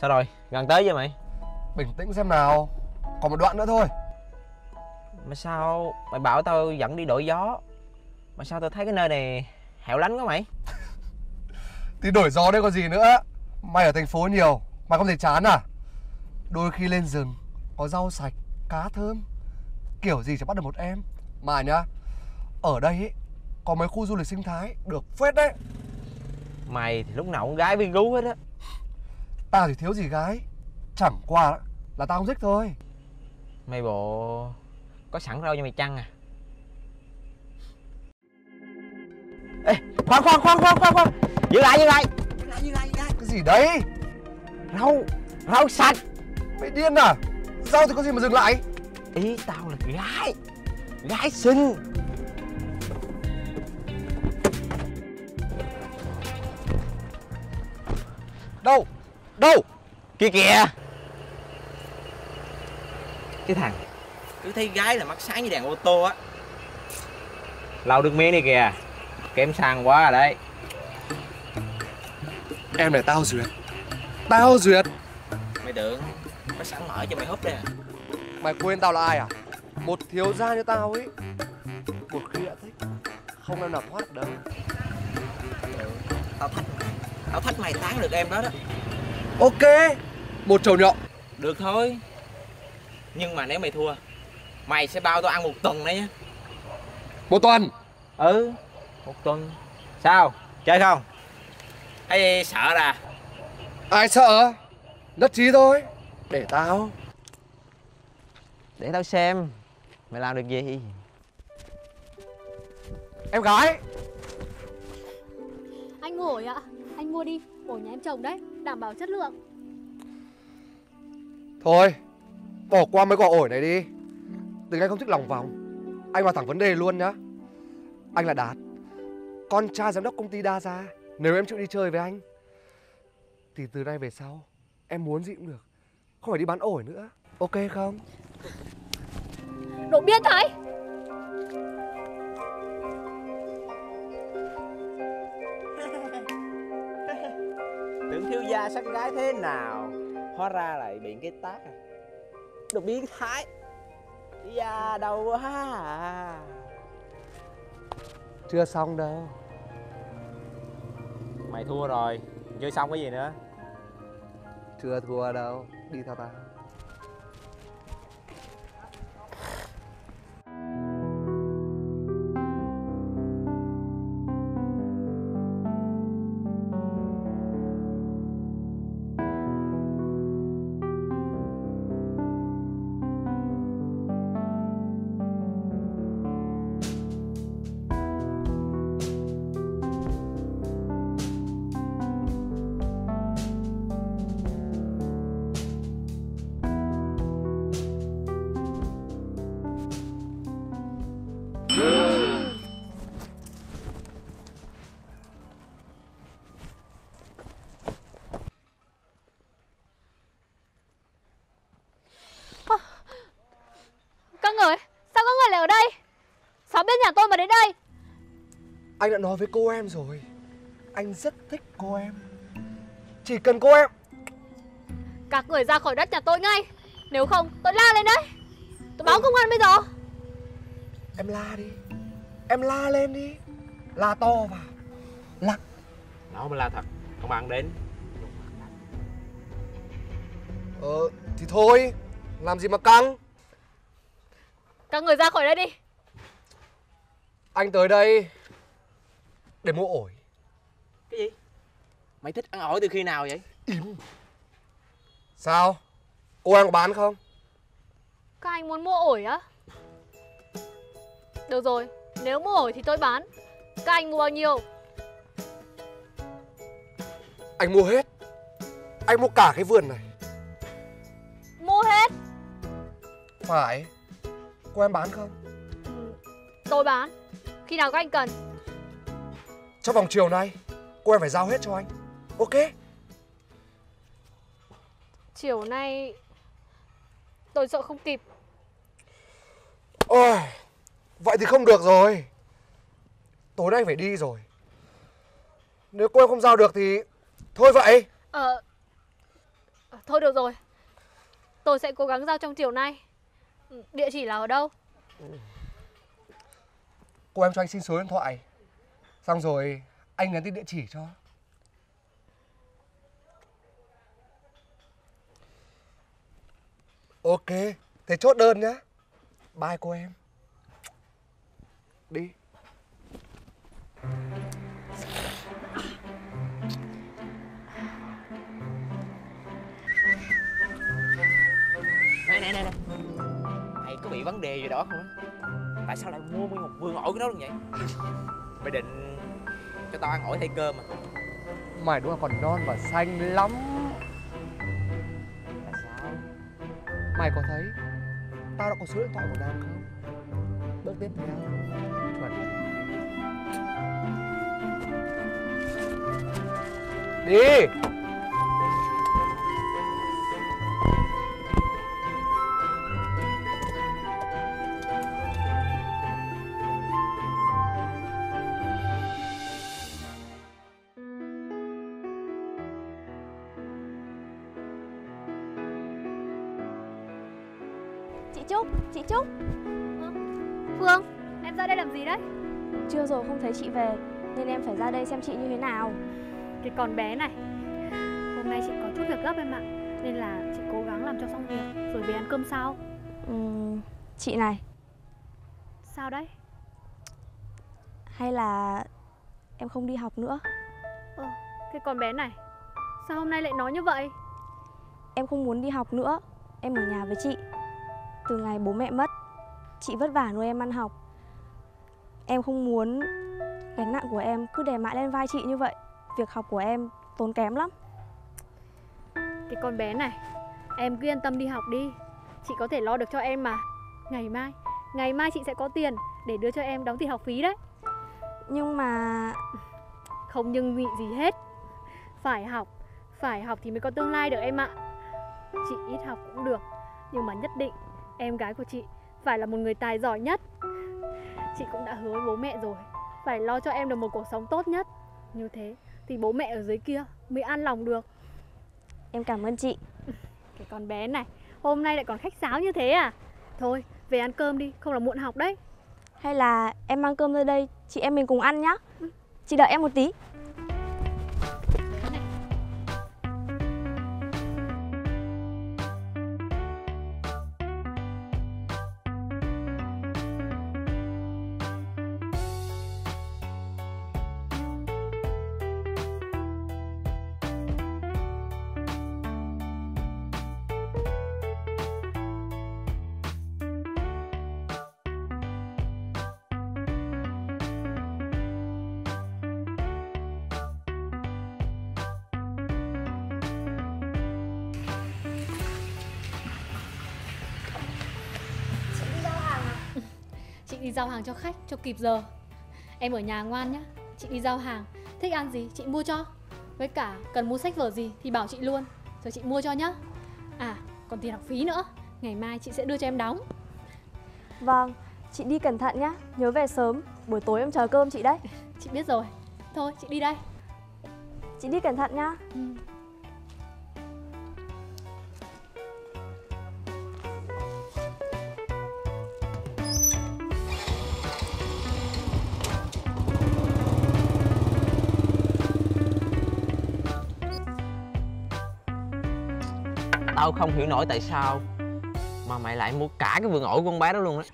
Sao rồi, gần tới chưa mày? Bình tĩnh xem nào, còn một đoạn nữa thôi. Mà sao mày bảo tao dẫn đi đổi gió, mà sao tao thấy cái nơi này hẻo lánh quá mày? Thì đổi gió đây có gì nữa. Mày ở thành phố nhiều, mày không thấy chán à? Đôi khi lên rừng có rau sạch, cá thơm, kiểu gì chẳng bắt được một em. Mà nhá, ở đây ấy, có mấy khu du lịch sinh thái được phết đấy. Mày thì lúc nào cũng gái với gú hết á. Tao thì thiếu gì gái, chẳng qua là tao không thích thôi. Mày bộ có sẵn rau cho mày chăng à? Ê, khoan. Dừng lại. Cái gì đấy? Rau sạch. Mày điên à? Rau thì có gì mà dừng lại? Ý tao là gái xinh. Đâu? Kia kìa. Cái thằng cứ thấy gái là mắt sáng như đèn ô tô á. Lau nước miếng đi kìa, kém sang quá rồi đấy. Em này tao duyệt. Mày tưởng có sẵn mở cho mày húp đây à? Mày quên tao là ai à? Một thiếu gia như tao ấy, một khi đã thích không em nào thoát đâu. Tao thách mày tán được em đó đó. Ok, một chầu nhậu. Được thôi. Nhưng mà nếu mày thua, mày sẽ bao tao ăn 1 tuần đấy nhá. 1 tuần? Ừ, 1 tuần. Sao, chơi không? Hay sợ à? Ai sợ? Nhất trí thôi. Để tao xem mày làm được gì. Em gái. Anh ổi ạ, anh mua đi, ổi nhà em trồng đấy, đảm bảo chất lượng. Thôi, bỏ qua mấy quả ổi này đi. Đừng anh không thích lòng vòng. Anh vào thẳng vấn đề luôn nhá. Anh là Đạt, con trai giám đốc công ty Đa Gia. Nếu em chịu đi chơi với anh thì từ nay về sau em muốn gì cũng được, không phải đi bán ổi nữa. Ok không? Đồ biến thái. Tưởng thiếu gia sắc gái thế nào, hóa ra lại bị cái tác à. Đồ biến thái. Da đâu quá à. Chưa xong đâu. Mày thua rồi, chơi xong cái gì nữa? Chưa thua đâu, đi theo tao. Các người, sao các người lại ở đây? Sao biết nhà tôi mà đến đây? Anh đã nói với cô em rồi, anh rất thích cô em. Chỉ cần cô em. Các người ra khỏi đất nhà tôi ngay, nếu không tôi la lên đấy. Tôi báo công an bây giờ. Em la đi, em la lên đi, la to vào, lắc. Nó mới la thật, không bạn đến. Thì thôi, làm gì mà căng. Các người ra khỏi đây đi. Anh tới đây để mua ổi. Cái gì? Mày thích ăn ổi từ khi nào vậy? Im. Sao? Cô em có bán không? Các anh muốn mua ổi á? Được rồi, nếu mua ổi thì tôi bán. Các anh mua bao nhiêu? Anh mua hết. Anh mua cả cái vườn này. Mua hết. Phải. Cô em bán không? Tôi bán. Khi nào các anh cần? Trong vòng chiều nay cô em phải giao hết cho anh. Ok? Chiều nay tôi sợ không kịp. Ôi, vậy thì không được rồi. Tối nay anh phải đi rồi. Nếu cô em không giao được thì thôi vậy. Thôi được rồi, tôi sẽ cố gắng giao trong chiều nay. Địa chỉ là ở đâu? Cô em cho anh xin số điện thoại, xong rồi anh nhắn tin địa chỉ cho. Ok, thế chốt đơn nhá. Bye cô em. Đi. Này, mày có bị vấn đề gì đó không á? Tại sao lại mua nguyên một vườn ổi cái đó luôn vậy? Mày định cho tao ăn ổi thay cơm à? Mày đúng là còn non và xanh lắm. Tại sao? Mày có thấy tao đã có số điện thoại của Nam không? Bước tiếp theo chuẩn đi. Chị Trúc. Phương, em ra đây làm gì đấy? Trưa rồi không thấy chị về nên em phải ra đây xem chị như thế nào. Cái con bé này, hôm nay chị có chút việc gấp em ạ, nên là chị cố gắng làm cho xong việc rồi về ăn cơm sau. Chị này, Sao đấy? hay là em không đi học nữa? Cái con bé này, sao hôm nay lại nói như vậy? Em không muốn đi học nữa. Em ở nhà với chị. Từ ngày bố mẹ mất, chị vất vả nuôi em ăn học. Em không muốn gánh nặng của em cứ đè mãi lên vai chị như vậy. Việc học của em tốn kém lắm. Cái con bé này, em cứ yên tâm đi học đi. Chị có thể lo được cho em mà. Ngày mai chị sẽ có tiền để đưa cho em đóng tiền học phí đấy. Nhưng mà... Không nhưng nhị gì hết. Phải học thì mới có tương lai được em ạ. Chị ít học cũng được, nhưng mà nhất định em gái của chị phải là một người tài giỏi nhất. Chị cũng đã hứa với bố mẹ rồi, phải lo cho em được một cuộc sống tốt nhất. Như thế thì bố mẹ ở dưới kia mới an lòng được. Em cảm ơn chị. Cái con bé này, hôm nay lại còn khách sáo như thế à? Thôi, về ăn cơm đi, không là muộn học đấy. Hay là em mang cơm ra đây, chị em mình cùng ăn nhá. Chị đợi em một tí. Chị đi giao hàng cho khách cho kịp giờ. Em ở nhà ngoan nhá. Chị đi giao hàng, thích ăn gì chị mua cho. Với cả cần mua sách vở gì thì bảo chị luôn, rồi chị mua cho nhá. À, còn tiền học phí nữa, ngày mai chị sẽ đưa cho em đóng. Vâng, chị đi cẩn thận nhá. Nhớ về sớm, buổi tối em chờ cơm chị đấy. Chị biết rồi. Thôi, chị đi đây. Chị đi cẩn thận nhá. Tao không hiểu nổi tại sao mà mày lại mua cả cái vườn ổi của con bé đó luôn á.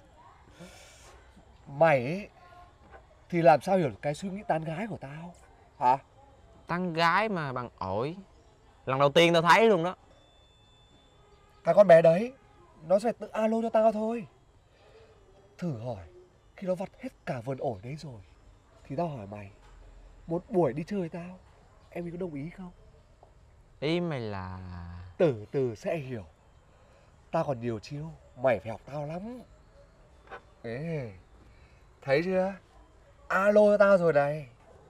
Mày ấy thì làm sao hiểu được cái suy nghĩ tán gái của tao hả? Tán gái mà bằng ổi, lần đầu tiên tao thấy luôn đó. Cái con bé đấy nó sẽ tự alo cho tao thôi. Thử hỏi, khi nó vặt hết cả vườn ổi đấy rồi thì tao hỏi mày, một buổi đi chơi với tao, em có đồng ý không? Ý mày là... Từ từ sẽ hiểu. Tao còn nhiều chiêu, mày phải học tao lắm. Ê, thấy chưa? Alo cho tao rồi này.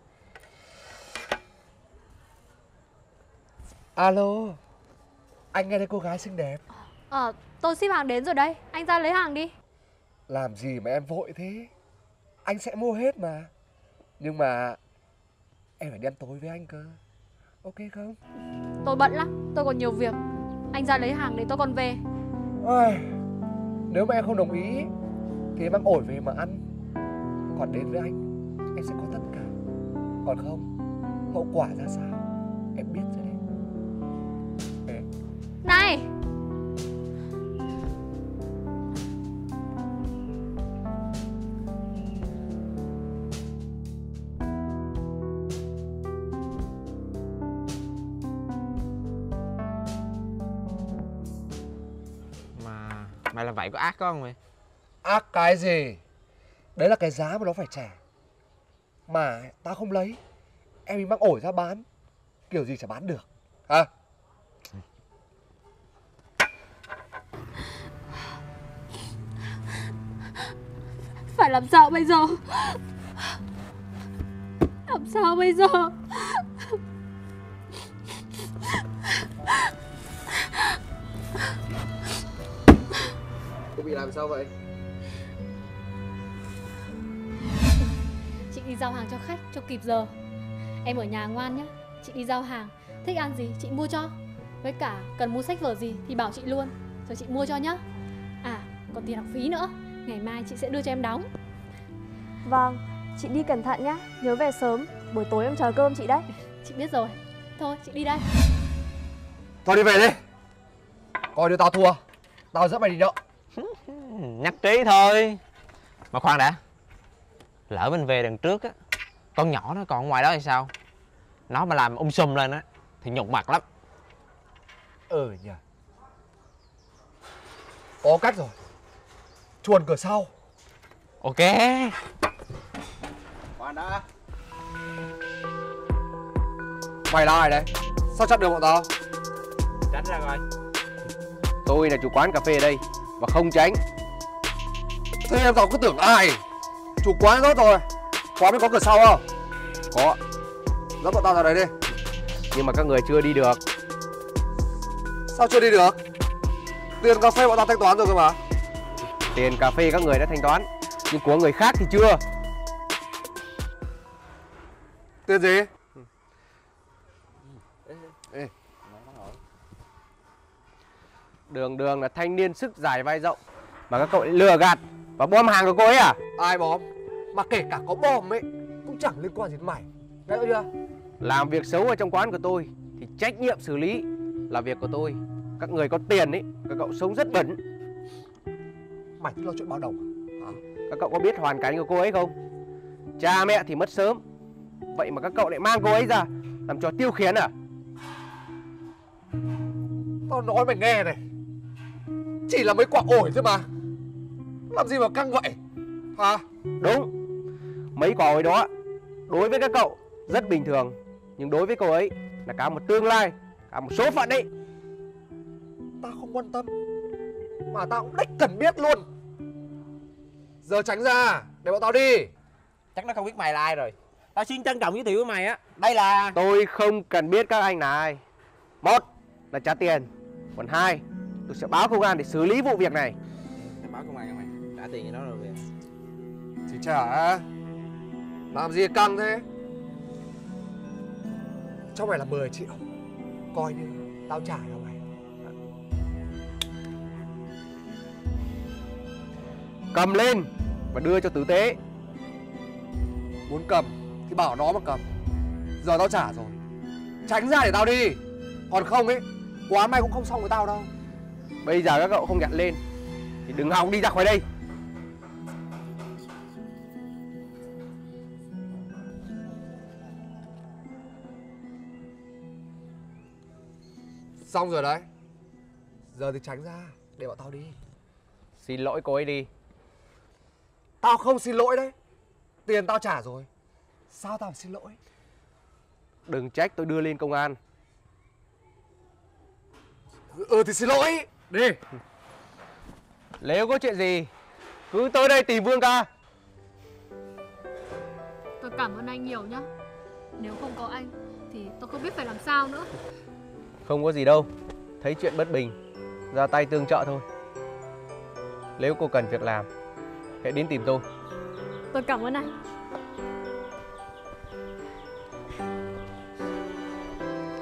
Alo, anh nghe thấy cô gái xinh đẹp. Tôi ship hàng đến rồi đấy, anh ra lấy hàng đi. Làm gì mà em vội thế? Anh sẽ mua hết mà. Nhưng mà em phải đi ăn tối với anh cơ. Ok không? Tôi bận lắm, tôi còn nhiều việc. Anh ra lấy hàng để tôi còn về. Ôi, nếu mà em không đồng ý thì em mang ổi về mà ăn. Còn đến với anh, em sẽ có tất cả. Còn không, hậu quả ra sao em biết rồi đấy. Ê, Này! Mà mày làm vậy có ác không mày? ác cái gì? Đấy là cái giá mà nó phải trả. Mà tao không lấy, em đi mang ổi ra bán, kiểu gì chả bán được hả? Phải làm sao bây giờ? Làm sao bây giờ? Cô bị làm sao vậy? Chị đi giao hàng cho khách cho kịp giờ. Em ở nhà ngoan nhé. Chị đi giao hàng, thích ăn gì chị mua cho. Với cả cần mua sách vở gì thì bảo chị luôn, rồi chị mua cho nhá. À, còn tiền học phí nữa, ngày mai chị sẽ đưa cho em đóng. Vâng, chị đi cẩn thận nhá, nhớ về sớm, buổi tối em chờ cơm chị đấy. Chị biết rồi. Thôi chị đi đây. Thôi đi về đi. Coi như tao thua, tao dẫn mày đi nhậu. Nhắc trí thôi. Mà khoan đã. Lỡ mình về đằng trước á, con nhỏ nó còn ngoài đó thì sao? Nó mà làm sùm lên á thì nhục mặt lắm. Ừ nhỉ. Có cách rồi. Chuồn cửa sau. Ok. Khoan đã. Mày là ai đấy? Sao chặn đường bọn tao? Tránh ra coi. Tôi là chủ quán cà phê ở đây và không tránh. Thế em tao cứ tưởng ai? Chủ quán tốt rồi. Quán mới có cửa sau không? Có. Dẫn bọn tao ra đấy đi. Nhưng mà các người chưa đi được. Sao chưa đi được? Tiền cà phê bọn tao thanh toán rồi cơ mà. Tiền cà phê các người đã thanh toán, nhưng của người khác thì chưa. Tiền gì? Ê. Đường đường là thanh niên sức dài vai rộng mà các cậu lại lừa gạt và bom hàng của cô ấy à? Ai bom? Mà kể cả có bom ấy cũng chẳng liên quan gì đến mày. Nghe rõ chưa? Làm việc xấu ở trong quán của tôi thì trách nhiệm xử lý là việc của tôi. Các người có tiền ấy, các cậu sống rất bẩn. Mày thích lo chuyện bao đồng à? Các cậu có biết hoàn cảnh của cô ấy không? Cha mẹ thì mất sớm, vậy mà các cậu lại mang cô ấy ra làm trò tiêu khiển à? Tao nói mày nghe này, chỉ là mấy quả ổi thôi mà, làm gì mà căng vậy hả? Đúng, mấy quả ổi đó đối với các cậu rất bình thường, nhưng đối với cô ấy là cả một tương lai, cả một số phận đấy. Tao không quan tâm, mà tao cũng đích cần biết luôn. Giờ tránh ra để bọn tao đi. Chắc nó không biết mày là ai rồi. Tao xin trân trọng giới thiệu với mày á. Đây là... Tôi không cần biết các anh là ai. Một là trả tiền, còn hai tôi sẽ báo công an để xử lý vụ việc này. Tao báo công an cho mày. Trả tiền cho nó rồi về. Thì trả. Làm gì căng thế? Cho mày là 10 triệu, coi như tao trả cho mày. Cầm lên và đưa cho tử tế. Muốn cầm thì bảo nó mà cầm. Giờ tao trả rồi, tránh ra để tao đi. Còn không ấy, quán mày cũng không xong với tao đâu. Bây giờ các cậu không nhặt lên thì đừng hòng đi ra khỏi đây. Xong rồi đấy. Giờ thì tránh ra để bọn tao đi. Xin lỗi cô ấy đi. Tao không xin lỗi đấy. Tiền tao trả rồi, sao tao phải xin lỗi? Đừng trách tôi đưa lên công an. Ừ thì xin lỗi. Đi. Nếu có chuyện gì cứ tới đây tìm Vương ca. Tôi cảm ơn anh nhiều nhá. Nếu không có anh thì tôi không biết phải làm sao nữa. Không có gì đâu. Thấy chuyện bất bình, ra tay tương trợ thôi. Nếu cô cần việc làm, hãy đến tìm tôi. Tôi cảm ơn anh.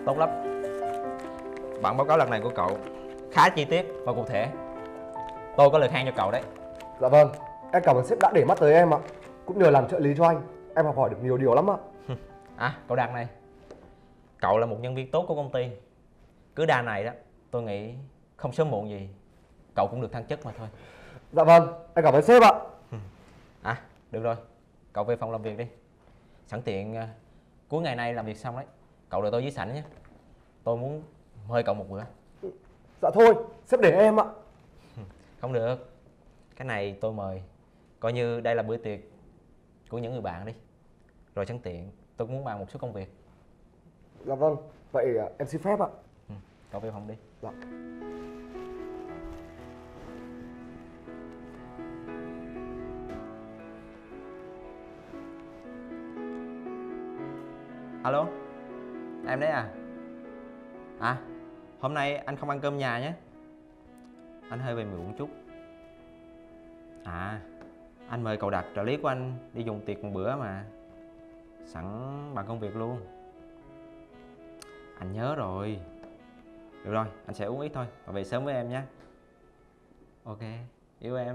Tốt lắm. Bản báo cáo lần này của cậu khá chi tiết và cụ thể. Tôi có lời khen cho cậu đấy. Dạ vâng, em cảm ơn sếp đã để mắt tới em ạ. Cũng nhờ làm trợ lý cho anh, em học hỏi được nhiều điều lắm ạ. À, cậu Đạt này, cậu là một nhân viên tốt của công ty. Cứ đà này đó, tôi nghĩ không sớm muộn gì cậu cũng được thăng chức mà thôi. Dạ vâng, anh cảm ơn sếp ạ. À, được rồi, cậu về phòng làm việc đi. Sẵn tiện cuối ngày nay làm việc xong đấy, cậu đợi tôi dưới sảnh nhé. Tôi muốn mời cậu một bữa. Dạ thôi, sếp để em ạ. Không được, cái này tôi mời, coi như đây là bữa tiệc của những người bạn đi. Rồi sẵn tiện tôi cũng muốn bàn một số công việc. Dạ vâng, vậy em xin phép ạ. Cậu về phòng đi. Dạ. Alo, em đấy à? À, hôm nay anh không ăn cơm nhà nhé. Anh hơi về muộn chút. À, anh mời cậu Đạt trợ lý của anh đi dùng tiệc một bữa mà. Sẵn bàn công việc luôn. Anh nhớ rồi. Được rồi, anh sẽ uống ít thôi và về sớm với em nhé. Ok, yêu em.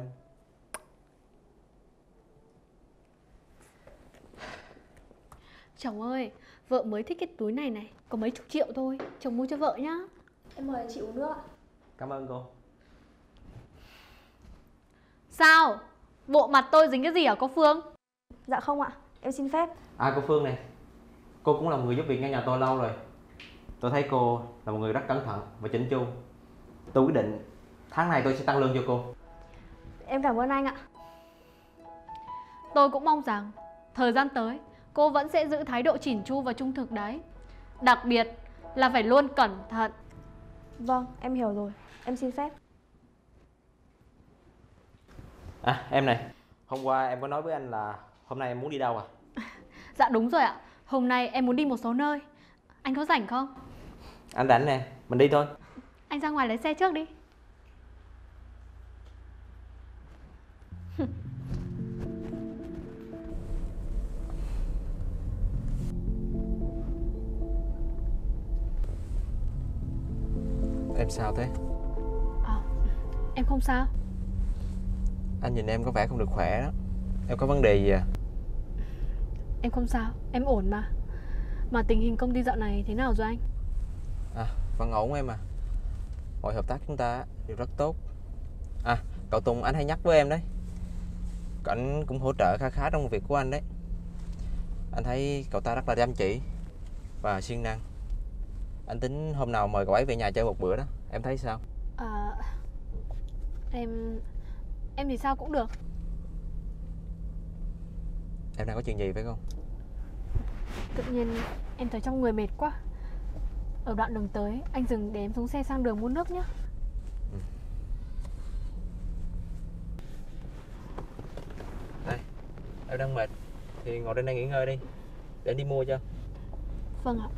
Chồng ơi, vợ mới thích cái túi này này, có mấy chục triệu thôi, chồng mua cho vợ nhá. Em mời chị uống nước ạ. Cảm ơn cô. Sao? Bộ mặt tôi dính cái gì hả cô Phương? Dạ không ạ, em xin phép. À, cô Phương này, cô cũng là một người giúp việc ngay nhà tôi lâu rồi. Tôi thấy cô là một người rất cẩn thận và chỉnh chu. Tôi quyết định tháng này tôi sẽ tăng lương cho cô. Em cảm ơn anh ạ. Tôi cũng mong rằng thời gian tới cô vẫn sẽ giữ thái độ chỉn chu và trung thực đấy. Đặc biệt là phải luôn cẩn thận. Vâng, em hiểu rồi, em xin phép. À, em này, hôm qua em có nói với anh là hôm nay em muốn đi đâu à? Dạ đúng rồi ạ, hôm nay em muốn đi một số nơi. Anh có rảnh không? Anh rảnh nè, mình đi thôi. Anh ra ngoài lấy xe trước đi. Em sao thế? À, em không sao. Anh nhìn em có vẻ không được khỏe đó. Em có vấn đề gì à? Em không sao, em ổn mà. Mà tình hình công ty dạo này thế nào rồi anh? À, vẫn ổn em à. Mọi hợp tác chúng ta đều rất tốt. À, cậu Tùng anh hay nhắc với em đấy. Anh cũng hỗ trợ khá khá trong công việc của anh đấy. Anh thấy cậu ta rất là chăm chỉ và siêng năng. Anh tính hôm nào mời cậu ấy về nhà chơi một bữa đó. Em thấy sao? À, em thì sao cũng được. Em đang có chuyện gì phải không? Tự nhiên em thấy trong người mệt quá. Ở đoạn đường tới anh dừng để em xuống xe sang đường mua nước nhé. Đây, em đang mệt thì ngồi trên đây nghỉ ngơi đi, để em đi mua cho. Vâng ạ.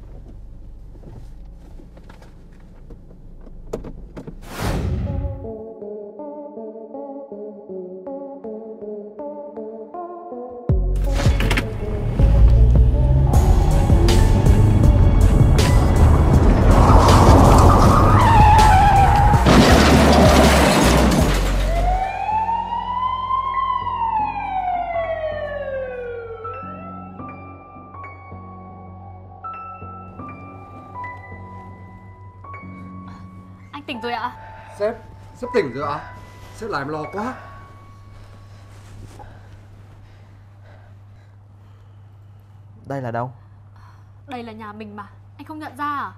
Anh tỉnh rồi ạ? Sếp tỉnh rồi ạ. Sếp làm em lo quá. Đây là đâu? Đây là nhà mình mà, anh không nhận ra à?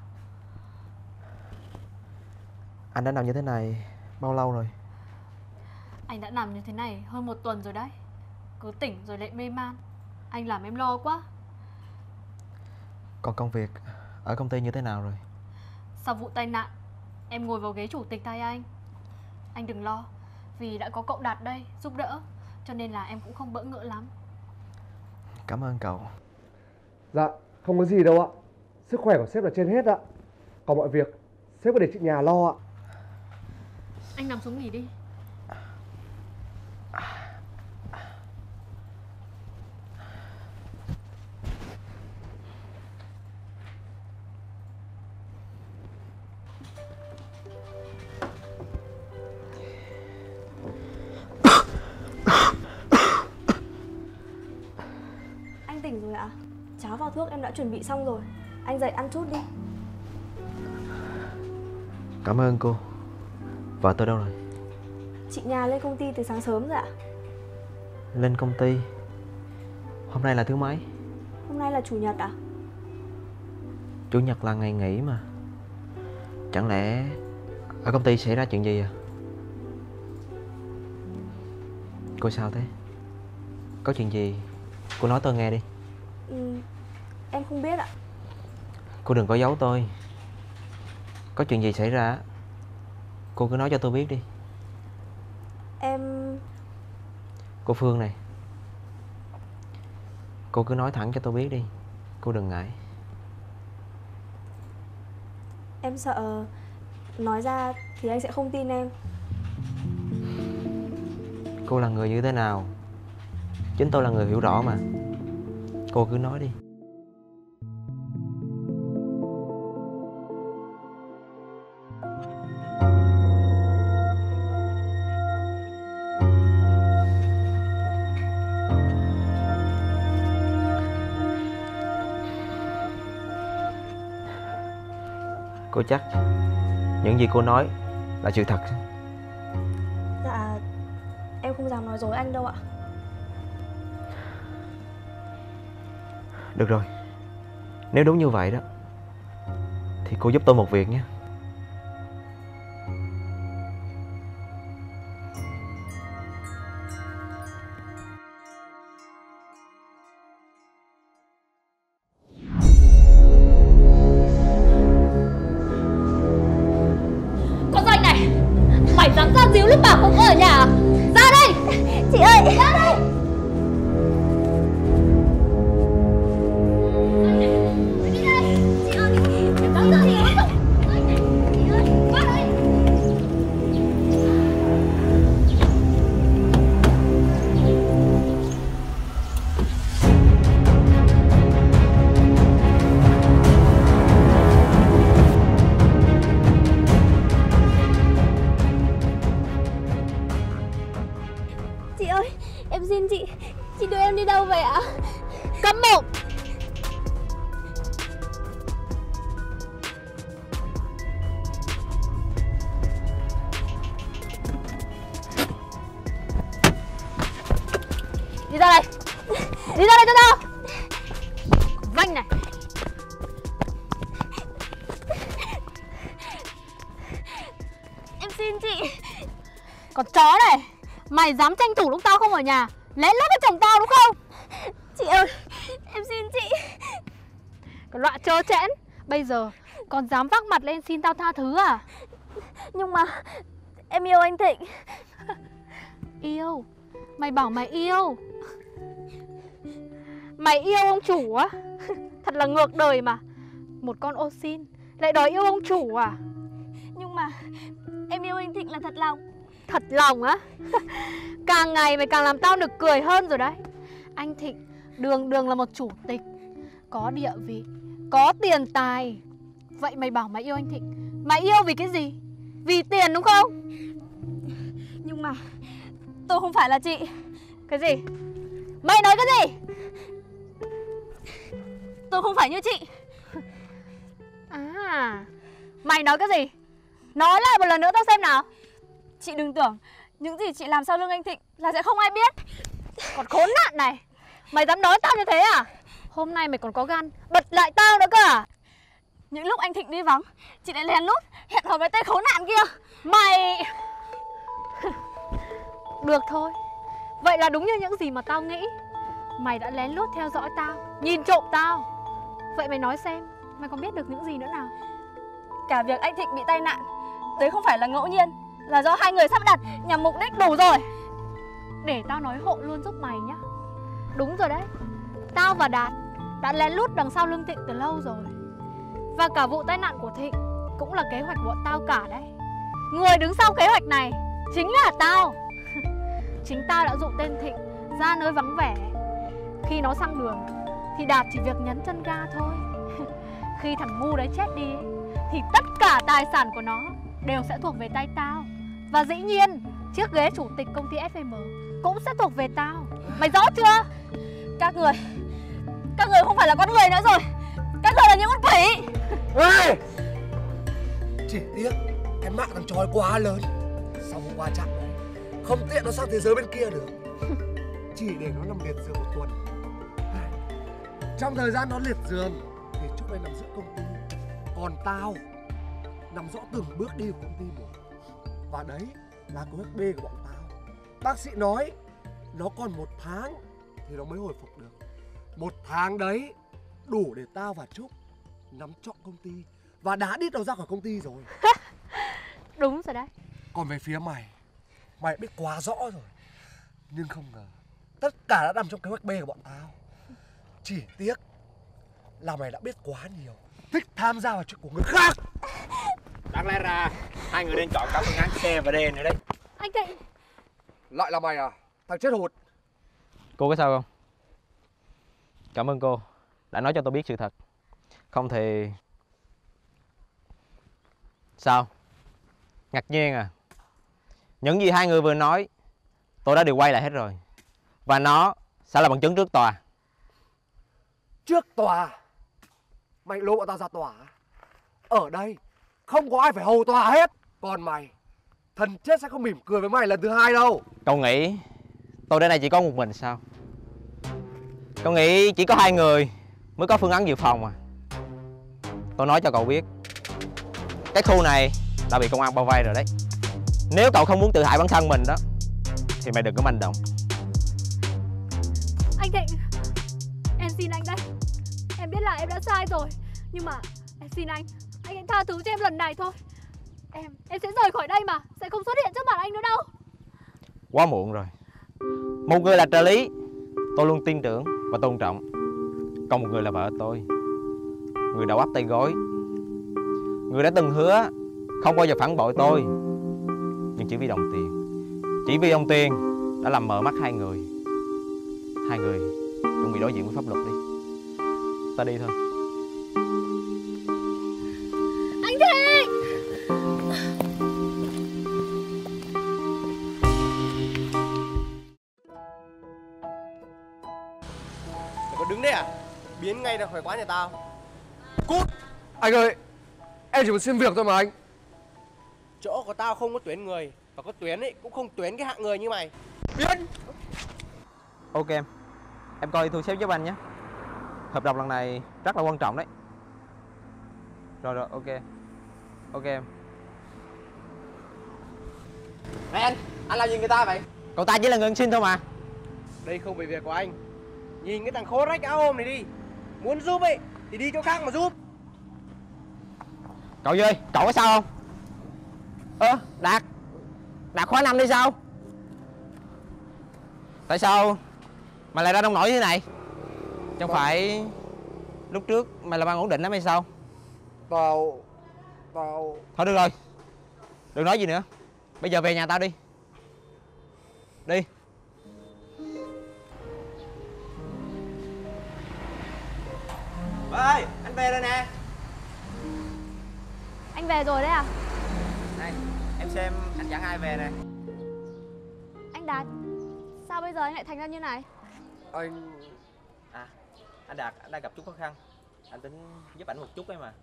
Anh đã nằm như thế này bao lâu rồi? Anh đã nằm như thế này hơn 1 tuần rồi đấy. Cứ tỉnh rồi lại mê man. Anh làm em lo quá. Còn công việc ở công ty như thế nào rồi? Sau vụ tai nạn, em ngồi vào ghế chủ tịch thay anh. Anh đừng lo, vì đã có cậu Đạt đây giúp đỡ, cho nên là em cũng không bỡ ngỡ lắm. Cảm ơn cậu. Dạ, không có gì đâu ạ. Sức khỏe của sếp là trên hết ạ. Còn mọi việc, sếp cứ để chị nhà lo ạ. Anh nằm xuống nghỉ đi. thuốc em đã chuẩn bị xong rồi. Anh dậy ăn chút đi. Cảm ơn cô. Vợ tôi đâu rồi? Chị nhà lên công ty từ sáng sớm rồi ạ. Lên công ty? Hôm nay là thứ mấy? Hôm nay là chủ nhật ạ. Chủ nhật là ngày nghỉ mà. Chẳng lẽ ở công ty xảy ra chuyện gì à? Cô sao thế? Có chuyện gì cô nói tôi nghe đi. Em không biết ạ. Cô đừng có giấu tôi. Có chuyện gì xảy ra cô cứ nói cho tôi biết đi. Em... Cô Phương này, cô cứ nói thẳng cho tôi biết đi. Cô đừng ngại. Em sợ nói ra thì anh sẽ không tin em. Cô là người như thế nào chính tôi là người hiểu rõ mà. Cô cứ nói đi. Cô chắc những gì cô nói là sự thật? Dạ, em không dám nói dối anh đâu ạ. Được rồi, nếu đúng như vậy đó thì cô giúp tôi một việc nhé. Con Doanh này, mày dám ra díu lúc bảo không có ở nhà à? Ra đây! Chị ơi! Ra đây! Đi đây! Chị ơi! Mày dám ra díu không? Chị ơi! Qua đây! Chị ơi! Em xin chị đưa em đi đâu vậy ạ? Câm mồm! Đi ra đây! Đi ra đây cho tao! Vanh này! Em xin chị! Con chó này! Mày dám tranh thủ lúc tao không ở nhà lén lút với chồng tao đúng không? Chị ơi! Em xin chị! Cái loại trơ trẽn! Bây giờ còn dám vác mặt lên xin tao tha thứ à? Nhưng mà em yêu anh Thịnh. Yêu? Mày bảo mày yêu? Mày yêu ông chủ á? Thật là ngược đời mà. Một con ô xin lại đòi yêu ông chủ à? Nhưng mà em yêu anh Thịnh là thật lòng. Thật lòng á? Càng ngày mày càng làm tao nực cười hơn rồi đấy. Anh Thịnh đường đường là một chủ tịch, có địa vị, có tiền tài. Vậy mày bảo mày yêu anh Thịnh, mày yêu vì cái gì? Vì tiền đúng không? Nhưng mà tôi không phải là chị. Cái gì? Mày nói cái gì? Tôi không phải như chị. À, mày nói cái gì? Nói lại một lần nữa tao xem nào. Chị đừng tưởng những gì chị làm sau lưng anh Thịnh là sẽ không ai biết. Còn khốn nạn này, mày dám nói tao như thế à? Hôm nay mày còn có gan bật lại tao nữa cơ à? Những lúc anh Thịnh đi vắng, chị lại lén lút hẹn hò với tên khốn nạn kia. Mày... Được thôi. Vậy là đúng như những gì mà tao nghĩ. Mày đã lén lút theo dõi tao, nhìn trộm tao. Vậy mày nói xem, mày còn biết được những gì nữa nào? Cả việc anh Thịnh bị tai nạn, đấy không phải là ngẫu nhiên, là do hai người sắp đặt nhằm mục đích. Đủ rồi. Để tao nói hộ luôn giúp mày nhá. Đúng rồi đấy, tao và Đạt đã lén lút đằng sau lưng Thịnh từ lâu rồi. Và cả vụ tai nạn của Thịnh cũng là kế hoạch bọn tao cả đấy. Người đứng sau kế hoạch này chính là tao. Chính tao đã dụ tên Thịnh ra nơi vắng vẻ. Khi nó sang đường thì Đạt chỉ việc nhấn chân ga thôi. Khi thằng ngu đấy chết đi thì tất cả tài sản của nó đều sẽ thuộc về tay tao. Và dĩ nhiên chiếc ghế chủ tịch công ty FM cũng sẽ thuộc về tao. Mày rõ chưa? Các người Các người không phải là con người nữa rồi. Các người là những con quỷ. Ê! Chỉ tiếc cái mạng thằng chói quá lớn. Sau hôm qua chạm đấy, không tiện nó sang thế giới bên kia được. Chỉ để nó nằm liệt giường một tuần. Trong thời gian nó liệt giường thì Trúc đây nằm giữa công ty, còn tao nằm rõ từng bước đi của công ty một. Và đấy là kế hoạch B của bọn tao. Bác sĩ nói nó còn 1 tháng thì nó mới hồi phục được. 1 tháng đấy đủ để tao và Trúc nắm trọn công ty và đá đít nó ra khỏi công ty rồi. Đúng rồi đấy. Còn về phía mày, mày biết quá rõ rồi. Nhưng không ngờ tất cả đã nằm trong kế hoạch B của bọn tao. Chỉ tiếc là mày đã biết quá nhiều, thích tham gia vào chuyện của người khác. Đáng lẽ ra hai người nên chọn cả phương án C và D nữa đấy. Anh Thịnh. Lại là mày à, thằng chết hụt. Cô có sao không? Cảm ơn cô đã nói cho tôi biết sự thật. Không thì... Sao? Ngạc nhiên à? Những gì hai người vừa nói tôi đã đều quay lại hết rồi. Và nó sẽ là bằng chứng trước tòa. Trước tòa? Mày lôi bọn tao ra tòa? Ở đây không có ai phải hầu tòa hết. Còn mày, thần chết sẽ không mỉm cười với mày lần thứ 2 đâu. Cậu nghĩ tôi đến đây chỉ có một mình sao? Cậu nghĩ chỉ có 2 người mới có phương án dự phòng à? Tôi nói cho cậu biết, cái khu này đã bị công an bao vây rồi đấy. Nếu cậu không muốn tự hại bản thân mình đó thì mày đừng có manh động. Anh Thịnh, em xin anh đấy. Em biết là em đã sai rồi, nhưng mà em xin anh hãy tha thứ cho em lần này thôi. Em sẽ rời khỏi đây mà, sẽ không xuất hiện trước mặt anh nữa đâu. Quá muộn rồi. Một người là trợ lý tôi luôn tin tưởng và tôn trọng, còn một người là vợ tôi, người đã bắp tay gối, người đã từng hứa không bao giờ phản bội tôi, nhưng chỉ vì đồng tiền, chỉ vì đồng tiền đã làm mờ mắt hai người. Hai người chuẩn bị đối diện với pháp luật đi. Ta đi thôi. Anh Thịnh! Mày còn đứng đấy à? Biến ngay ra khỏi quán nhà tao. Cút! Anh ơi, em chỉ muốn xin việc thôi mà anh. Chỗ của tao không có tuyển người, và có tuyển ấy cũng không tuyển cái hạng người như mày. Biến! Ok em coi thu xếp giúp anh nhé. Hợp đồng lần này rất là quan trọng đấy. Rồi ok. Ok em. Này anh làm gì người ta vậy? Cậu ta chỉ là người xin thôi mà. Đây không phải việc của anh. Nhìn cái thằng khố rách áo ôm này đi. Muốn giúp ấy thì đi chỗ khác mà giúp. Cậu ơi, cậu có sao không? Đạt khóa 5 đi sao? Tại sao mày lại ra nông nổi như thế này? Chẳng phải lúc trước mày làm ăn ổn định lắm hay sao? Tao... Thôi được rồi, đừng nói gì nữa. Bây giờ về nhà tao đi. Đi. Ơi, anh về rồi nè. Anh về rồi đấy à? Này, em xem anh dẫn ai về nè. Anh Đạt, sao bây giờ anh lại thành ra như này? Anh... À, anh Đạt, anh đang gặp chút khó khăn. Anh tính giúp ảnh một chút ấy mà.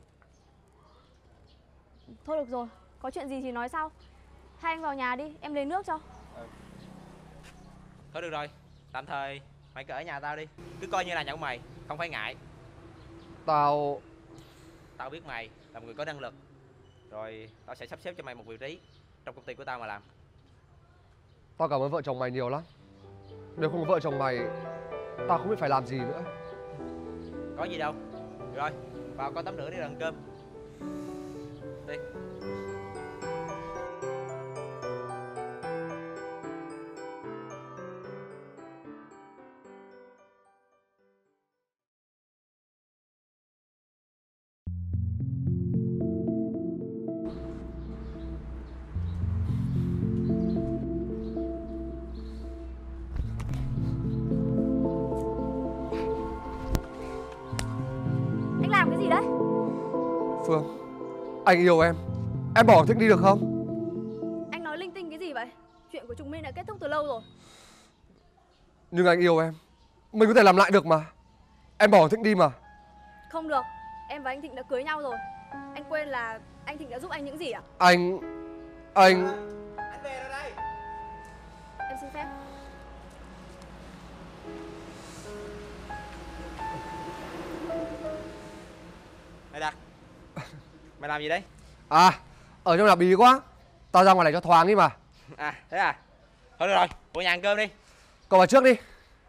Thôi được rồi, có chuyện gì thì nói sau. Hai anh vào nhà đi, em lấy nước cho. Thôi được rồi, tạm thời mày cứ ở nhà tao đi. Cứ coi như là nhà của mày, không phải ngại. Tao Biết mày là một người có năng lực. Rồi tao sẽ sắp xếp cho mày một vị trí trong công ty của tao mà làm. Tao cảm ơn vợ chồng mày nhiều lắm. Nếu không có vợ chồng mày, tao không biết phải làm gì nữa. Có gì đâu. Rồi, vào coi tắm rửa đi rồi ăn cơm. Đi. Anh làm cái gì đấy? Phương, anh yêu em. Em bỏ Thịnh đi được không? Anh nói linh tinh cái gì vậy? Chuyện của chúng mình đã kết thúc từ lâu rồi. Nhưng anh yêu em, mình có thể làm lại được mà. Em bỏ Thịnh đi mà. Không được, em và anh Thịnh đã cưới nhau rồi. Anh quên là anh Thịnh đã giúp anh những gì à? Anh Anh về rồi đây. Em xin phép. Mày Đạt, mày làm gì đấy? À, ở trong nhà bí quá. Tao ra ngoài này cho thoáng đi mà. À, thế à? Thôi được rồi, vô nhà ăn cơm đi. Cậu vào trước đi.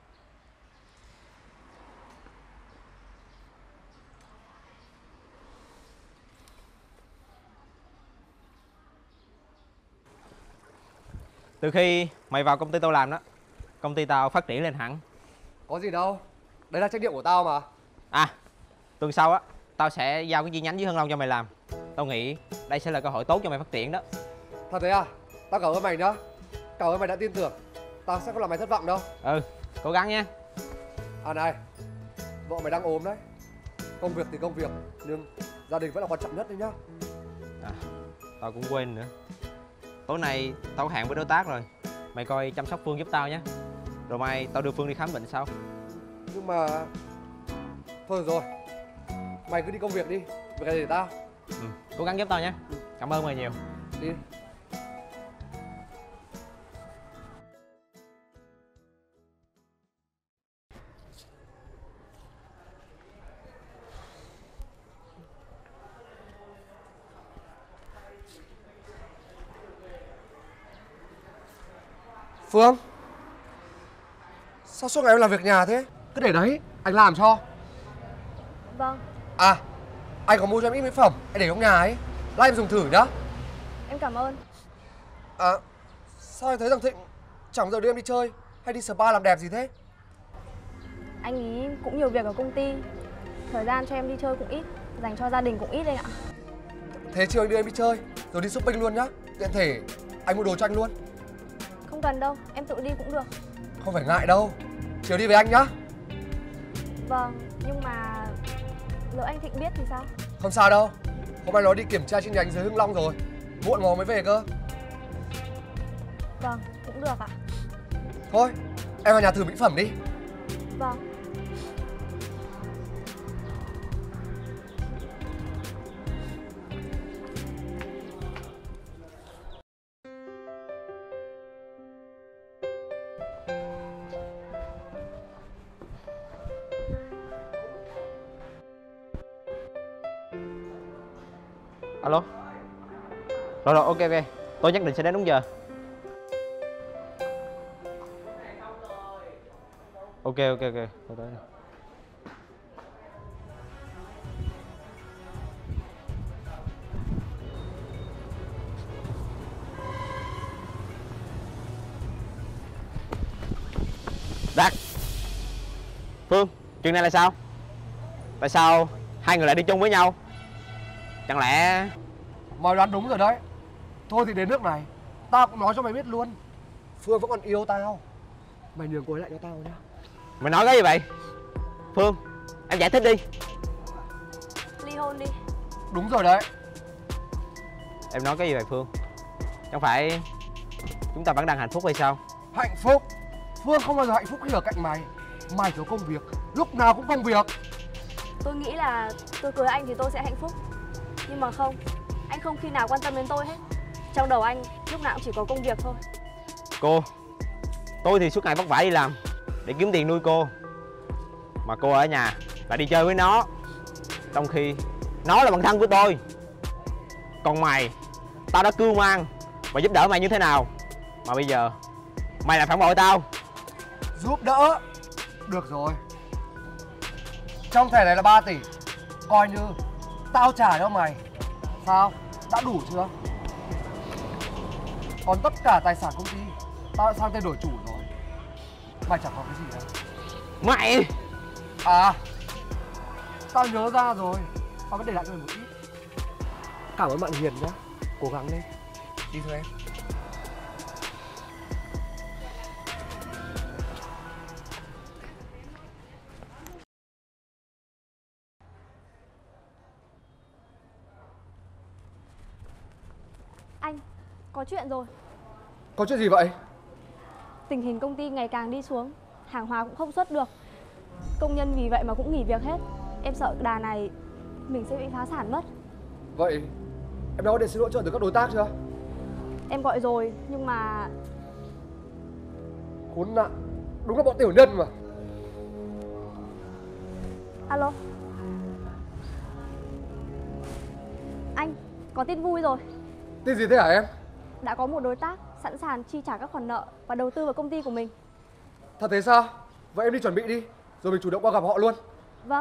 Từ khi mày vào công ty tao làm đó, công ty tao phát triển lên hẳn. Có gì đâu, đấy là trách nhiệm của tao mà. À, tuần sau á, tao sẽ giao cái chi nhánh dưới Hưng Long cho mày làm. Tao nghĩ đây sẽ là cơ hội tốt cho mày phát triển đó. Thật thế à? Tao cảm ơn mày nhá. Cảm ơn mày đã tin tưởng. Tao sẽ không làm mày thất vọng đâu. Ừ, cố gắng nha. À này, vợ mày đang ốm đấy. Công việc thì công việc, nhưng gia đình vẫn là quan trọng nhất đấy nhá. À, tao cũng quên nữa. Tối nay tao có hẹn với đối tác rồi. Mày coi chăm sóc Phương giúp tao nhé. Rồi mai tao đưa Phương đi khám bệnh sau. Nhưng mà... Thôi được rồi, mày cứ đi công việc đi. Việc này để tao. Ừ, cố gắng giúp tao nhé. Cảm ơn mày nhiều. Đi. Phương, sao suốt ngày em làm việc nhà thế? Cứ để đấy, anh làm cho. Vâng, À, anh có mua cho em ít mỹ phẩm, anh để trong nhà ấy. Lát em dùng thử nhá. em cảm ơn. À, sao anh thấy thằng Thịnh chẳng giờ đưa em đi chơi hay đi spa làm đẹp gì thế? Anh ý cũng nhiều việc ở công ty. Thời gian cho em đi chơi cũng ít, dành cho gia đình cũng ít anh ạ. Thế chiều anh đưa em đi chơi, rồi đi shopping luôn nhá. Tiện thể anh mua đồ cho anh luôn. Không cần đâu, em tự đi cũng được. Không phải ngại đâu, chiều đi với anh nhá. Vâng, nhưng mà lỡ anh Thịnh biết thì sao? Không sao đâu, hôm nay nó đi kiểm tra chi nhánh dưới Hưng Long rồi. Muộn ngó mới về cơ. Vâng, cũng được ạ. Thôi, em vào nhà thử mỹ phẩm đi. Vâng. Alo. Rồi rồi, ok ok. Tôi nhất định sẽ đến đúng giờ. Ok ok ok, tôi tới. Đạt, Phương, chuyện này là sao? Tại sao hai người lại đi chung với nhau? Chẳng lẽ... Mày đoán đúng rồi đấy. Thôi thì đến nước này, tao cũng nói cho mày biết luôn. Phương vẫn còn yêu tao. Mày nhường cô ấy lại cho tao nhá. Mày nói cái gì vậy? Phương, em giải thích đi. Ly hôn đi. Đúng rồi đấy. Em nói cái gì vậy Phương? Chẳng phải chúng ta vẫn đang hạnh phúc hay sao? Hạnh phúc? Phương không bao giờ hạnh phúc khi ở cạnh mày. Mày thiếu công việc, lúc nào cũng công việc. Tôi nghĩ là tôi cưới anh thì tôi sẽ hạnh phúc. Nhưng mà không, anh không khi nào quan tâm đến tôi hết. Trong đầu anh lúc nào cũng chỉ có công việc thôi. Cô, tôi thì suốt ngày vất vả đi làm để kiếm tiền nuôi cô. Mà cô ở nhà lại đi chơi với nó. Trong khi nó là bạn thân của tôi. Còn mày, tao đã cưu mang và giúp đỡ mày như thế nào mà bây giờ mày lại phản bội tao? Giúp đỡ? Được rồi. Trong thẻ này là 3 tỷ. Coi như tao trả cho mày. Sao? Đã đủ chưa? Còn tất cả tài sản công ty tao đã sang tên đổi chủ rồi. Mày chẳng có cái gì đâu. Mày! À, tao nhớ ra rồi. Tao vẫn để lại cho mày một ít. Cảm ơn bạn Hiền nhá. Cố gắng lên. Đi thôi em. Anh, có chuyện rồi. Có chuyện gì vậy? Tình hình công ty ngày càng đi xuống, hàng hóa cũng không xuất được. công nhân vì vậy mà cũng nghỉ việc hết. Em sợ đà này mình sẽ bị phá sản mất. Vậy em đã có điện xin hỗ trợ từ các đối tác chưa? Em gọi rồi nhưng mà Khốn nạn, đúng là bọn tiểu nhân mà. alo. Anh, có tin vui rồi. Tin gì thế hả em? Đã có một đối tác sẵn sàng chi trả các khoản nợ và đầu tư vào công ty của mình. Thật thế sao? Vậy em đi chuẩn bị đi, rồi mình chủ động qua gặp họ luôn. Vâng.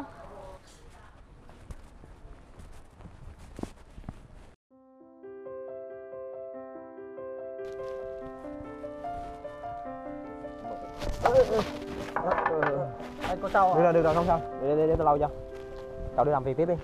Anh có sao Được rồi, không sao. Để tôi lau cho. Cậu đi làm việc tiếp đi.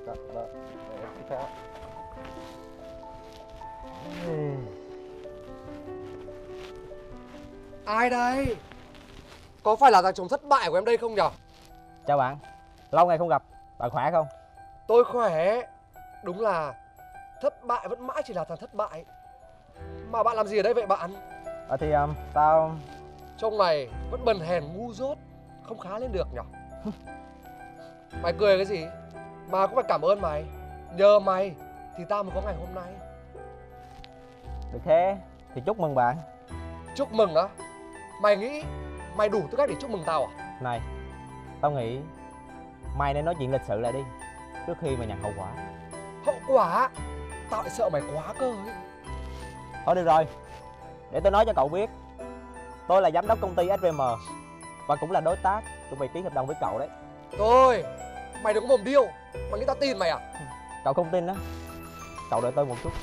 Ai đây? Có phải là thằng chồng thất bại của em đây không nhở? Chào bạn. Lâu ngày không gặp. Bạn khỏe không? Tôi khỏe. Đúng là thất bại vẫn mãi chỉ là thằng thất bại. Mà bạn làm gì ở đây vậy bạn? Thì tao... Trông mày vẫn bần hèn ngu dốt, không khá lên được nhở? Mày cười cái gì? Mà cũng phải cảm ơn mày. Nhờ mày thì tao mới có ngày hôm nay. Được thế thì chúc mừng bạn. Chúc mừng á? Mày nghĩ mày đủ tư cách để chúc mừng tao à? Này, tao nghĩ mày nên nói chuyện lịch sự lại đi, trước khi mà nhận hậu quả. Hậu quả? Tao lại sợ mày quá cơ ấy. Thôi được rồi, để tôi nói cho cậu biết. Tôi là giám đốc công ty SVM và cũng là đối tác chuẩn bị ký hợp đồng với cậu đấy. Thôi, mày đừng có mồm điêu. Mày nghĩ tao tin mày à? Cậu không tin á? Cậu đợi tôi một chút.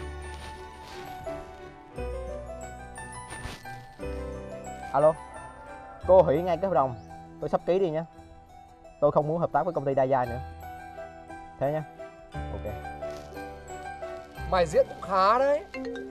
Alo, cô hủy ngay cái hợp đồng tôi sắp ký đi nhé. Tôi không muốn hợp tác với công ty Đa Gia nữa. Thế nhé. Ok. Mày diễn cũng khá đấy.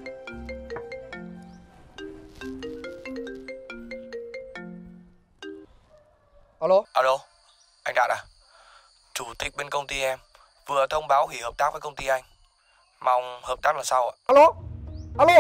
Alo? Alo, anh Đạt à? Chủ tịch bên công ty em vừa thông báo hủy hợp tác với công ty anh. Mong hợp tác là sao ạ? Alo? Alo?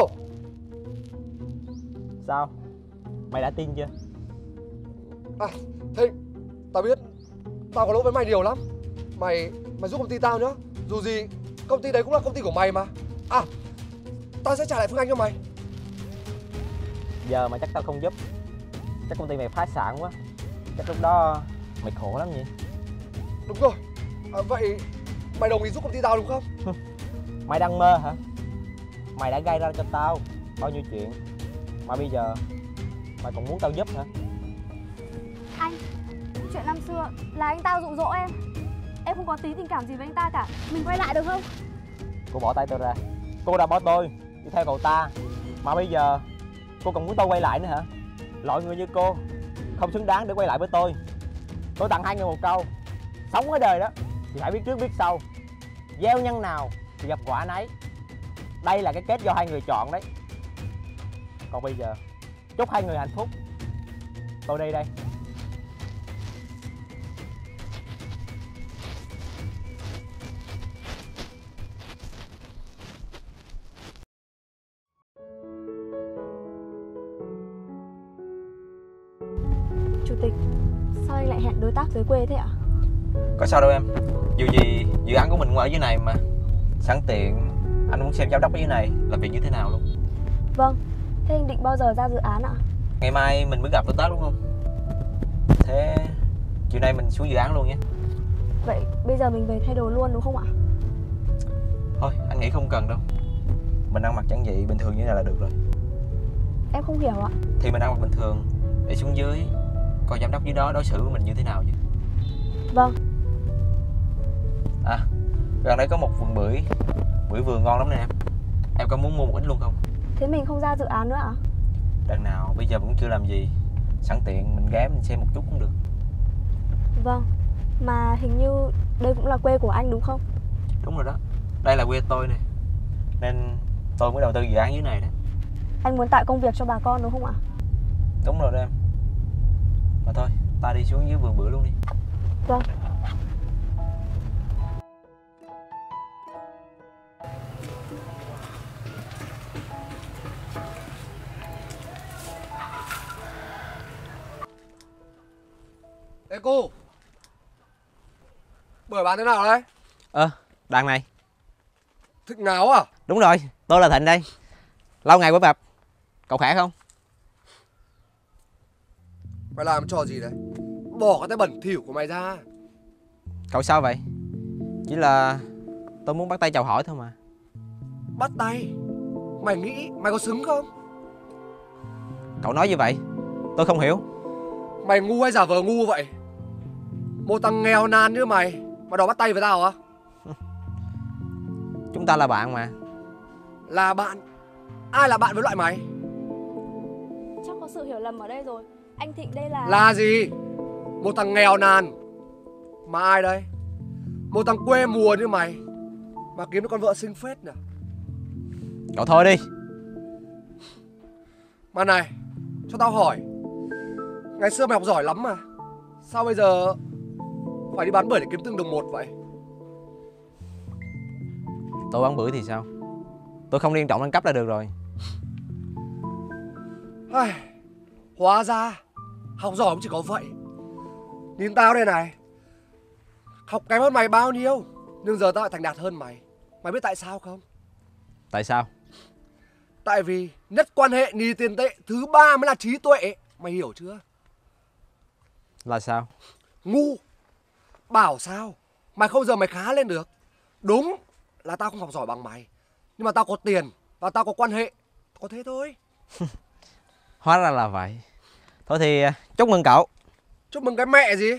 Sao? Mày đã tin chưa? À, Thịnh, tao biết tao có lỗi với mày nhiều lắm. Mày giúp công ty tao nữa. Dù gì công ty đấy cũng là công ty của mày mà. À, tao sẽ trả lại Phương Anh cho mày. Giờ mà chắc tao không giúp, chắc công ty mày phá sản quá. Chắc lúc đó mày khổ lắm nhỉ? Đúng rồi. Vậy mày đồng ý giúp công ty tao đúng không? Mày đang mơ hả? Mày đã gây ra cho tao bao nhiêu chuyện mà bây giờ mày còn muốn tao giúp hả? Anh, chuyện năm xưa là anh ta dụ dỗ em. Em không có tí tình cảm gì với anh ta cả. Mình quay lại được không? Cô bỏ tay tôi ra. Cô đã bỏ tôi đi theo cậu ta, mà bây giờ cô còn muốn tôi quay lại nữa hả? Loại người như cô không xứng đáng để quay lại với tôi. Tôi tặng hai người một câu: sống ở đời đó thì phải biết trước biết sau, gieo nhân nào thì gặp quả nấy. Đây là cái kết do hai người chọn đấy. Còn bây giờ chúc hai người hạnh phúc. Tôi đi đây. Chủ tịch, sao anh lại hẹn đối tác tới quê thế ạ? Có sao đâu em. Dù gì dự án của mình cũng ở dưới này mà. Sẵn tiện anh muốn xem giám đốc ở dưới này làm việc như thế nào luôn. Vâng, thế anh định bao giờ ra dự án ạ? Ngày mai mình mới gặp đối tác đúng không? Thế chiều nay mình xuống dự án luôn nhé. Vậy bây giờ mình về thay đồ luôn đúng không ạ? Thôi anh nghĩ không cần đâu. Mình ăn mặc giản dị bình thường như này là được rồi. Em không hiểu ạ. Thì mình ăn mặc bình thường để xuống dưới coi giám đốc dưới đó đối xử với mình như thế nào chứ. Vâng. À, gần đây có một vườn bưởi. Bưởi vừa ngon lắm nè em. Em có muốn mua một ít luôn không? Thế mình không ra dự án nữa ạ? Đằng nào bây giờ vẫn chưa làm gì, sẵn tiện mình ghé mình xem một chút cũng được. Vâng. Mà hình như đây cũng là quê của anh đúng không? Đúng rồi đó. Đây là quê tôi nè. Nên tôi mới đầu tư dự án dưới này đó. Anh muốn tạo công việc cho bà con đúng không ạ? Đúng rồi đó em. Mà thôi, ta đi xuống dưới vườn bưởi luôn đi. Vâng. Ê cô, bưởi bán thế nào đấy? Đằng này. Thích ngáo à? Đúng rồi, tôi là Thịnh đây. Lâu ngày mới gặp. Cậu khỏe không? Mày làm trò gì đấy? Bỏ cái tay bẩn thỉu của mày ra. Cậu sao vậy? Chỉ là tôi muốn bắt tay chào hỏi thôi mà. Bắt tay? Mày nghĩ mày có xứng không? Cậu nói như vậy tôi không hiểu. Mày ngu hay giả vờ ngu vậy? Một thằng nghèo nàn như mày mà đòi bắt tay với tao à? Chúng ta là bạn mà. Là bạn? Ai là bạn với loại mày? Chắc có sự hiểu lầm ở đây rồi. Anh Thịnh đây là... Là gì? Một thằng nghèo nàn. Mà ai đây? Một thằng quê mùa như mày mà kiếm được con vợ xinh phết nhỉ? Cậu thôi đi. Mà này, cho tao hỏi, ngày xưa mày học giỏi lắm mà, sao bây giờ phải đi bán bưởi để kiếm từng đồng một vậy? Tôi bán bưởi thì sao? Tôi không liên trọng lên cấp là được rồi. Ai, hóa ra học giỏi cũng chỉ có vậy. Nhìn tao đây này, học kém hơn mày bao nhiêu, nhưng giờ tao lại thành đạt hơn mày. Mày biết tại sao không? Tại sao? Tại vì nhất quan hệ nhì tiền tệ, thứ ba mới là trí tuệ. Mày hiểu chưa? Là sao? Ngu. Bảo sao mày không giờ mày khá lên được. Đúng là tao không học giỏi bằng mày, nhưng mà tao có tiền và tao có quan hệ. Có thế thôi. Hóa ra là vậy. Thôi thì chúc mừng cậu. Chúc mừng cái mẹ gì?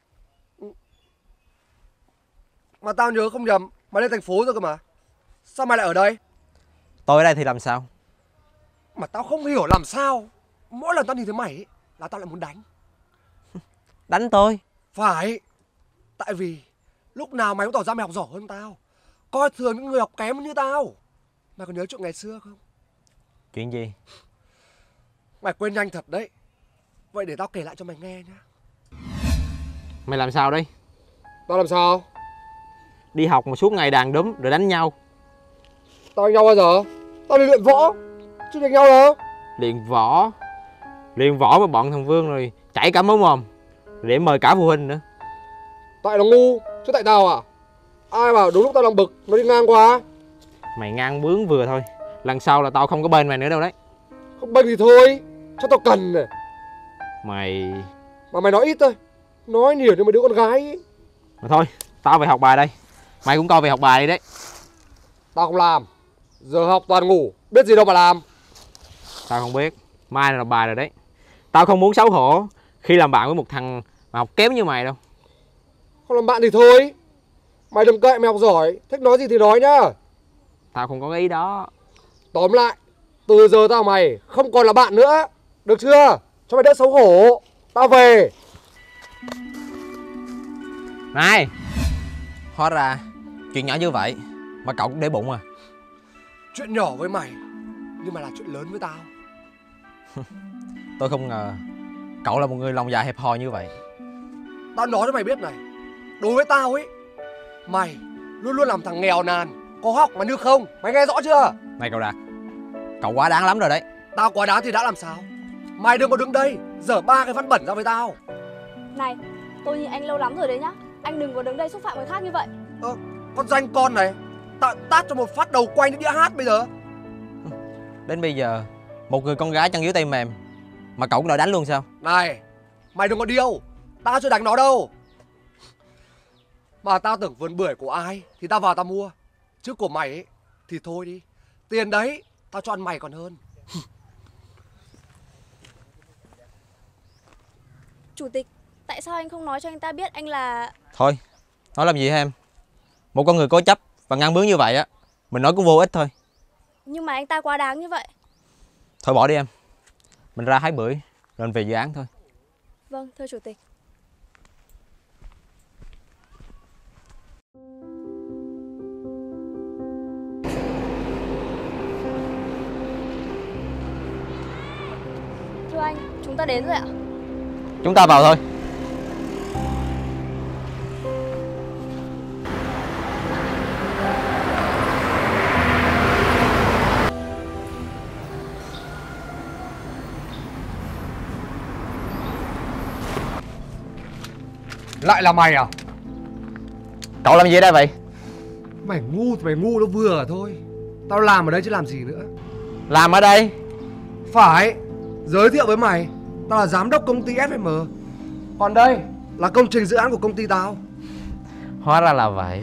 Mà tao nhớ không nhầm, mày lên thành phố rồi cơ mà. Sao mày lại ở đây? Tôi ở đây thì làm sao? Mà tao không hiểu làm sao mỗi lần tao nhìn thấy mày ấy, là tao lại muốn đánh. Đánh tôi? Phải. Tại vì lúc nào mày cũng tỏ ra mày học giỏi hơn tao, coi thường những người học kém như tao. Mày còn nhớ chuyện ngày xưa không? Chuyện gì? Mày quên nhanh thật đấy. Vậy để tao kể lại cho mày nghe nhá. Mày làm sao đây? Tao làm sao? Đi học mà suốt ngày đàn đúm rồi đánh nhau. Tao đánh nhau bao giờ? Tao đi luyện võ chứ đánh nhau đâu. Luyện võ? Luyện võ mà bọn thằng Vương rồi chảy cả máu mồm, để mời cả phụ huynh nữa. Tại nó ngu chứ tại tao à? Ai bảo đúng lúc tao đang bực nó đi ngang qua. Mày ngang bướng vừa thôi. Lần sau là tao không có bên mày nữa đâu đấy. Không bênh thì thôi, cho tao cần này. Mày... Mà mày nói ít thôi, nói nhiều như mấy đứa con gái ấy. Mà thôi, tao về học bài đây. Mày cũng coi về học bài đi đấy. Tao không làm. Giờ học toàn ngủ, biết gì đâu mà làm. Tao không biết. Mai là bài rồi đấy. Tao không muốn xấu hổ khi làm bạn với một thằng mà học kém như mày đâu. Không làm bạn thì thôi. Mày đừng cậy mày học giỏi, thích nói gì thì nói nhá. Tao không có ý đó. Tóm lại, từ giờ tao mày không còn là bạn nữa. Được chưa? Cho mày đỡ xấu hổ. Tao về. Này! Hóa ra chuyện nhỏ như vậy mà cậu cũng để bụng à? Chuyện nhỏ với mày nhưng mà là chuyện lớn với tao. Tôi không ngờ cậu là một người lòng dạ hẹp hòi như vậy. Tao nói cho mày biết này, đối với tao ấy, mày luôn luôn làm thằng nghèo nàn, có học mà như không. Mày nghe rõ chưa? Này cậu Đạt, cậu quá đáng lắm rồi đấy. Tao quá đáng thì đã làm sao? Mày đừng có đứng đây dở ba cái văn bẩn ra với tao. Này, tôi nhìn anh lâu lắm rồi đấy nhá. Anh đừng có đứng đây xúc phạm người khác như vậy. Con danh con này, tao tát cho một phát đầu quay đến đĩa hát bây giờ. Đến bây giờ một người con gái chân dưới tay mềm mà cậu cũng đòi đánh luôn sao? Này, mày đừng có điêu, tao chưa đánh nó đâu. Mà tao tưởng vườn bưởi của ai thì tao vào tao mua, chứ của mày ấy thì thôi đi. Tiền đấy tao cho ăn mày còn hơn. Chủ tịch, tại sao anh không nói cho anh ta biết anh là... Thôi, nói làm gì hả em? Một con người cố chấp và ngang bướng như vậy á, mình nói cũng vô ích thôi. Nhưng mà anh ta quá đáng như vậy. Thôi bỏ đi em. Mình ra hái bưởi rồi mình về dự án thôi. Vâng, thưa chủ tịch. Thưa anh, chúng ta đến rồi ạ. Chúng ta vào thôi. Lại là mày à? Cậu làm gì ở đây vậy? Mày ngu thì mày ngu nó vừa thôi. Tao làm ở đây chứ làm gì nữa. Làm ở đây? Phải. Giới thiệu với mày, tao là giám đốc công ty FM. Còn đây là công trình dự án của công ty tao. Hóa ra là vậy.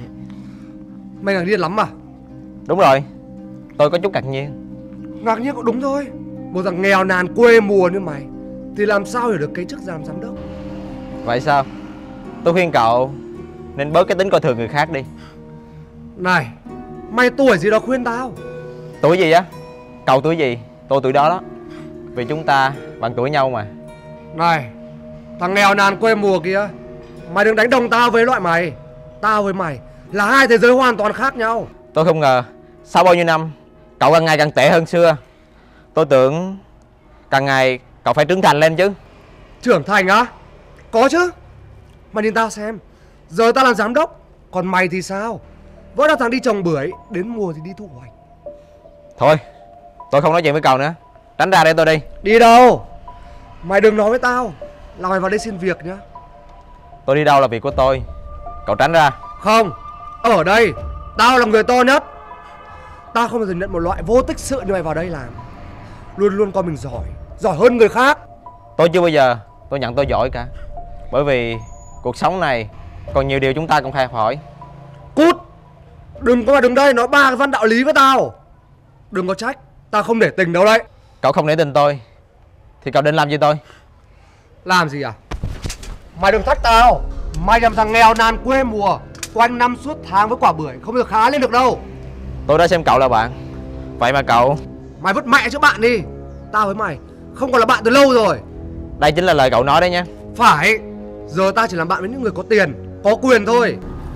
Mày ngạc nhiên lắm à? Đúng rồi, tôi có chút ngạc nhiên. Ngạc nhiên cũng đúng thôi. Một thằng nghèo nàn quê mùa như mày thì làm sao hiểu được cái chức làm giám đốc. Vậy sao? Tôi khuyên cậu nên bớt cái tính coi thường người khác đi. Này, mày tuổi gì đó khuyên tao? Tuổi gì á? Cậu tuổi gì? Tôi tuổi đó đó. Vì chúng ta bằng tuổi nhau mà. Này, thằng nghèo nàn quê mùa kia, mày đừng đánh đồng tao với loại mày. Tao với mày là hai thế giới hoàn toàn khác nhau. Tôi không ngờ sau bao nhiêu năm cậu càng ngày càng tệ hơn xưa. Tôi tưởng càng ngày cậu phải trưởng thành lên chứ. Trưởng thành á? Có chứ. Mày nhìn tao xem, giờ tao làm giám đốc, còn mày thì sao? Vẫn là thằng đi trồng bưởi, đến mùa thì đi thu hoạch. Thôi, tôi không nói chuyện với cậu nữa. Tránh ra để tôi đi. Đi đâu? Mày đừng nói với tao là mày vào đây xin việc nhá. Tôi đi đâu là việc của tôi. Cậu tránh ra. Không, ở đây tao là người to nhất. Tao không bao giờ nhận một loại vô tích sự như mày vào đây làm. Luôn luôn coi mình giỏi, giỏi hơn người khác. Tôi chưa bao giờ tôi nhận tôi giỏi cả. Bởi vì cuộc sống này còn nhiều điều chúng ta cần phải học hỏi. Cút. Đừng có mà đứng đây nói ba cái văn đạo lý với tao. Đừng có trách, tao không để tình đâu đấy. Cậu không để tình tôi thì cậu định làm gì tôi? Làm gì à? Mày đừng trách tao. Mày làm thằng nghèo nàn quê mùa, quanh năm suốt tháng với quả bưởi, không được khá lên được đâu. Tôi đã xem cậu là bạn. Vậy mà cậu... Mày vứt mẹ chứ bạn đi. Tao với mày không còn là bạn từ lâu rồi. Đây chính là lời cậu nói đấy nhé. Phải. Giờ tao chỉ làm bạn với những người có tiền, có quyền thôi.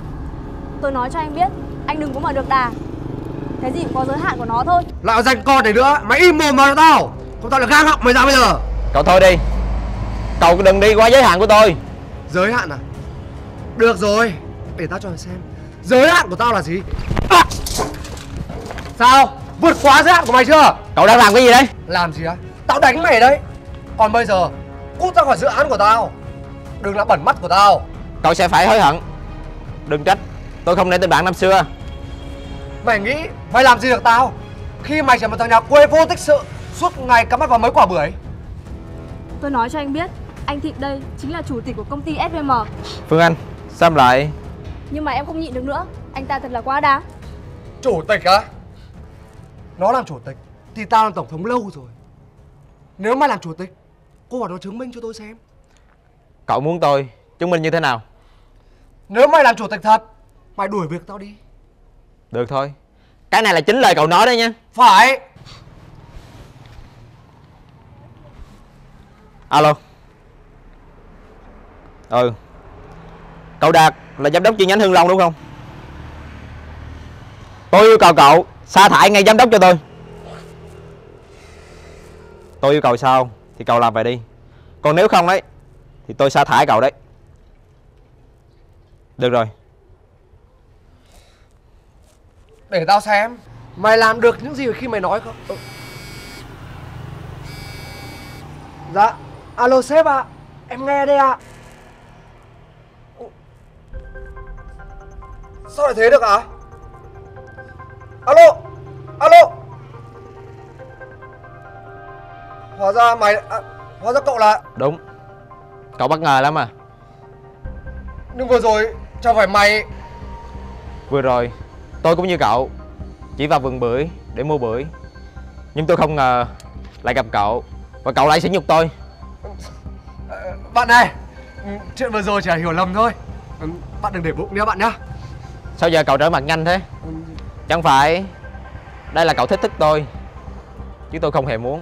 Tôi nói cho anh biết, anh đừng có mà được đà. Cái gì cũng có giới hạn của nó thôi. Lại danh con này nữa. Mày im mồm vào tao. Không tao là gang họng mày ra bây giờ. Cậu thôi đi. Cậu đừng đi quá giới hạn của tôi. Giới hạn à? Được rồi, để tao cho mày xem giới hạn của tao là gì. À! Sao? Vượt quá giới hạn của mày chưa? Cậu đang làm cái gì đấy? Làm gì á? Tao đánh mày đấy. Còn bây giờ cút ra khỏi dự án của tao. Đừng làm bẩn mắt của tao. Cậu sẽ phải hối hận. Đừng trách tôi không để tình bạn năm xưa. Mày nghĩ mày làm gì được tao khi mày chỉ một thằng nhà quê vô tích sự, suốt ngày cắm mắt vào mấy quả bưởi. Tôi nói cho anh biết, anh Thịnh đây chính là chủ tịch của công ty FM. Phương Anh, sao em lại... Nhưng mà em không nhịn được nữa, anh ta thật là quá đáng. Chủ tịch á? Nó làm chủ tịch thì tao làm tổng thống lâu rồi. Nếu mày làm chủ tịch, cô bảo nó chứng minh cho tôi xem. Cậu muốn tôi chứng minh như thế nào? Nếu mày làm chủ tịch thật, mày đuổi việc tao đi. Được thôi. Cái này là chính lời cậu nói đấy nhá. Phải. Alo. Ừ. Cậu Đạt là giám đốc chi nhánh Hưng Long đúng không? Tôi yêu cầu cậu sa thải ngay giám đốc cho tôi. Tôi yêu cầu sao thì cậu làm vậy đi. Còn nếu không đấy thì tôi sa thải cậu đấy. Được rồi. Để tao xem mày làm được những gì khi mày nói không. Dạ. Alo sếp ạ. Em nghe đây ạ. Sao lại thế được ạ? Alo. Alo. Hóa ra mày hóa ra cậu là... Đúng. Cậu bất ngờ lắm à. Nhưng vừa rồi chẳng phải mày... Vừa rồi tôi cũng như cậu, chỉ vào vườn bưởi để mua bưởi. Nhưng tôi không ngờ lại gặp cậu và cậu lại sỉ nhục tôi. Bạn này, chuyện vừa rồi chỉ là hiểu lầm thôi. Bạn đừng để bụng nhé bạn nhá. Sao giờ cậu trở mặt nhanh thế? Chẳng phải đây là cậu thích thức tôi, chứ tôi không hề muốn.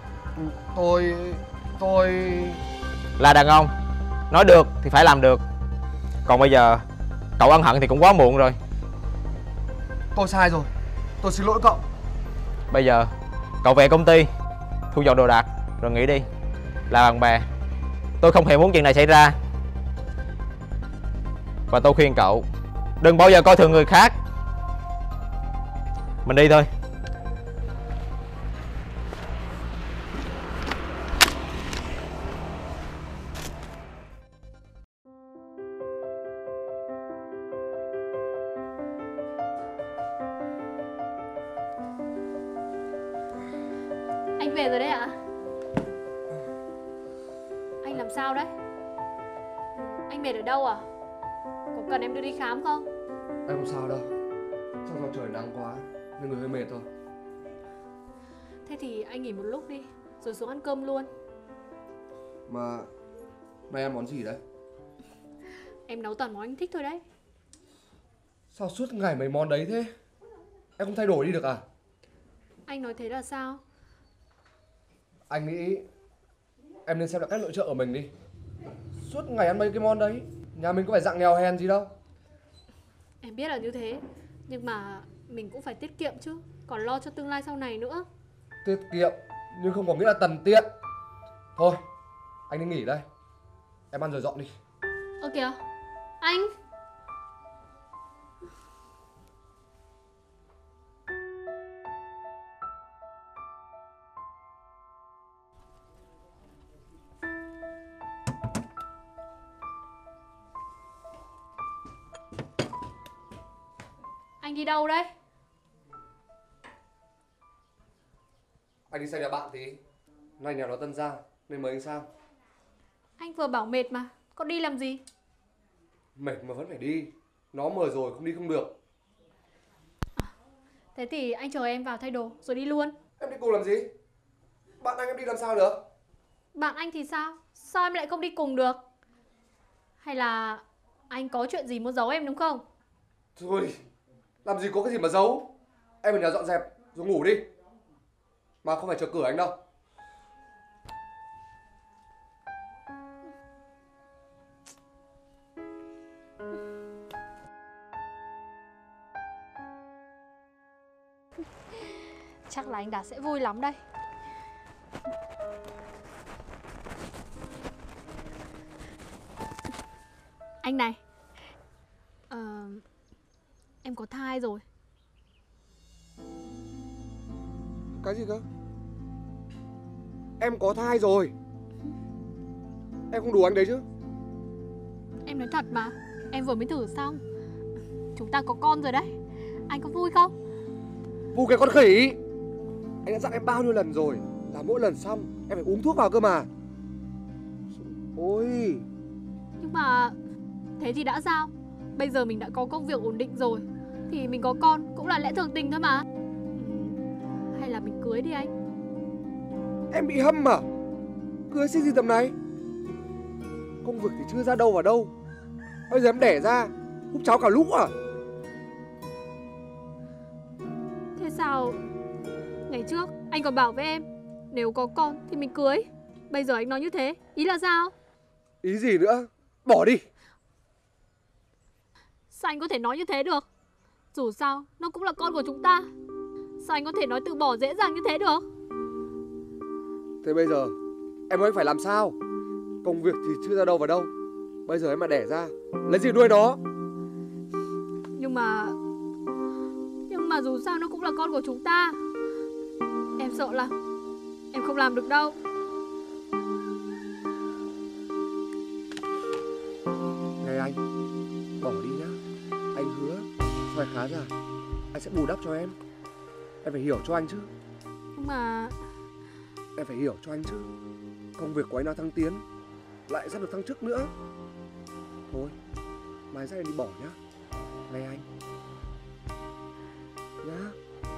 Tôi... Là đàn ông, nói được thì phải làm được. Còn bây giờ cậu ân hận thì cũng quá muộn rồi. Tôi sai rồi. Tôi xin lỗi cậu. Bây giờ cậu về công ty thu dọn đồ đạc rồi nghỉ đi. Là bạn bè, tôi không hề muốn chuyện này xảy ra. Và tôi khuyên cậu đừng bao giờ coi thường người khác. Mình đi thôi. Anh về rồi đấy ạ? Anh làm sao đấy? Anh mệt ở đâu à? Có cần em đưa đi khám không? Em không sao đâu. Chắc do trời nắng quá nên người hơi mệt thôi. Thế thì anh nghỉ một lúc đi, rồi xuống ăn cơm luôn. Mà nay ăn món gì đấy? Em nấu toàn món anh thích thôi đấy. Sao suốt ngày mấy món đấy thế? Em không thay đổi đi được à? Anh nói thế là sao? Anh nghĩ em nên xem lại cách lựa chọn ở mình đi. Suốt ngày ăn mấy cái món đấy, nhà mình có phải dạng nghèo hèn gì đâu. Em biết là như thế, nhưng mà mình cũng phải tiết kiệm chứ, còn lo cho tương lai sau này nữa. Tiết kiệm nhưng không có nghĩa là tần tiện. Thôi, anh đi nghỉ đây. Em ăn rồi dọn đi. Ơ kìa, anh! Anh đi đâu đấy? Anh đi xem nhà bạn tí. Nay nhà nó tân gia nên mời anh sang. Anh vừa bảo mệt mà, còn đi làm gì? Mệt mà vẫn phải đi. Nó mời rồi không đi không được. Thế thì anh chờ em vào thay đồ rồi đi luôn. Em đi cùng làm gì? Bạn anh em đi làm sao được? Bạn anh thì sao? Sao em lại không đi cùng được? Hay là anh có chuyện gì muốn giấu em đúng không? Thôi, làm gì có cái gì mà giấu. Em ở nhà dọn dẹp rồi ngủ đi. Mà không phải chờ cửa anh đâu. Chắc là anh Đạt sẽ vui lắm đây. Anh này, em có thai rồi. Cái gì cơ? Em có thai rồi. Em không đùa anh đấy chứ? Em nói thật mà, em vừa mới thử xong. Chúng ta có con rồi đấy. Anh có vui không? Vu cái con khỉ. Anh đã dặn em bao nhiêu lần rồi là mỗi lần xong em phải uống thuốc vào cơ mà. Ôi, Nhưng mà thế thì đã sao? Bây giờ mình đã có công việc ổn định rồi, thì mình có con cũng là lẽ thường tình thôi mà. Hay là mình cưới đi anh? em bị hâm à? Cưới xin gì tầm này? Công việc thì chưa ra đâu vào đâu. Bây giờ em đẻ ra húp cháo cả lũ à? Thế sao ngày trước anh còn bảo với em nếu có con thì mình cưới. Bây giờ anh nói như thế, ý là sao? Ý gì nữa? Bỏ đi. Sao anh có thể nói như thế được? Dù sao nó cũng là con của chúng ta. Sao anh có thể nói từ bỏ dễ dàng như thế được? Thế bây giờ em nói phải làm sao? Công việc thì chưa ra đâu vào đâu. Bây giờ em mà đẻ ra lấy gì nuôi nó? Nhưng mà dù sao nó cũng là con của chúng ta. Em sợ là em không làm được đâu. Này anh, bỏ đi nhá. Anh hứa phải khá ra anh sẽ bù đắp cho em. Em phải hiểu cho anh chứ. Nhưng mà Em phải hiểu cho anh chứ. Công việc của anh đang thăng tiến, lại sắp được thăng chức nữa. Thôi, mai dắt em đi bỏ nhá. Nghe anh nhá.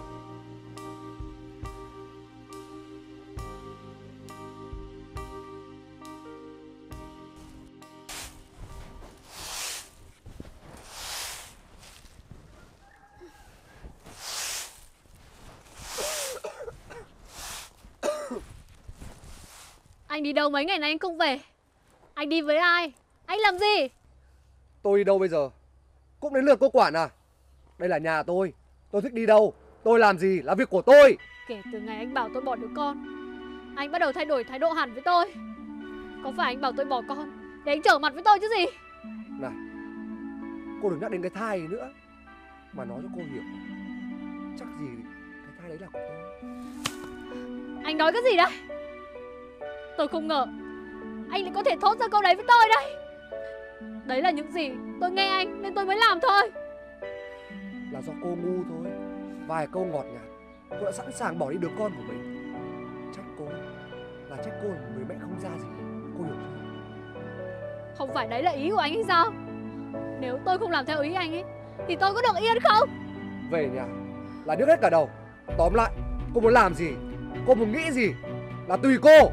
anh đi đâu mấy ngày nay anh không về? Anh đi với ai? Anh làm gì? Tôi đi đâu bây giờ? Cũng đến lượt cô quản à? Đây là nhà tôi thích đi đâu, tôi làm gì là việc của tôi. Kể từ ngày anh bảo tôi bỏ đứa con, anh bắt đầu thay đổi thái độ hẳn với tôi. Có phải anh bảo tôi bỏ con để anh trở mặt với tôi chứ gì? Này, cô đừng nhắc đến cái thai này nữa, mà nói cho cô hiểu. Chắc gì cái thai đấy là của tôi. Anh nói cái gì đấy? Tôi không ngờ anh lại có thể thốt ra câu đấy với tôi đây. Đấy là những gì tôi nghe anh nên tôi mới làm thôi. Là do cô ngu thôi. Vài câu ngọt ngào cô đã sẵn sàng bỏ đi đứa con của mình. Chắc cô là trách cô là một người mẹ không ra gì. Cô hiểu chưa? Không phải đấy là ý của anh hay sao? Nếu tôi không làm theo ý anh ấy thì tôi có được yên không? Về nhà là nước hết cả đầu. Tóm lại, cô muốn làm gì, cô muốn nghĩ gì là tùy cô.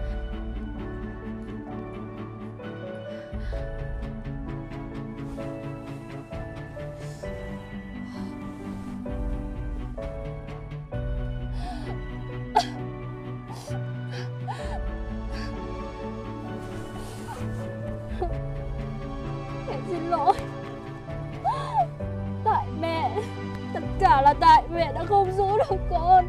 Em xin lỗi. Tại mẹ, tất cả là tại mẹ đã không giữ được con.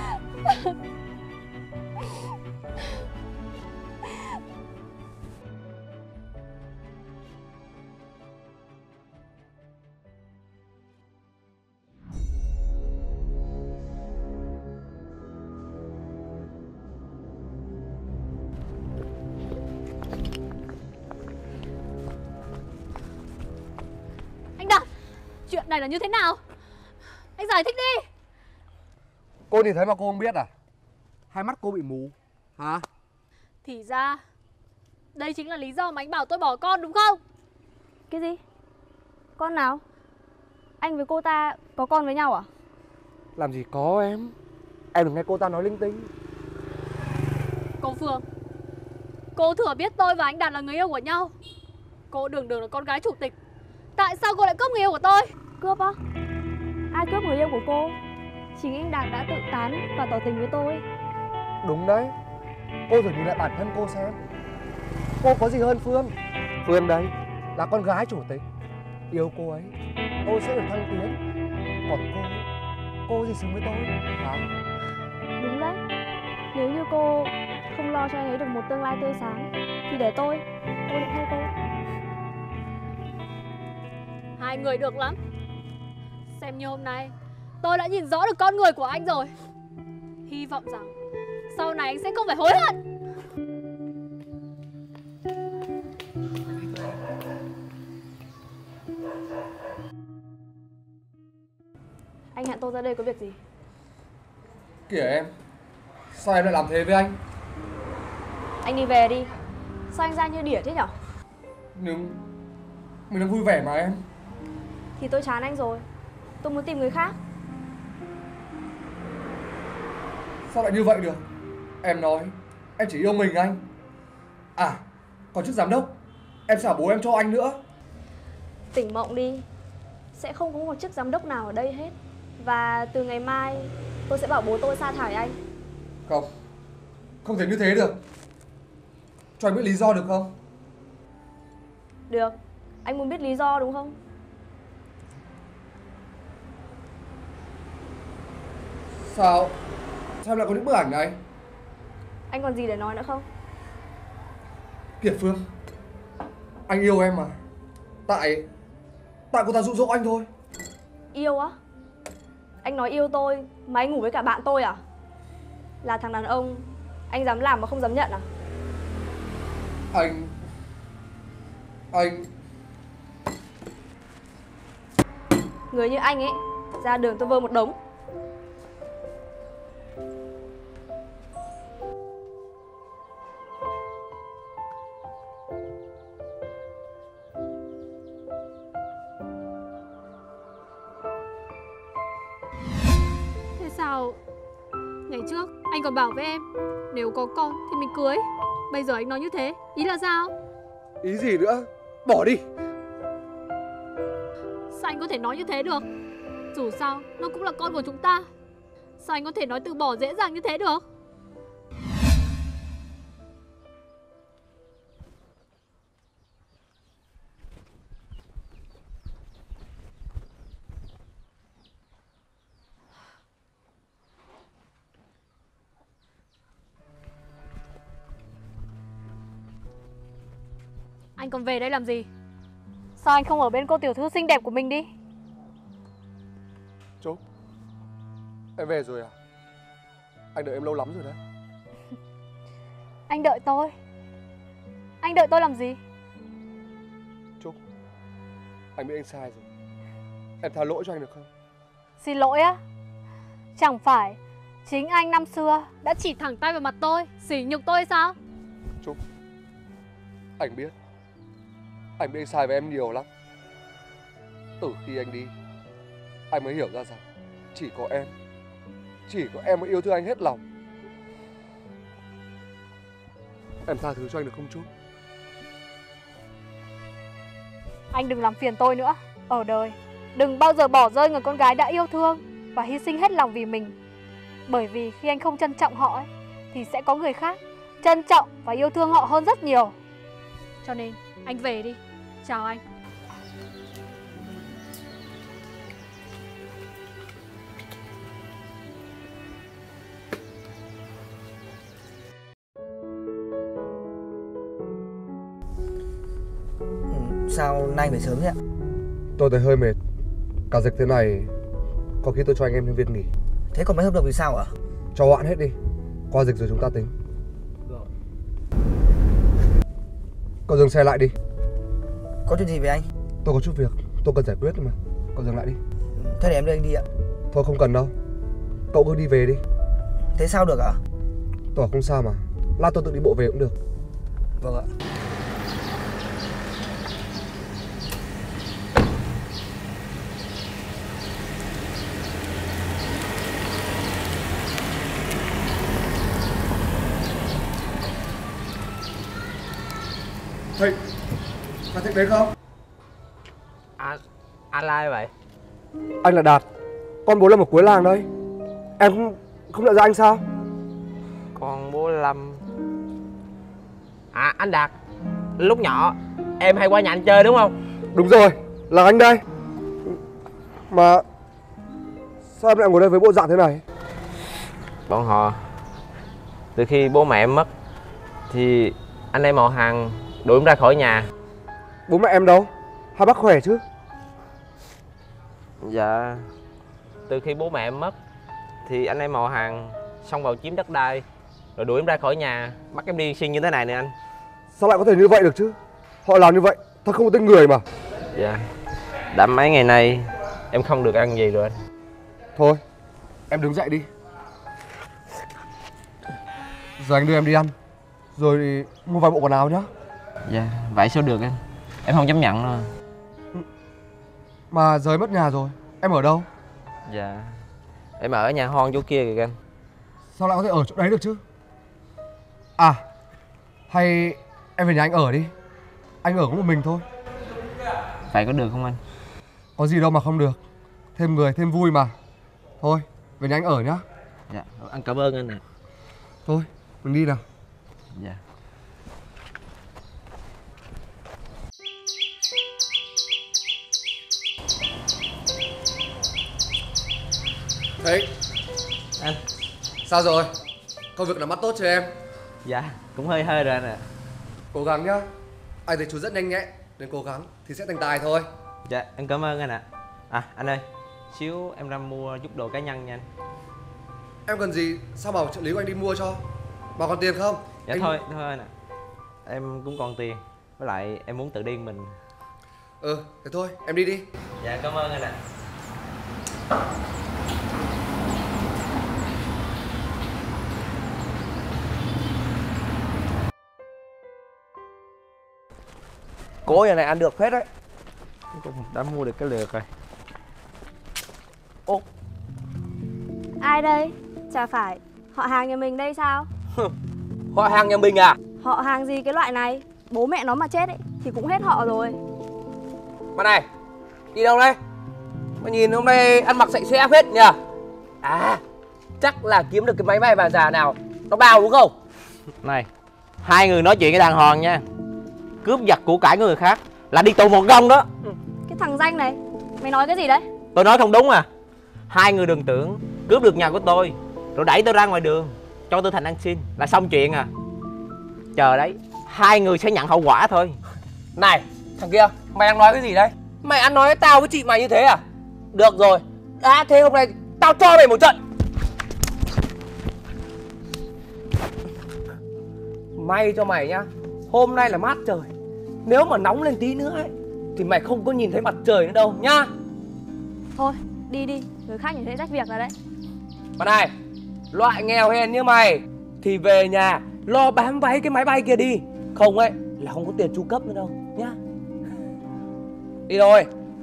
Anh Đạt, chuyện này là như thế nào? Anh giải thích đi. Cô nhìn thấy mà cô không biết à? Hai mắt cô bị mù hả? Thì ra đây chính là lý do mà anh bảo tôi bỏ con đúng không? Cái gì? Con nào? Anh với cô ta có con với nhau à? Làm gì có em. Em đừng nghe cô ta nói linh tinh. Cô Phương, cô thừa biết tôi và anh Đạt là người yêu của nhau. Cô đường đường là con gái chủ tịch, tại sao cô lại cướp người yêu của tôi? Cướp á? Ai cướp người yêu của cô? Chính anh Đạt đã tự tán và tỏ tình với tôi. Đúng đấy. Cô thử nhìn lại bản thân cô xem. Cô có gì hơn Phương? Phương đây là con gái chủ tịch. Yêu cô ấy, tôi sẽ được thăng tiến. Còn cô gì xứng với tôi hả? Đúng đấy. Nếu như cô không lo cho anh ấy được một tương lai tươi sáng thì để tôi định thay cô. Hai người được lắm. Xem như hôm nay tôi đã nhìn rõ được con người của anh rồi. Hy vọng rằng sau này anh sẽ không phải hối hận. Anh hẹn tôi ra đây có việc gì? Kìa em, sao em lại làm thế với anh? Anh đi về đi. Sao anh ra như đỉa thế nhở? Nhưng mình đang vui vẻ mà em. Thì tôi chán anh rồi. Tôi muốn tìm người khác. Sao lại như vậy được? Em nói em chỉ yêu mình anh. À, còn chức giám đốc em xả bố em cho anh nữa. Tỉnh mộng đi. Sẽ không có một chức giám đốc nào ở đây hết. Và từ ngày mai tôi sẽ bảo bố tôi sa thải anh. Không, không thể như thế được. Cho anh biết lý do được không? Được. Anh muốn biết lý do đúng không? Sao em lại có những bức ảnh này? Anh còn gì để nói nữa không? Kiệt Phương, anh yêu em mà. Tại cô ta dụ dỗ anh thôi. Yêu á? Anh nói yêu tôi mà anh ngủ với cả bạn tôi à? Là thằng đàn ông anh dám làm mà không dám nhận à? Anh Người như anh ấy ra đường tôi vơ một đống. Thế sao ngày trước anh còn bảo với em nếu có con thì mình cưới, bây giờ anh nói như thế, ý là sao? ý gì nữa? Bỏ đi. Sao anh có thể nói như thế được? Dù sao nó cũng là con của chúng ta. Sao anh có thể nói từ bỏ dễ dàng như thế được? Anh còn về đây làm gì? Sao anh không ở bên cô tiểu thư xinh đẹp của mình đi? Trúc, em về rồi à? Anh đợi em lâu lắm rồi đấy. Anh đợi tôi? Anh đợi tôi làm gì? Trúc, anh biết anh sai rồi. Em tha lỗi cho anh được không? Xin lỗi á? Chính anh năm xưa đã chỉ thẳng tay vào mặt tôi, sỉ nhục tôi sao? Trúc, anh biết anh sai với em nhiều lắm. Từ khi anh đi, anh mới hiểu ra rằng chỉ có em mới yêu thương anh hết lòng. Em tha thứ cho anh được không Trúc? Anh đừng làm phiền tôi nữa. Ở đời, đừng bao giờ bỏ rơi người con gái đã yêu thương và hy sinh hết lòng vì mình. Bởi vì khi anh không trân trọng họ ấy, thì sẽ có người khác trân trọng và yêu thương họ hơn rất nhiều. Cho nên, anh về đi. Chào anh. Sao nay về sớm thế ạ? Tôi thấy hơi mệt. Cả dịch thế này, có khi tôi cho anh em nhân viên nghỉ. Thế còn mấy hợp đồng thì sao ạ? Cho hoãn hết đi. Qua dịch rồi chúng ta tính. Cậu dừng xe lại đi. Có chuyện gì với anh? Tôi có chút việc, tôi cần giải quyết mà. Cậu dừng lại đi. Thế để em đưa anh đi ạ. Thôi không cần đâu. Cậu cứ đi về đi. Thế sao được ạ? Tôi bảo không sao mà. Lát tôi tự đi bộ về cũng được. Vâng ạ. Thịnh, phải Thịnh đấy không? Anh là ai vậy? Anh là Đạt, con bố Lâm ở cuối làng đây. Em không nhận ra anh sao? Con bố Lâm. À, anh Đạt. Lúc nhỏ em hay qua nhà anh chơi đúng không? Đúng rồi, là anh đây. Mà sao em lại ngồi đây với bộ dạng thế này? Bọn họ từ khi bố mẹ em mất thì anh em họ hàng đuổi em ra khỏi nhà. Bố mẹ em đâu? Hai bác khỏe chứ? Dạ, từ khi bố mẹ em mất thì anh em họ hàng xông vào chiếm đất đai rồi đuổi em ra khỏi nhà, bắt em đi sinh như thế này nè anh. Sao lại có thể như vậy được chứ? Họ làm như vậy thật không có tên người mà. Dạ, đã mấy ngày nay em không được ăn gì rồi anh. Thôi, em đứng dậy đi. Giờ anh đưa em đi ăn, rồi mua vài bộ quần áo nhá. Dạ, vậy sao được anh? Em không dám nhận đâu. Mà giờ em mất nhà rồi, em ở đâu? Dạ, em ở nhà hoang chỗ kia kìa anh. Sao lại có thể ở chỗ đấy được chứ? À, hay em về nhà anh ở đi. Anh ở có một mình thôi. Vậy có được không anh? Có gì đâu mà không được. Thêm người thêm vui mà. Thôi, về nhà anh ở nhá. Dạ, anh cảm ơn anh ạ. Thôi, mình đi nào. Dạ. Thế Anh. sao rồi? Công việc nắm bắt tốt chưa em? Dạ, cũng hơi hơi rồi anh ạ. Cố gắng nhá. Anh thấy chú rất nhanh nhẹn, nên cố gắng thì sẽ thành tài thôi. Dạ, em cảm ơn anh ạ. À, anh ơi, xíu em ra mua giúp đồ cá nhân nha anh. Em cần gì sao bảo trợ lý của anh đi mua cho? Mà còn tiền không? Dạ anh... thôi anh ạ. Em cũng còn tiền. Với lại em muốn tự đi mình. Thế thôi, em đi đi. Dạ, cảm ơn anh ạ. Cố nhà này ăn được phết đấy. Cũng đã mua được cái lược rồi. Ô, Ai đây? Chả phải họ hàng nhà mình đây sao? họ hàng nhà mình à? Họ hàng gì cái loại này? Bố mẹ nó mà chết ấy thì cũng hết họ rồi. Mà này, đi đâu đây? Mà nhìn hôm nay ăn mặc sạch sẽ phết nhỉ? À, chắc là kiếm được cái máy bay bà già nào nó bao đúng không? Này, hai người nói chuyện cái đàng hoàng nha. Cướp giật của cải người khác là đi tù một gông đó. Cái thằng danh này, mày nói cái gì đấy? Tôi nói không đúng à? Hai người đừng tưởng cướp được nhà của tôi rồi đẩy tôi ra ngoài đường cho tôi thành ăn xin là xong chuyện à. Chờ đấy, hai người sẽ nhận hậu quả thôi. Này, thằng kia, mày đang nói cái gì đấy? Mày ăn nói với tao với chị mày như thế à? Được rồi, đã thế hôm nay tao cho mày một trận. May cho mày nhá, hôm nay là mát trời. Nếu mà nóng lên tí nữa ấy thì mày không có nhìn thấy mặt trời nữa đâu nhá. Thôi, đi đi, người khác nhìn thấy rách việc rồi đấy. Mà này, Loại nghèo hèn như mày thì về nhà lo bám váy cái máy bay kia đi. Không ấy là không có tiền chu cấp nữa đâu nhá. Đi thôi.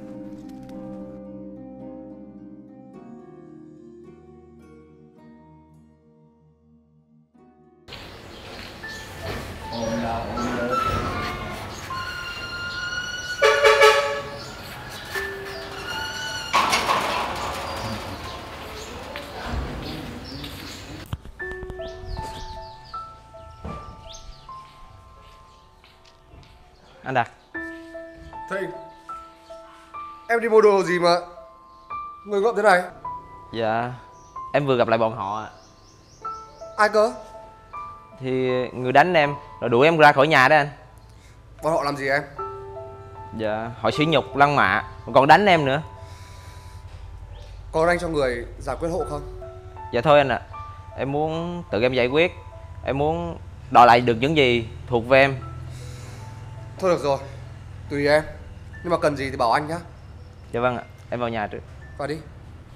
Anh Đạt. Thịnh, em đi mua đồ gì mà người ngợm thế này? Dạ, em vừa gặp lại bọn họ ạ. Ai cơ? Thì người đánh em rồi đuổi em ra khỏi nhà đó anh. Bọn họ làm gì em? Dạ, họ sỉ nhục lăng mạ còn đánh em nữa. Có anh cho người giải quyết hộ không? Dạ thôi anh ạ, em muốn tự em giải quyết. Em muốn đòi lại được những gì thuộc về em. Thôi được rồi, tùy em. Nhưng mà cần gì thì bảo anh nhá. Dạ vâng ạ, em vào nhà trước. Vào đi.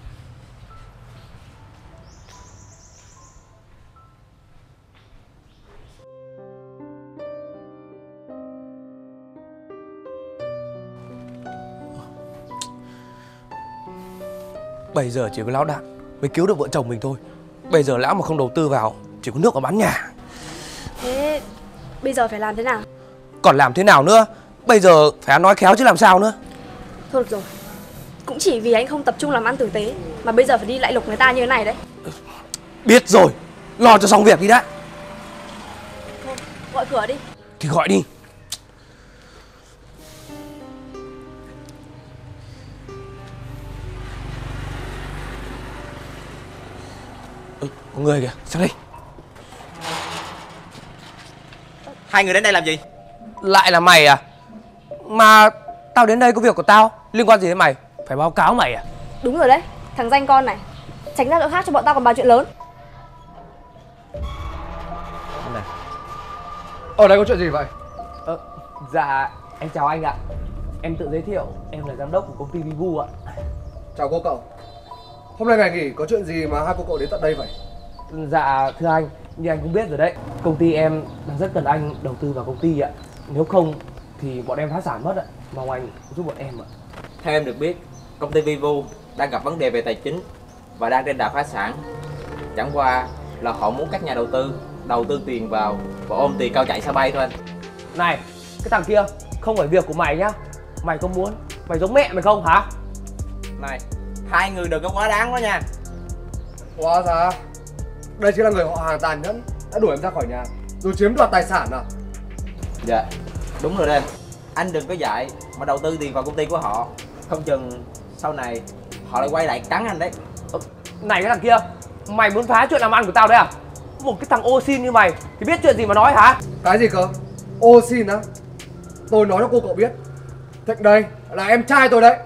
Bây giờ chỉ có lão Đạn mới cứu được vợ chồng mình thôi. Bây giờ lão mà không đầu tư vào chỉ có nước mà bán nhà. Thế bây giờ phải làm thế nào? Còn làm thế nào nữa? Bây giờ phải ăn nói khéo chứ làm sao nữa. Thôi được rồi. Cũng chỉ vì anh không tập trung làm ăn tử tế mà bây giờ phải đi lại lục người ta như thế này đấy. Biết rồi, lo cho xong việc đi đã. Thôi, gọi cửa đi. Thì gọi đi. Có người kìa, sang đây. Hai người đến đây làm gì? Lại là mày à? Mà tao đến đây có việc của tao, liên quan gì đến mày? Phải báo cáo mày à? Đúng rồi đấy, thằng danh con này. Tránh ra chỗ khác cho bọn tao còn bàn chuyện lớn. Ở đây có chuyện gì vậy? Dạ, em chào anh ạ. Em tự giới thiệu, em là giám đốc của công ty Vivu ạ. Chào cô cậu. Hôm nay ngày nghỉ có chuyện gì mà hai cô cậu đến tận đây vậy? Dạ, thưa anh, như anh cũng biết rồi đấy, công ty em đang rất cần anh đầu tư vào công ty ạ. Nếu không thì bọn em phá sản mất ạ. Mong anh giúp bọn em ạ. Theo em được biết, công ty Vivu đang gặp vấn đề về tài chính và đang trên đà phá sản. Chẳng qua là họ muốn các nhà đầu tư tiền vào và ôm tiền cao chạy xa bay thôi anh. Này, cái thằng kia không phải việc của mày nhá. Mày có muốn mày giống mẹ mày không hả? Này, hai người đừng có quá đáng quá nha. Hóa ra đây chính là người họ hàng tàn nhẫn đã đuổi em ra khỏi nhà rồi chiếm đoạt tài sản à? Dạ, đúng rồi đây. Anh đừng có dạy mà đầu tư tiền vào công ty của họ. Không chừng sau này họ lại quay lại cắn anh đấy. Này cái thằng kia, mày muốn phá chuyện làm ăn của tao đấy à? Một cái thằng ô xin như mày thì biết chuyện gì mà nói hả? Cái gì cơ? Ô xin á? Tôi nói cho cô cậu biết, Thịnh đây là em trai tôi đấy.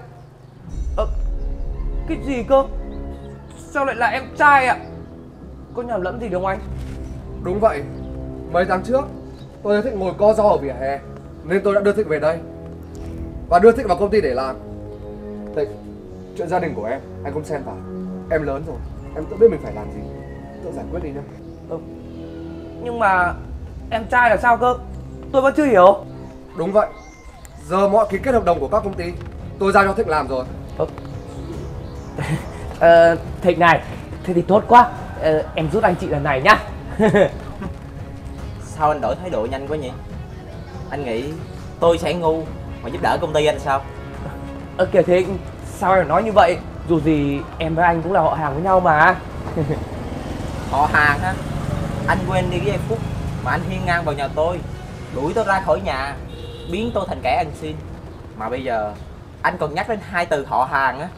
Cái gì cơ? Sao lại là em trai ạ? Có nhầm lẫn gì đâu anh? Đúng vậy. Mấy tháng trước tôi thấy Thịnh ngồi co ro ở vỉa hè nên tôi đã đưa Thịnh về đây và đưa Thịnh vào công ty để làm. Thịnh, chuyện gia đình của em anh không xen vào. Em lớn rồi, em tự biết mình phải làm gì, tự giải quyết đi nhá. Nhưng mà em trai là sao cơ? Tôi vẫn chưa hiểu. Đúng vậy. Giờ mọi ký kết hợp đồng của các công ty tôi giao cho Thịnh làm rồi. Thịnh này, thế thì tốt quá. Em giúp anh chị lần này nhá. Sao anh đổi thái độ nhanh quá nhỉ? Anh nghĩ tôi sẽ ngu mà giúp đỡ công ty anh sao? Kìa Thịnh, sao em nói như vậy? Dù gì em với anh cũng là họ hàng với nhau mà. Họ hàng á? Anh quên đi cái giây phút mà anh hiên ngang vào nhà tôi, đuổi tôi ra khỏi nhà, biến tôi thành kẻ ăn xin. Mà bây giờ anh còn nhắc đến hai từ họ hàng á.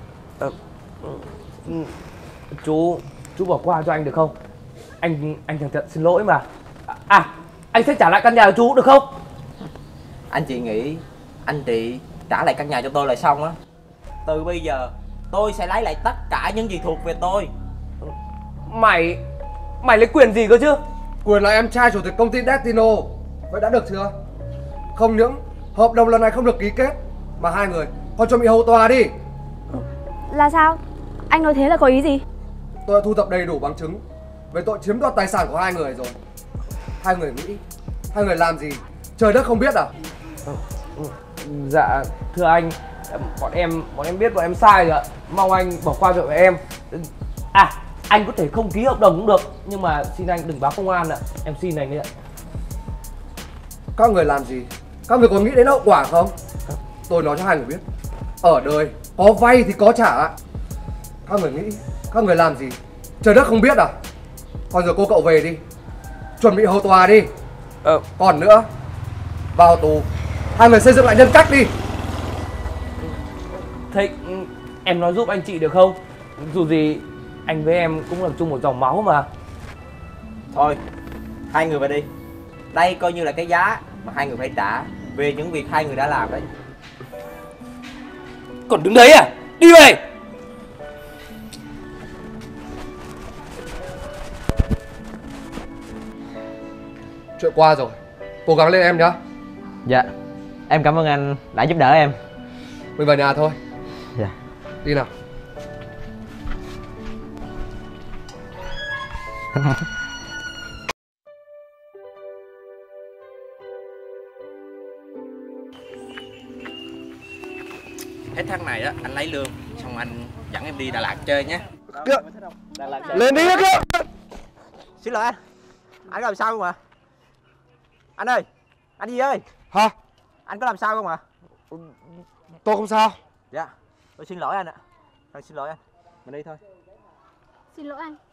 Chú bỏ qua cho anh được không? Anh thật thật xin lỗi mà. Anh sẽ trả lại căn nhà của chú được không? Anh chị nghĩ anh chị trả lại căn nhà cho tôi là xong á. Từ bây giờ tôi sẽ lấy lại tất cả những gì thuộc về tôi. Mày lấy quyền gì cơ chứ? Quyền là em trai chủ tịch công ty Destino. Vậy đã được chưa? Không những hợp đồng lần này không được ký kết mà hai người còn chuẩn bị hầu tòa đi. Là sao? Anh nói thế là có ý gì? tôi đã thu thập đầy đủ bằng chứng về tội chiếm đoạt tài sản của hai người rồi. Hai người nghĩ hai người làm gì trời đất không biết à? Dạ thưa anh, bọn em biết bọn em sai rồi ạ. Mong anh bỏ qua cho bọn em. À, anh có thể không ký hợp đồng cũng được, nhưng mà xin anh đừng báo công an ạ. Em xin anh đấy ạ. Các người làm gì? Các người có nghĩ đến hậu quả không? Tôi nói cho hai người biết, ở đời có vay thì có trả. Các người nghĩ các người làm gì trời đất không biết à? Còn giờ cô cậu về đi, chuẩn bị hầu tòa đi. Còn nữa, vào tù hai người xây dựng lại nhân cách đi. Thế em nói giúp anh chị được không? Dù gì anh với em cũng là chung một dòng máu mà. Thôi, hai người về đi. Đây coi như là cái giá mà hai người phải trả về những việc hai người đã làm đấy. Còn đứng đấy à? Đi về! Chuyện qua rồi, cố gắng lên em nhá. Dạ, em cảm ơn anh đã giúp đỡ em. Mình vào nhà thôi. Dạ. Đi nào. Hết tháng này á, anh lấy lương, xong anh dẫn em đi Đà Lạt chơi nhé. Lên đi kia. Xin lỗi anh có làm sao không ạ? Anh ơi, anh gì ơi? Hả? Anh có làm sao không ạ? Tôi không sao. Dạ, tôi xin lỗi anh ạ. Thôi xin lỗi anh, mình đi thôi. Xin lỗi anh.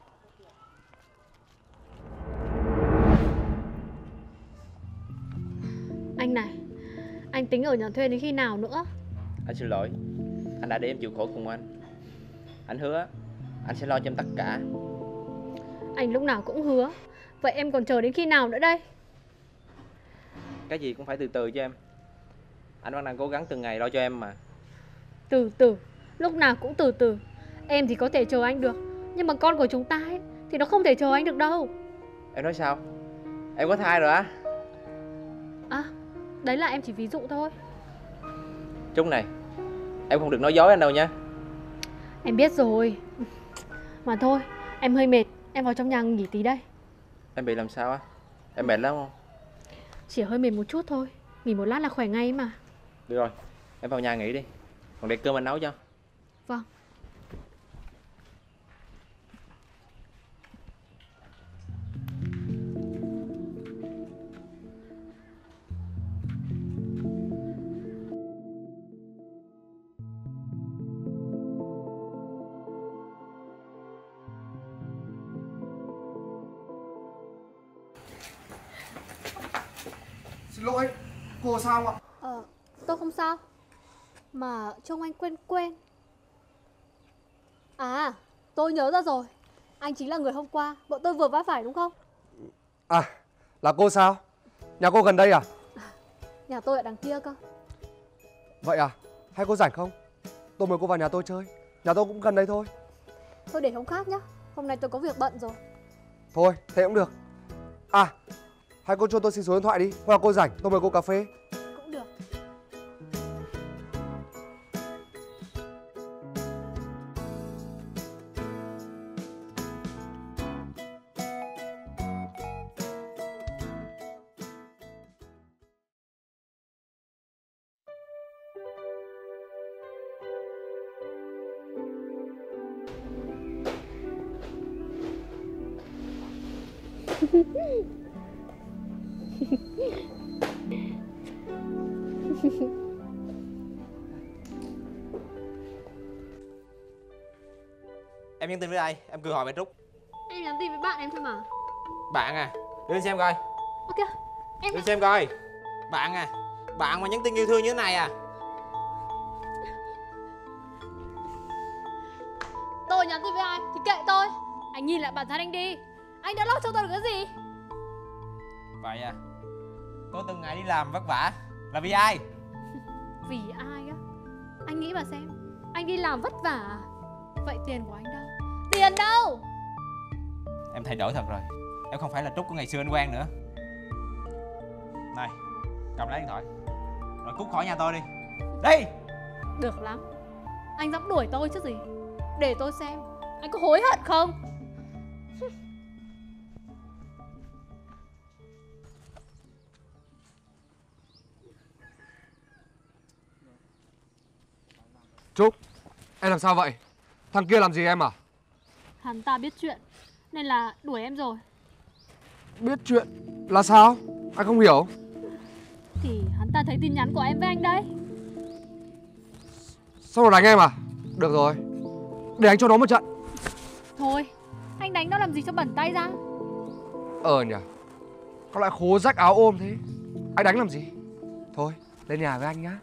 Anh này, anh tính ở nhà thuê đến khi nào nữa? Anh xin lỗi, anh đã để em chịu khổ cùng anh. Anh hứa anh sẽ lo cho em tất cả. Anh lúc nào cũng hứa. Vậy em còn chờ đến khi nào nữa đây? Cái gì cũng phải từ từ cho em. Anh vẫn đang cố gắng từng ngày lo cho em mà. Từ từ, lúc nào cũng từ từ. Em thì có thể chờ anh được, nhưng mà con của chúng ta ấy, thì nó không thể chờ anh được đâu. Em nói sao? Em có thai rồi á? À, đấy là em chỉ ví dụ thôi. Trúc này, em không được nói dối anh đâu nha. Em biết rồi. Mà thôi, em hơi mệt. Em vào trong nhà nghỉ tí đây. Em bị làm sao á? Em mệt lắm không? Chỉ hơi mệt một chút thôi. Nghỉ một lát là khỏe ngay mà. Được rồi, em vào nhà nghỉ đi. Còn để cơm anh nấu cho. Vâng. Xin lỗi, cô sao ạ? Tôi không sao. Mà trông anh quen quen. À, tôi nhớ ra rồi. Anh chính là người hôm qua bọn tôi vừa vấp phải đúng không? À, là cô sao? Nhà cô gần đây à? Nhà tôi ở đằng kia cơ. Vậy à? Hay cô rảnh không? Tôi mời cô vào nhà tôi chơi. Nhà tôi cũng gần đây thôi. Thôi để hôm khác nhá. Hôm nay tôi có việc bận rồi. Thôi, thế cũng được. À, hay cô cho tôi xin số điện thoại đi. Hoặc là cô rảnh, tôi mời cô cà phê. Cũng được. Em nhắn tin với ai? Em cười hỏi mẹ Trúc. Em nhắn tin với bạn em thôi mà. Bạn à? Đưa xem coi. Ok. Em Đưa xem coi. Bạn à? Bạn mà nhắn tin yêu thương như thế này à? Tôi nhắn tin với ai thì kệ tôi. Anh nhìn lại bản thân anh đi. Anh đã lo cho tôi được cái gì? Vậy à? Tôi từng ngày đi làm vất vả là vì ai? Vì ai á? Anh nghĩ mà xem. Anh đi làm vất vả à? Vậy tiền của anh đâu? Tiền đâu? Em thay đổi thật rồi. Em không phải là Trúc của ngày xưa anh quen nữa. Này, cầm lấy điện thoại rồi cút khỏi nhà tôi đi. Đi. Được lắm. Anh dám đuổi tôi chứ gì. Để tôi xem Anh có hối hận không? Trúc, em làm sao vậy? Thằng kia làm gì em à? Hắn ta biết chuyện nên là đuổi em rồi. Biết chuyện là sao? Anh không hiểu. Thì hắn ta thấy tin nhắn của em với anh đấy. Sao nó đánh em à? Được rồi, để anh cho nó một trận. Thôi, anh đánh nó làm gì cho bẩn tay ra. Nhỉ, có lại khố rách áo ôm thế. Anh đánh làm gì? Thôi, lên nhà với anh nhá.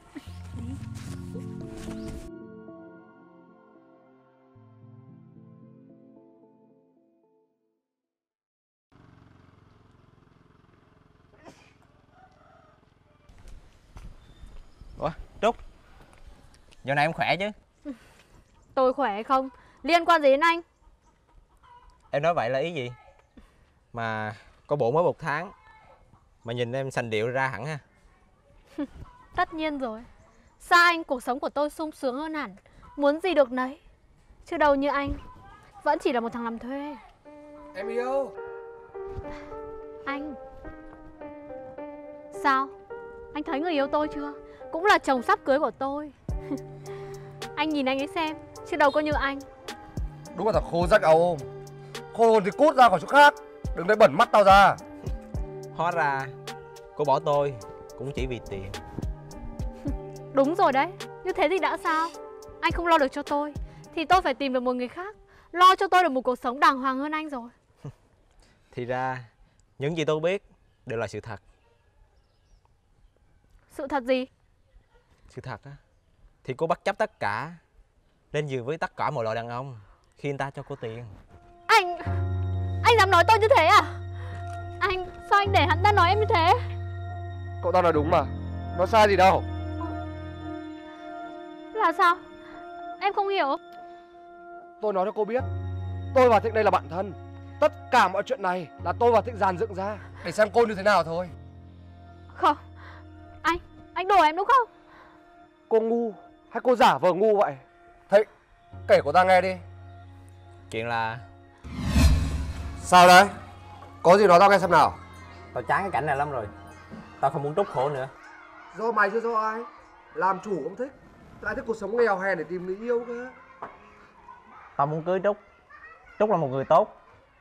Ủa, Trúc, dạo này em khỏe chứ? Tôi khỏe hay không liên quan gì đến anh? Em nói vậy là ý gì? Mà có bộ mới 1 tháng mà nhìn em sành điệu ra hẳn ha. Tất nhiên rồi. Xa anh cuộc sống của tôi sung sướng hơn hẳn. Muốn gì được nấy. Chứ đâu như anh vẫn chỉ là một thằng làm thuê. Em yêu. Anh sao? Anh thấy người yêu tôi chưa? Cũng là chồng sắp cưới của tôi. Anh nhìn anh ấy xem, chứ đâu có như anh. Đúng là thằng khố rách áo ôm. Khôn hồn thì cút ra khỏi chỗ khác. Đừng để bẩn mắt tao ra. Hóa ra cô bỏ tôi cũng chỉ vì tiền. Đúng rồi đấy. Như thế thì đã sao? Anh không lo được cho tôi thì tôi phải tìm được một người khác lo cho tôi được một cuộc sống đàng hoàng hơn anh rồi. Thì ra những gì tôi biết đều là sự thật. Sự thật gì? Sự thật á thì cô bất chấp tất cả lên giường với tất cả mọi loại đàn ông khi anh ta cho cô tiền. Anh dám nói tôi như thế à? Anh, sao anh để hắn ta nói em như thế? Cậu tao nói đúng mà. Nó sai gì đâu. Là sao? Em không hiểu. Tôi nói cho cô biết, tôi và Thịnh đây là bạn thân. Tất cả mọi chuyện này là tôi và Thịnh dàn dựng ra để xem cô như thế nào thôi. Không. Anh đùa em đúng không? Cô ngu hay cô giả vờ ngu vậy? Thịnh, kể của ta nghe đi. Chuyện là Sao đấy? Có gì nói tao nghe xem nào. tao chán cái cảnh này lắm rồi. Tao không muốn Trúc khổ nữa. Do mày chứ do ai? Làm chủ không thích, lại thích cuộc sống nghèo hèn để tìm người yêu cơ. Tao muốn cưới Trúc. Trúc là một người tốt.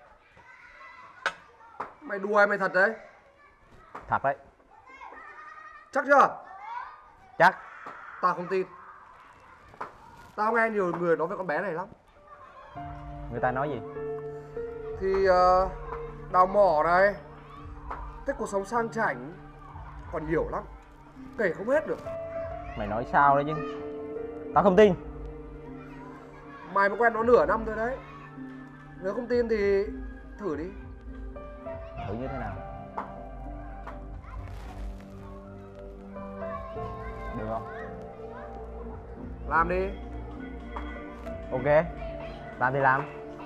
Mày đùa hay mày thật đấy? Thật đấy. Chắc chưa? Chắc. Tao không tin. Tao nghe nhiều người nói về con bé này lắm. Người ta nói gì? Thì đào mỏ này, thích cuộc sống sang chảnh, còn nhiều lắm, kể không hết được. Mày nói sao đấy chứ? Tao không tin. Mày mới quen nó nửa năm thôi đấy. Nếu không tin thì thử đi. Thử như thế nào? Được không? Làm đi. Ok. Làm thì làm.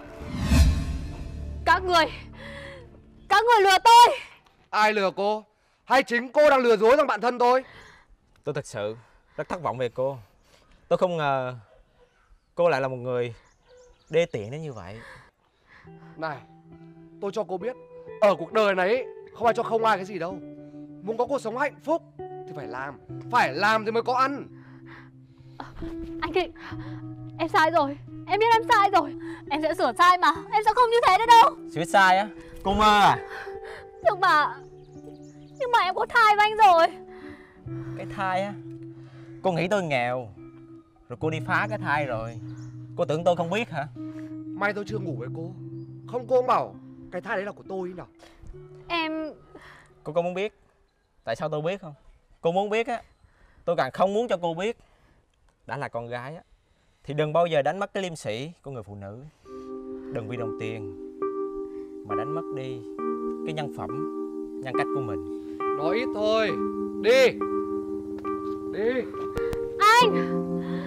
Các người lừa tôi. Ai lừa cô? Hay chính cô đang lừa dối thằng bạn thân tôi? Tôi thật sự rất thất vọng về cô. Tôi không ngờ cô lại là một người đê tiện đến như vậy. Này, tôi cho cô biết, ở cuộc đời này ấy, không ai cho không ai cái gì đâu. Muốn có cuộc sống hạnh phúc thì phải làm thì mới có ăn. Anh Thịnh, em sai rồi. Em biết em sai rồi. Em sẽ sửa sai mà. Em sẽ không như thế nữa đâu. Sửa sai á? Cô mơ à? Nhưng mà em có thai với anh rồi. Cái thai á? Cô nghĩ tôi nghèo rồi cô đi phá cái thai rồi. Cô tưởng tôi không biết hả? May tôi chưa ngủ với cô. Không cô cũng bảo cái thai đấy là của tôi nhỉ? Em... Cô có muốn biết tại sao tôi biết không? Cô muốn biết á, tôi càng không muốn cho cô biết. Đã là con gái á thì đừng bao giờ đánh mất cái liêm sĩ của người phụ nữ. Đừng vì đồng tiền mà đánh mất đi cái nhân phẩm, nhân cách của mình. Nói ít thôi. Đi. Đi. Anh!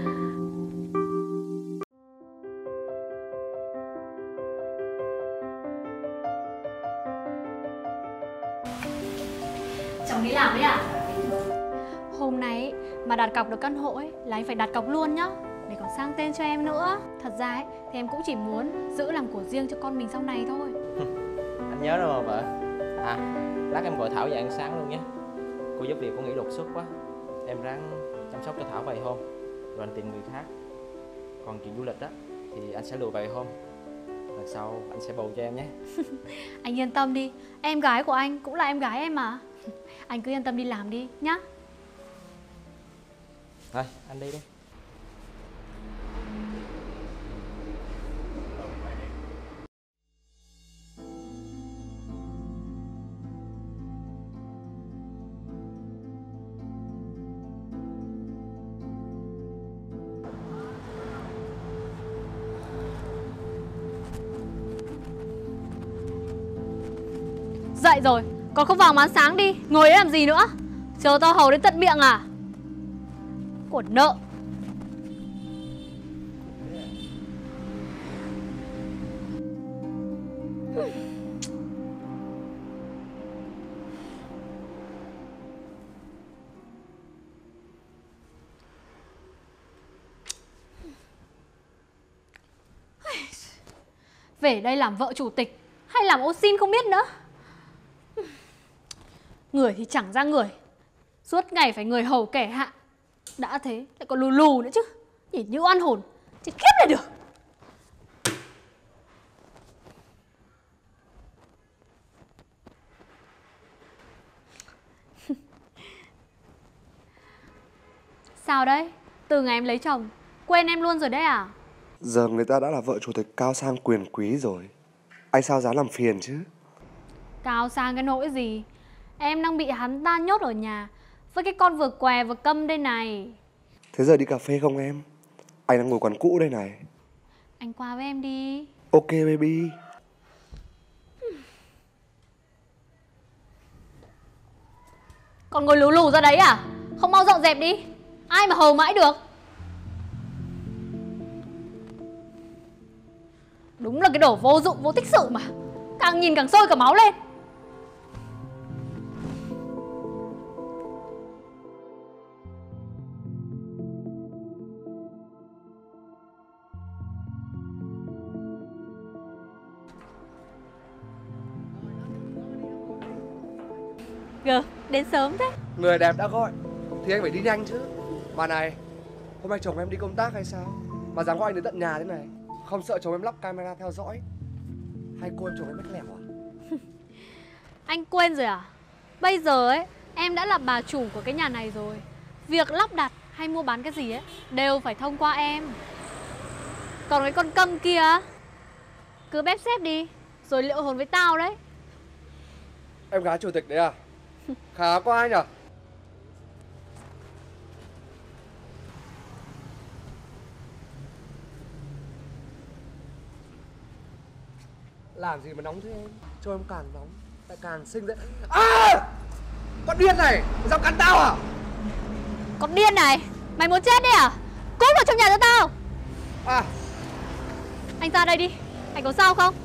Chồng đi làm đấy à? Hôm nay mà đặt cọc được căn hộ ấy là anh phải đặt cọc luôn nhá. để còn sang tên cho em nữa. Thật ra ấy, thì em cũng chỉ muốn giữ làm của riêng cho con mình sau này thôi. Anh nhớ rồi mà vợ. À, lát em gọi Thảo về ăn sáng luôn nhé. Cô giúp việc cô nghỉ đột xuất quá. Em ráng chăm sóc cho Thảo vài hôm, rồi anh tìm người khác. Còn chuyện du lịch á thì anh sẽ lừa vài hôm. Lần sau anh sẽ bầu cho em nhé. Anh yên tâm đi, em gái của anh cũng là em gái em mà. Anh cứ yên tâm đi làm đi nhá. Thôi, anh đi đi. Dậy rồi, còn không vào mà ăn sáng đi. Ngồi đấy làm gì nữa? Chờ tao hầu đến tận miệng à? Của nợ. Về đây làm vợ chủ tịch hay làm ô sin không biết nữa. Người thì chẳng ra người, suốt ngày phải người hầu kẻ hạ. Đã thế lại còn lù lù nữa chứ. Nhìn như oan hồn, chết khiếp là được. Sao đấy? Từ ngày em lấy chồng, quên em luôn rồi đấy à? Giờ người ta đã là vợ chủ tịch cao sang quyền quý rồi, anh sao dám làm phiền chứ. Cao sang cái nỗi gì? Em đang bị hắn ta nhốt ở nhà với cái con vừa què vừa câm đây này. Thế giờ đi cà phê không em? Anh đang ngồi quán cũ đây này. Anh qua với em đi. Ok baby. Còn ngồi lù lù ra đấy à? Không mau dọn dẹp đi. Ai mà hầu mãi được. Đúng là cái đồ vô dụng vô tích sự mà. Càng nhìn càng sôi cả máu lên. Gờ, đến sớm thế. Người đẹp đã gọi thì anh phải đi nhanh chứ. Mà này, hôm nay chồng em đi công tác hay sao mà dám gọi anh đến tận nhà thế này? Không sợ chồng em lắp camera theo dõi? Hay cô em chồng em mách lẻo à? Anh quên rồi à? Bây giờ ấy, em đã là bà chủ của cái nhà này rồi. Việc lắp đặt hay mua bán cái gì ấy đều phải thông qua em. Còn cái con câm kia, cứ bếp xếp đi, rồi liệu hồn với tao đấy. Em gái chủ tịch đấy à? Khá quá anh à? Làm gì mà nóng thế em? Cho em càng nóng lại càng sinh ra. À! Con điên này, dám cắn tao à? Con điên này, mày muốn chết đấy à? Cút vào trong nhà cho tao. À! Anh ra đây đi, anh có sao không?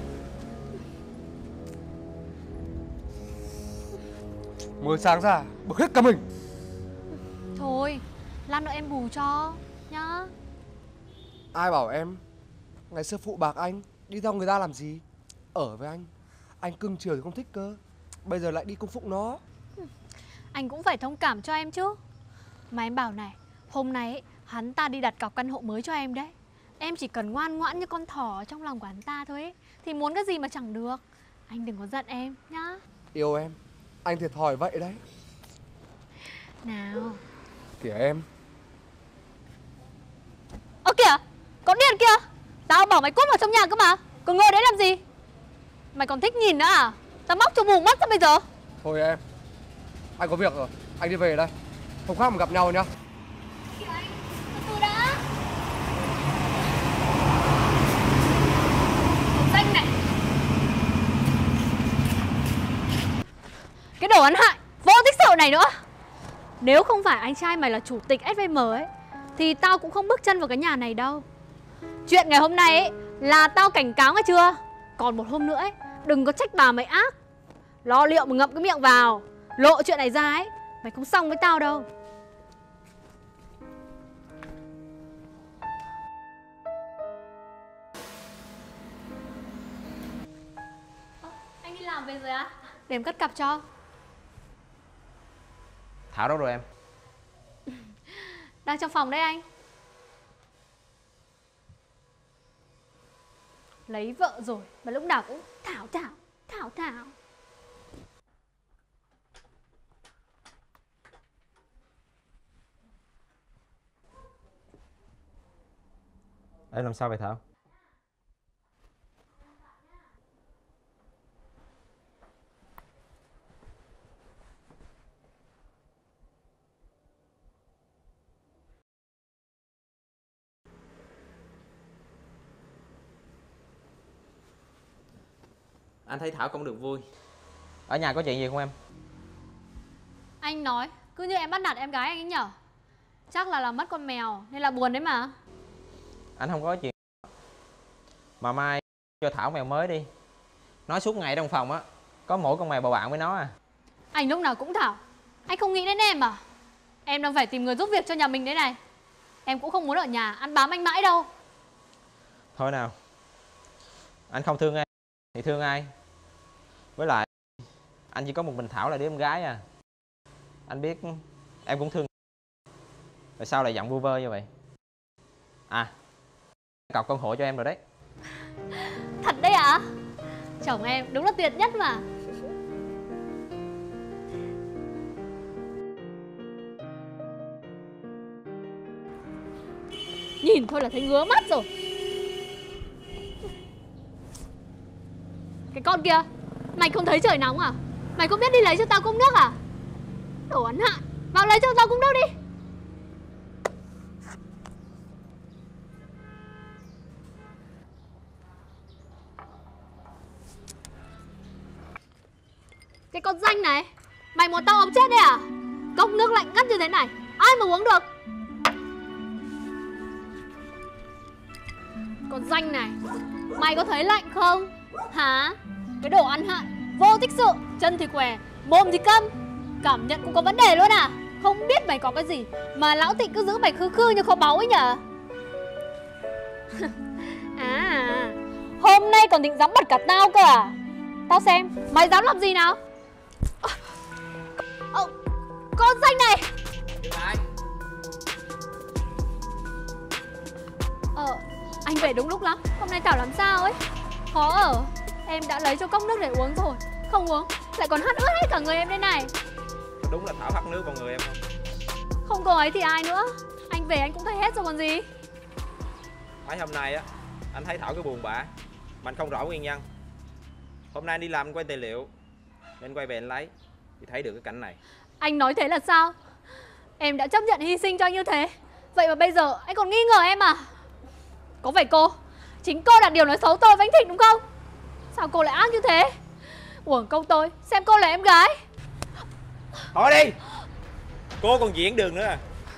Mới sáng ra, bực hết cả mình. Thôi, lát nữa em bù cho nhá. Ai bảo em ngày xưa phụ bạc anh, đi theo người ta làm gì? Ở với anh cưng chiều thì không thích cơ. Bây giờ lại đi cung phụng nó. Anh cũng phải thông cảm cho em chứ. Mà em bảo này, hôm nay ấy, hắn ta đi đặt cọc căn hộ mới cho em đấy. Em chỉ cần ngoan ngoãn như con thỏ ở trong lòng của hắn ta thôi ấy, thì muốn cái gì mà chẳng được. Anh đừng có giận em nhá. Yêu em, anh thiệt thòi vậy đấy. Nào. Kìa em. Ơ kìa, con điên kia. Tao bảo mày cút vào trong nhà cơ mà. Còn ngồi đấy làm gì? Mày còn thích nhìn nữa à? Tao móc cho mù mắt ra bây giờ. Thôi em, anh có việc rồi, anh đi về đây. Hôm khác mình gặp nhau nhá. Kìa anh, từ từ đã. Thằng danh này. Cái đồ ăn hại, vô tích sự này nữa. Nếu không phải anh trai mày là chủ tịch SVM ấy, thì tao cũng không bước chân vào cái nhà này đâu. Chuyện ngày hôm nay ấy là tao cảnh cáo nghe chưa? Còn một hôm nữa ấy, đừng có trách bà mày ác. Lo liệu mà ngậm cái miệng vào. Lộ chuyện này ra ấy, mày không xong với tao đâu. đi làm về rồi á? Để em cất cặp cho. Thảo đâu rồi em? Đang trong phòng đấy anh. Lấy vợ rồi mà lúc nào cũng Thảo Thảo, Thảo Thảo. Em làm sao vậy Thảo? Anh thấy Thảo cũng được vui. Ở nhà có chuyện gì không em? Anh nói cứ như em bắt nạt em gái anh ấy nhở. Chắc là làm mất con mèo nên là buồn đấy mà. Anh không có chuyện. Mà mai cho Thảo mèo mới đi. Nói suốt ngày trong phòng á, có mỗi con mèo bầu bạn với nó à. Anh lúc nào cũng Thảo. Anh không nghĩ đến em à? Em đang phải tìm người giúp việc cho nhà mình đấy này. Em cũng không muốn ở nhà ăn bám anh mãi đâu. Thôi nào, anh không thương em thì thương ai? Với lại anh chỉ có một mình Thảo là đứa em gái à. Anh biết em cũng thương. Tại sao lại giọng vu vơ như vậy? À, cọc con hộ cho em rồi đấy. Thật đấy ạ? Chồng em đúng là tuyệt nhất mà. Nhìn thôi là thấy ngứa mắt rồi. Cái con kia, mày không thấy trời nóng à? Mày không biết đi lấy cho tao cốc nước à? Đồ ăn hạn, vào lấy cho tao cốc nước đi. Cái con danh này, mày muốn tao ốm chết đấy à? Cốc nước lạnh ngắt như thế này, ai mà uống được? Con danh này, mày có thấy lạnh không? Hả? Cái đồ ăn hạn, vô tích sự, chân thì què, mồm thì câm. Cảm nhận cũng có vấn đề luôn à? Không biết mày có cái gì mà lão Tịnh cứ giữ mày khư khư như kho báu ấy nhở? À, hôm nay còn định dám bật cả tao cơ à? Tao xem, mày dám làm gì nào? Con danh này. Anh về đúng lúc lắm. Hôm nay Thảo làm sao ấy? Khó ở. Em đã lấy cho cốc nước để uống rồi. Không uống, lại còn hắt ướt hết cả người em đây này. Đúng là Thảo hắt nước vào người em không? Không cô ấy thì ai nữa? Anh về anh cũng thấy hết rồi còn gì. Mấy hôm nay á, anh thấy Thảo cứ buồn bã mà anh không rõ nguyên nhân. Hôm nay anh đi làm anh quay tài liệu nên quay về anh lấy thì thấy được cái cảnh này. Anh nói thế là sao? Em đã chấp nhận hy sinh cho anh như thế, vậy mà bây giờ anh còn nghi ngờ em à? Có phải cô, chính cô đặt điều nói xấu tôi với anh Thịnh đúng không? Sao cô lại ác như thế? Uổng công tôi xem cô là em gái. Thôi đi, cô còn diễn đường nữa à?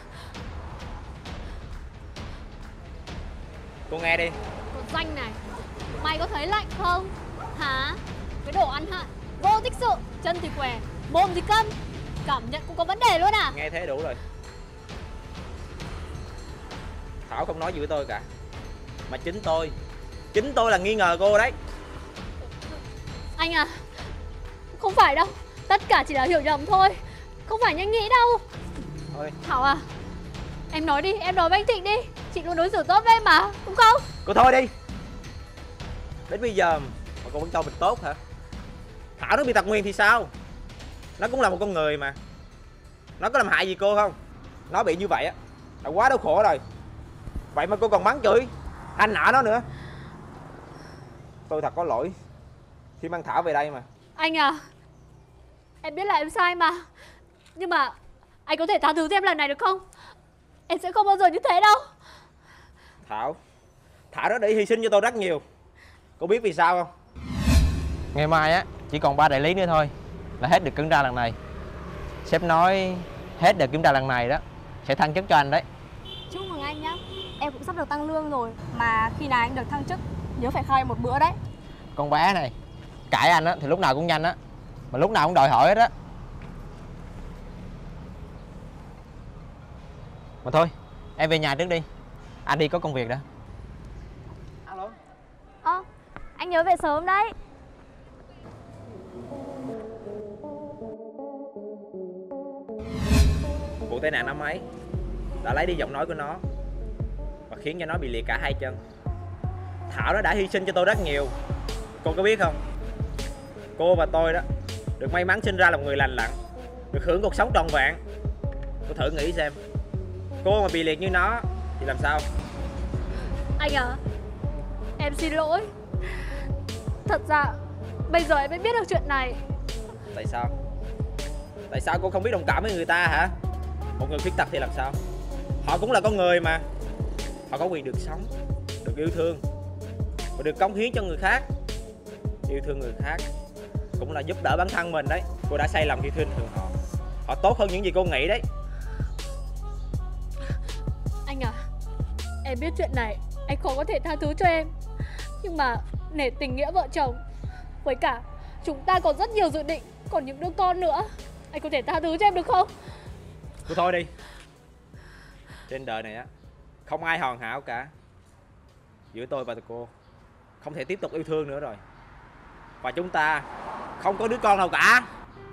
Cô nghe đi. Con danh này, mày có thấy lạnh không? Hả? Cái đồ ăn hạn, vô tích sự, chân thì què, mồm thì câm. Cảm nhận cũng có vấn đề luôn à? Nghe thế đủ rồi. Thảo không nói gì với tôi cả. Mà chính tôi là nghi ngờ cô đấy. Anh à, không phải đâu. Tất cả chỉ là hiểu nhầm thôi. Không phải như anh nghĩ đâu. Thôi. Thảo à, em nói đi, em nói với anh Thịnh đi. Chị luôn đối xử tốt với em mà, đúng không? Cô thôi đi. Đến bây giờ mà cô vẫn cho mình tốt hả? Thảo nó bị tật nguyền thì sao? Nó cũng là một con người mà. Nó có làm hại gì cô không? Nó bị như vậy á là quá đau khổ rồi. Vậy mà cô còn mắng chửi anh nợ nó nữa. Tôi thật có lỗi khi mang Thảo về đây mà. Anh à, em biết là em sai mà. Nhưng mà anh có thể tha thứ cho em lần này được không? Em sẽ không bao giờ như thế đâu. Thảo nó đã hy sinh cho tôi rất nhiều. Cô biết vì sao không? Ngày mai á chỉ còn 3 đại lý nữa thôi là hết đợt kiểm tra lần này. Sếp nói hết đợt kiểm tra lần này đó sẽ thăng chức cho anh đấy. Chúc mừng anh nhá. Em cũng sắp được tăng lương rồi. Mà khi nào anh được thăng chức nhớ phải khai một bữa đấy. Con bé này cãi anh á thì lúc nào cũng nhanh á, mà lúc nào cũng đòi hỏi hết á. Mà thôi em về nhà trước đi, anh đi có công việc đã. Anh nhớ về sớm đấy. tai nạn năm ấy đã lấy đi giọng nói của nó và khiến cho nó bị liệt cả hai chân. Thảo nó đã hy sinh cho tôi rất nhiều. Cô có biết không? Cô và tôi đó được may mắn sinh ra là một người lành lặn, được hưởng cuộc sống trọn vẹn. Cô thử nghĩ xem, cô mà bị liệt như nó thì làm sao? Anh à, em xin lỗi. Thật ra bây giờ em mới biết được chuyện này. Tại sao? Tại sao cô không biết đồng cảm với người ta hả? Một người khuyết tật thì làm sao? Họ cũng là con người mà. Họ có quyền được sống, được yêu thương và được cống hiến cho người khác. Yêu thương người khác cũng là giúp đỡ bản thân mình đấy. Cô đã sai lầm khi khinh thường họ. Họ tốt hơn những gì cô nghĩ đấy. Anh à, em biết chuyện này anh khó có thể tha thứ cho em, nhưng mà nể tình nghĩa vợ chồng, với cả chúng ta còn rất nhiều dự định, còn những đứa con nữa, anh có thể tha thứ cho em được không? Cô thôi đi. Trên đời này á, không ai hoàn hảo cả. Giữa tôi và cô không thể tiếp tục yêu thương nữa rồi. Và chúng ta không có đứa con nào cả.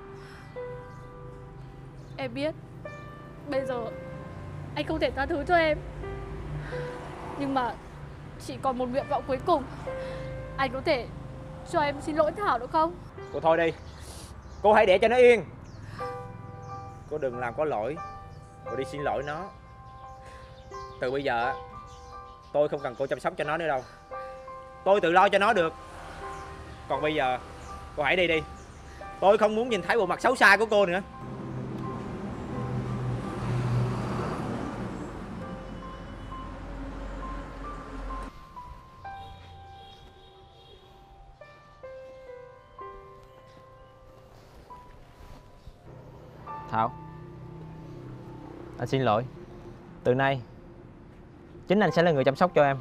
Em biết bây giờ anh không thể tha thứ cho em, nhưng mà chỉ còn một nguyện vọng cuối cùng. Anh có thể cho em xin lỗi Thảo được không? Cô thôi đi. Cô hãy để cho nó yên. Cô đừng làm có lỗi rồi đi xin lỗi nó. Từ bây giờ tôi không cần cô chăm sóc cho nó nữa đâu. Tôi tự lo cho nó được. Còn bây giờ cô hãy đi đi. Tôi không muốn nhìn thấy bộ mặt xấu xa của cô nữa. Thảo, anh xin lỗi. Từ nay chính anh sẽ là người chăm sóc cho em.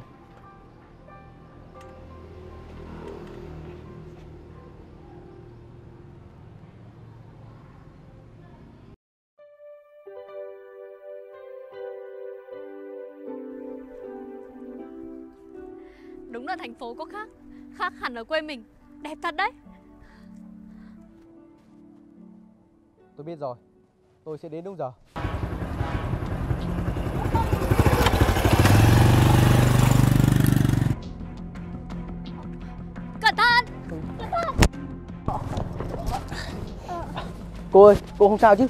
Đúng là thành phố có khác hẳn ở quê mình. Đẹp thật đấy. Tôi biết rồi. Tôi sẽ đến đúng giờ. Cẩn thận. Cô ơi, cô không sao chứ?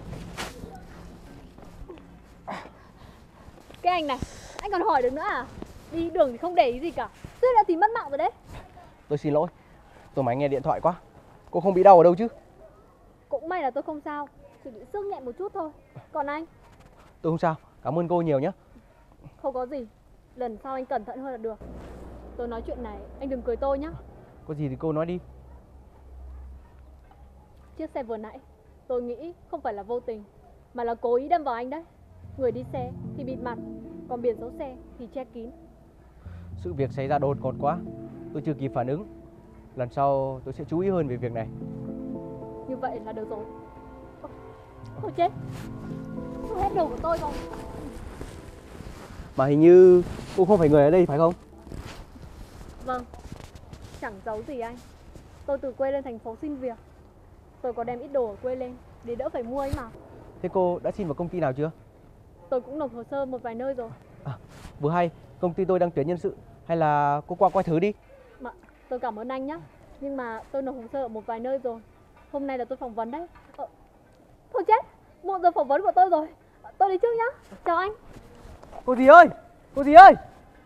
Cái anh này, anh còn hỏi được nữa à? Đi đường thì không để ý gì cả, suýt đã tìm mất mạng rồi đấy. Tôi xin lỗi. Tôi máy nghe điện thoại quá. Cô không bị đau ở đâu chứ? Cũng may là tôi không sao, chỉ bị sưng nhẹ một chút thôi. Còn anh? Tôi không sao. Cảm ơn cô nhiều nhé. Không có gì, lần sau anh cẩn thận hơn là được. Tôi nói chuyện này, anh đừng cười tôi nhá. Có gì thì cô nói đi. Chiếc xe vừa nãy, tôi nghĩ không phải là vô tình, mà là cố ý đâm vào anh đấy. Người đi xe thì bịt mặt, còn biển số xe thì che kín. Sự việc xảy ra đột ngột quá, tôi chưa kịp phản ứng. Lần sau tôi sẽ chú ý hơn về việc này. Như vậy là được rồi. Thôi chết, tôi hết đồ của tôi rồi. Mà hình như cô không phải người ở đây phải không? Vâng, chẳng giấu gì anh. Tôi từ quê lên thành phố xin việc. Tôi có đem ít đồ ở quê lên để đỡ phải mua ấy mà. Thế cô đã xin vào công ty nào chưa? Tôi cũng nộp hồ sơ một vài nơi rồi. Vừa hay, công ty tôi đang tuyển nhân sự. Hay là cô qua coi thử đi. Mà tôi cảm ơn anh nhé. Nhưng mà tôi nộp hồ sơ ở một vài nơi rồi. Hôm nay là tôi phỏng vấn đấy. Thôi chết, 1 giờ phỏng vấn của tôi rồi. Tôi đi trước nhá. Chào anh. Cô dì ơi! Cô dì ơi!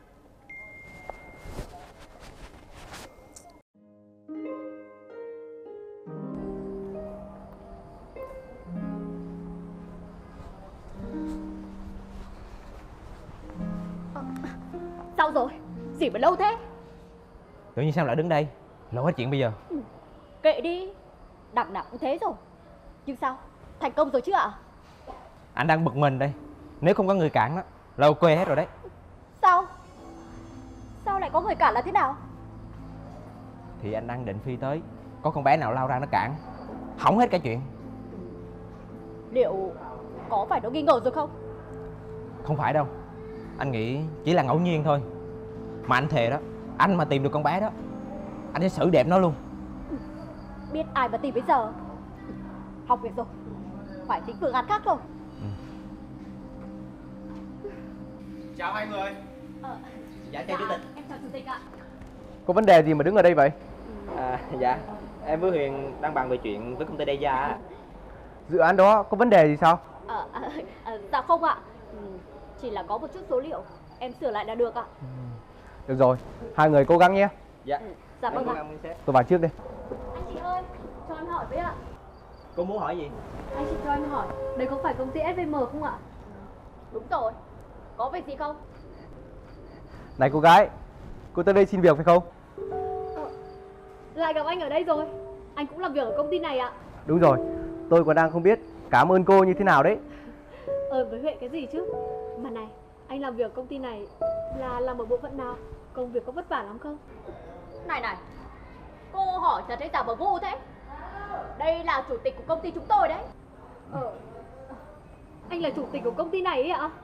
Sao rồi? Gì mà lâu thế? Tự nhiên sao lại đứng đây? Lâu hết chuyện bây giờ. Kệ đi. Đằng nào cũng thế rồi. Nhưng sao? Thành công rồi chứ ạ? Anh đang bực mình đây. Nếu không có người cản đó, lâu quê hết rồi đấy. Sao? Sao lại có người cản là thế nào? Thì anh đang định phi tới, có con bé nào lao ra nó cản, hỏng hết cả chuyện. Liệu có phải nó nghi ngờ rồi không? Không phải đâu. Anh nghĩ chỉ là ngẫu nhiên thôi. Mà anh thề đó, anh mà tìm được con bé đó, anh sẽ xử đẹp nó luôn. Biết ai mà tìm bây giờ. Học việc rồi, phải tính phương án khác thôi. Chào hai người. Dạ chào chủ tịch. Em chào chủ tịch ạ. Có vấn đề gì mà đứng ở đây vậy? Dạ, em với Huyền đang bàn về chuyện với công ty Deja á. Dự án đó có vấn đề gì sao? Dạ không ạ. Chỉ là có một chút số liệu em sửa lại là được ạ. Được rồi, hai người cố gắng nhé. Dạ. Dạ vâng ạ. Tôi vào trước đây. Anh chị ơi, cho em hỏi với ạ. Cô muốn hỏi gì? Anh chị cho em hỏi, đây có phải công ty SVM không ạ? Đúng rồi. Có việc gì không? Này cô gái, cô tới đây xin việc phải không? Lại gặp anh ở đây rồi. Anh cũng làm việc ở công ty này ạ. Đúng rồi, tôi còn đang không biết cảm ơn cô như thế nào đấy. Với Huệ cái gì chứ? Mà này, anh làm việc ở công ty này là làm ở bộ phận nào? Công việc có vất vả lắm không? Này, cô hỏi thật đấy, giả vờ ngu thế. Đây là chủ tịch của công ty chúng tôi đấy. Anh là chủ tịch của công ty này ấy ạ?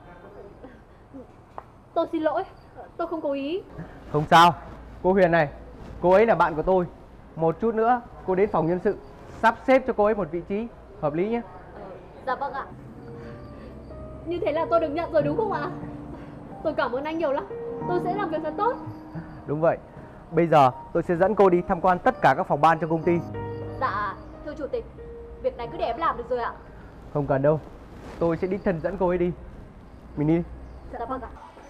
Tôi xin lỗi, tôi không cố ý. Không sao, cô Huyền này, cô ấy là bạn của tôi. Một chút nữa, cô đến phòng nhân sự, sắp xếp cho cô ấy một vị trí, hợp lý nhé. Dạ vâng ạ. Như thế là tôi được nhận rồi đúng không ạ? Tôi cảm ơn anh nhiều lắm. Tôi sẽ làm việc thật tốt. Đúng vậy, bây giờ tôi sẽ dẫn cô đi tham quan tất cả các phòng ban trong công ty. Dạ, thưa chủ tịch, việc này cứ để em làm được rồi ạ. Không cần đâu, tôi sẽ đích thân dẫn cô ấy đi. Mình đi. Dạ vâng ạ.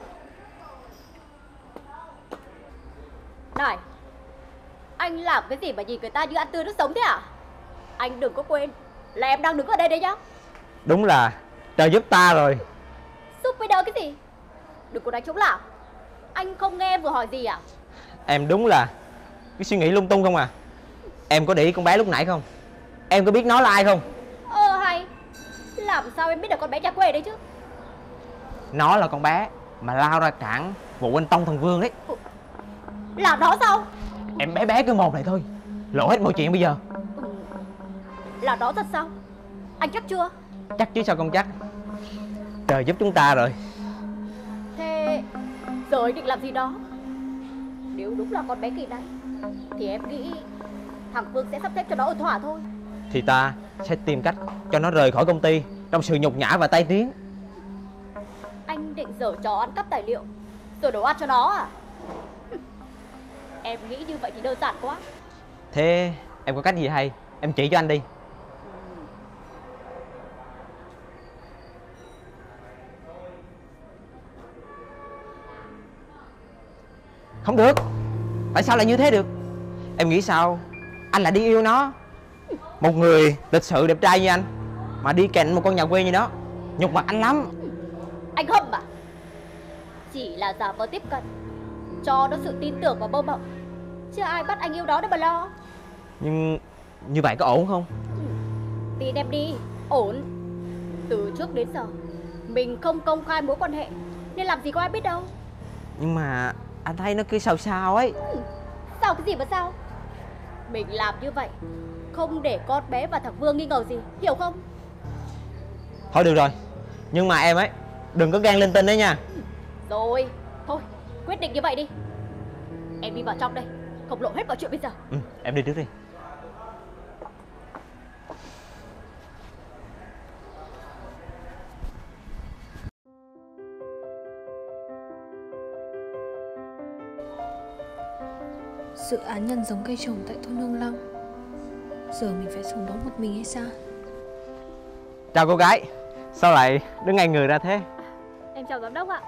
Này, anh làm cái gì mà nhìn người ta như ăn tươi nước sống thế à? Anh đừng có quên là em đang đứng ở đây đấy nhá. Đúng là trời giúp ta rồi. Giúp bây giờ cái gì? Đừng có đánh trống lảng. Anh không nghe em vừa hỏi gì à? Em đúng là cái suy nghĩ lung tung không à. Em có để ý con bé lúc nãy không? Em có biết nó là ai không? Hay. Làm sao em biết được con bé nhà quê đấy chứ? Nó là con bé mà lao ra cản vụ anh Tông Thần Vương đấy. Là nó sao? Em bé bé cái mồm này thôi, lộ hết mọi chuyện bây giờ. Là nó thật sao? Anh chắc chưa? Chắc chứ sao không chắc. Trời giúp chúng ta rồi. Thế giờ anh định làm gì đó? Nếu đúng là con bé Kỳ này thì em nghĩ thằng Vương sẽ sắp xếp cho nó ổn thỏa thôi. Thì ta sẽ tìm cách cho nó rời khỏi công ty trong sự nhục nhã và tai tiếng. Anh định giở trò ăn cắp tài liệu rồi đổ ăn cho nó à? Em nghĩ như vậy thì đơn giản quá. Thế em có cách gì hay, em chỉ cho anh đi. Không được. Tại sao lại như thế được? Em nghĩ sao anh lại đi yêu nó? Một người lịch sự đẹp trai như anh mà đi kèm một con nhà quê như đó, nhục mặt anh lắm. Anh hâm à? Chỉ là giả vờ tiếp cận, cho nó sự tin tưởng và mơ mộng, chứ ai bắt anh yêu đó để mà lo. Nhưng như vậy có ổn không? Tin em đi, ổn. Từ trước đến giờ mình không công khai mối quan hệ nên làm gì có ai biết đâu. Nhưng mà anh thấy nó cứ sao sao ấy. Sao cái gì mà sao? Mình làm như vậy không để con bé và thằng Vương nghi ngờ gì, hiểu không? Thôi được rồi. Nhưng mà em ấy, đừng có gan linh tinh đấy nha. Rồi, thôi, quyết định như vậy đi. Em đi vào trong đây, không lộ hết mọi chuyện bây giờ. Em đi trước đi. Dự án nhân giống cây trồng tại thôn Hương Long. Giờ mình phải sống đó một mình hay sao? Chào cô gái. Sao lại đứng ngay người ra thế? Em chào giám đốc ạ.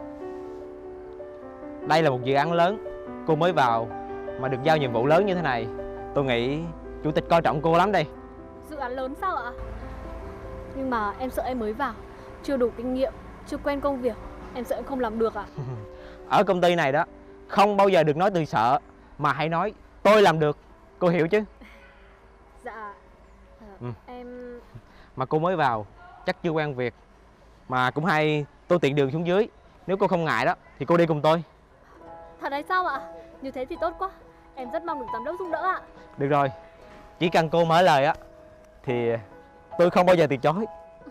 Đây là một dự án lớn. Cô mới vào mà được giao nhiệm vụ lớn như thế này, tôi nghĩ chủ tịch coi trọng cô lắm đây. Dự án lớn sao ạ? Nhưng mà em sợ em mới vào, chưa đủ kinh nghiệm, chưa quen công việc. Em sợ em không làm được ạ. Ở công ty này đó, không bao giờ được nói từ sợ, mà hãy nói tôi làm được. Cô hiểu chứ? Dạ. Em... Mà cô mới vào, chắc chưa quen việc. Mà cũng hay tôi tiện đường xuống dưới. Nếu cô không ngại đó, thì cô đi cùng tôi. Thật hay sao ạ? Như thế thì tốt quá. Em rất mong được giám đốc giúp đỡ ạ. Được rồi, chỉ cần cô mở lời á, thì tôi không bao giờ từ chối.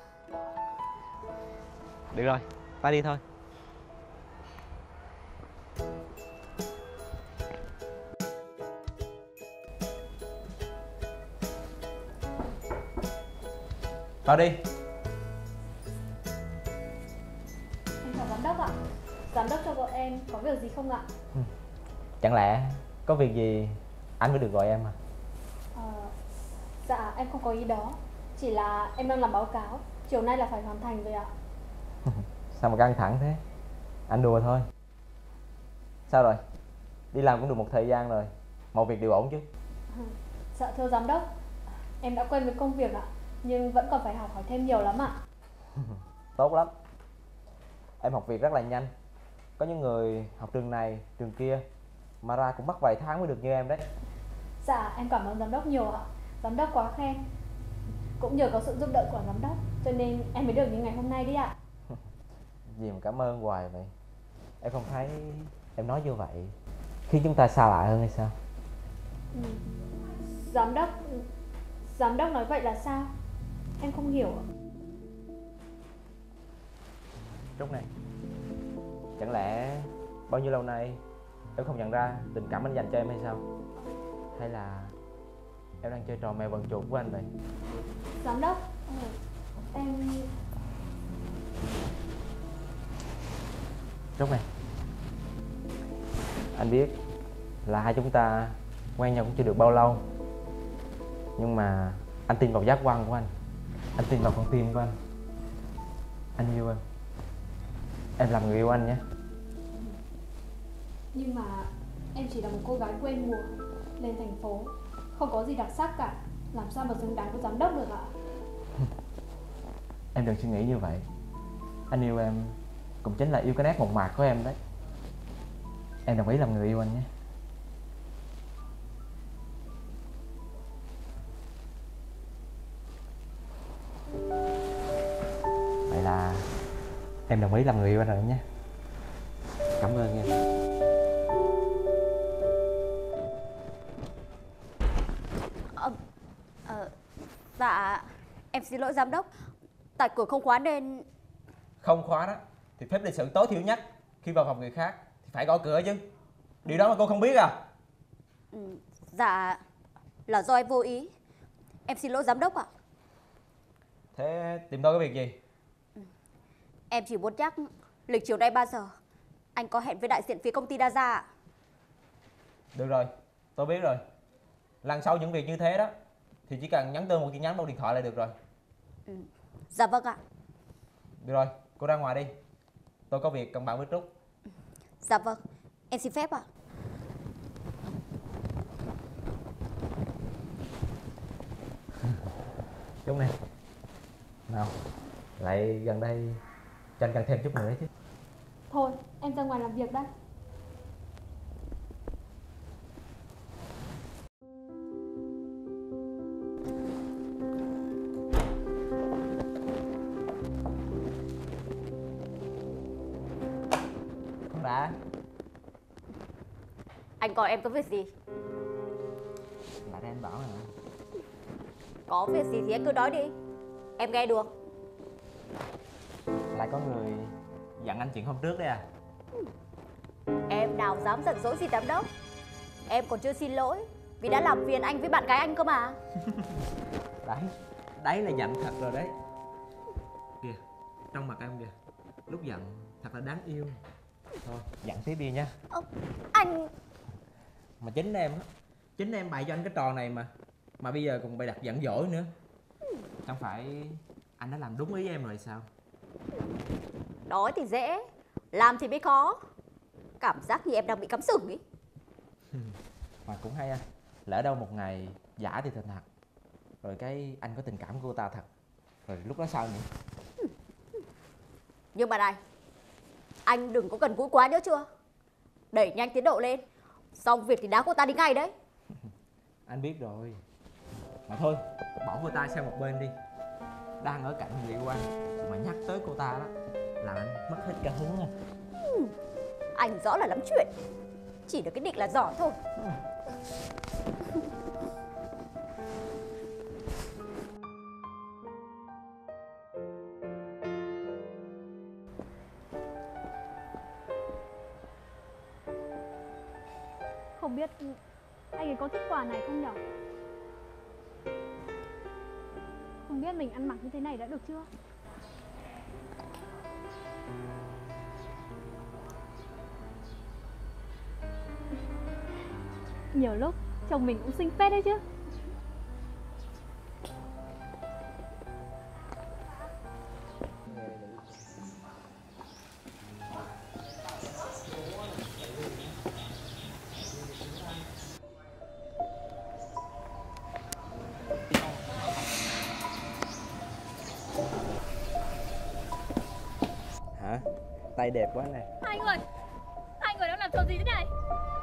Được rồi, ta đi thôi. Vào đi. Em chào giám đốc ạ. không ạ? Chẳng lẽ có việc gì anh mới được gọi em à? Dạ em không có ý đó. Chỉ là em đang làm báo cáo, chiều nay là phải hoàn thành rồi ạ. Sao mà căng thẳng thế? Anh đùa thôi. Sao rồi? Đi làm cũng được một thời gian rồi, mọi việc đều ổn chứ? Dạ thưa giám đốc, em đã quen với công việc ạ, nhưng vẫn còn phải học hỏi thêm nhiều lắm ạ. Tốt lắm. Em học việc rất là nhanh. Có những người học trường này, trường kia mà ra cũng mất vài tháng mới được như em đấy. Dạ em cảm ơn giám đốc nhiều ạ. Giám đốc quá khen. Cũng nhờ có sự giúp đỡ của giám đốc cho nên em mới được như ngày hôm nay đấy ạ. Gì mà cảm ơn hoài vậy? Em không thấy em nói như vậy khiến chúng ta xa lạ hơn hay sao? Giám đốc nói vậy là sao? Em không hiểu ạ. Trúc này, chẳng lẽ bao nhiêu lâu nay em không nhận ra tình cảm anh dành cho em hay sao? Hay là em đang chơi trò mèo vần chuột của anh vậy? Giám đốc, em... Trúc này, anh biết là hai chúng ta quen nhau cũng chưa được bao lâu, nhưng mà anh tin vào giác quan của anh tin vào con tim của anh. Anh yêu em làm người yêu anh nhé. Nhưng mà em chỉ là một cô gái quê mùa, lên thành phố, không có gì đặc sắc cả, làm sao mà xứng đáng với giám đốc được ạ? Em đừng suy nghĩ như vậy. Anh yêu em cũng chính là yêu cái nét mộc mạc của em đấy. Em đồng ý làm người yêu anh nhé. Vậy là em đồng ý làm người yêu anh rồi nhé. Cảm ơn em. Dạ em xin lỗi giám đốc, tại cửa không khóa nên... Không khóa đó thì phép lịch sự tối thiểu nhất khi vào phòng người khác thì phải gõ cửa chứ. Điều đó mà cô không biết à? Dạ là do em vô ý. Em xin lỗi giám đốc ạ. Thế tìm tôi có việc gì? Em chỉ muốn nhắc lịch chiều nay 3 giờ anh có hẹn với đại diện phía công ty Daza ạ. Được rồi, tôi biết rồi. Lần sau những việc như thế đó thì chỉ cần nhắn tôi một tin nhắn bằng điện thoại là được rồi. Dạ vâng ạ. Được rồi, cô ra ngoài đi. Tôi có việc cần bàn với Trúc. Dạ vâng, em xin phép ạ. Trúc này, nào, lại gần đây cho anh cần thêm chút nữa chứ. Thôi, em ra ngoài làm việc đây. Con đã. Anh gọi em có việc gì? Lại đây anh bảo hả? Có việc gì thì anh cứ nói đi, em nghe được. Lại có người dặn anh chuyện hôm trước đấy à? Em nào dám giận dỗi gì giám đốc. Em còn chưa xin lỗi vì đã làm phiền anh với bạn gái anh cơ mà. Đấy là giận thật rồi đấy. Kìa, trong mặt em kìa, lúc giận thật là đáng yêu. Thôi, giận tiếp đi nha. Anh... Mà chính em bày cho anh cái trò này mà bây giờ còn bày đặt giận dỗi nữa. Chẳng phải anh đã làm đúng ý em rồi sao? Nói thì dễ, làm thì mới khó. Cảm giác như em đang bị cắm sừng ấy. Mà cũng hay à. Lỡ đâu một ngày giả thì thành thật, rồi cái anh có tình cảm của cô ta thật, rồi lúc đó sao nhỉ? Nhưng mà này, anh đừng có gần gũi quá nữa chưa? Đẩy nhanh tiến độ lên, xong việc thì đá cô ta đi ngay đấy. Anh biết rồi. Mà thôi, bỏ cô ta sang một bên đi. Đang ở cạnh người yêu anh mà nhắc tới cô ta đó là anh mất hết cả hứng à. Anh rõ là lắm chuyện, chỉ được cái định là giỏi thôi. Không biết anh ấy có thích quà này không nhở? Không biết mình ăn mặc như thế này đã được chưa? Nhiều lúc chồng mình cũng xinh phết đấy chứ. Hả? Tay đẹp quá nè. Hai người đang làm trò gì thế này?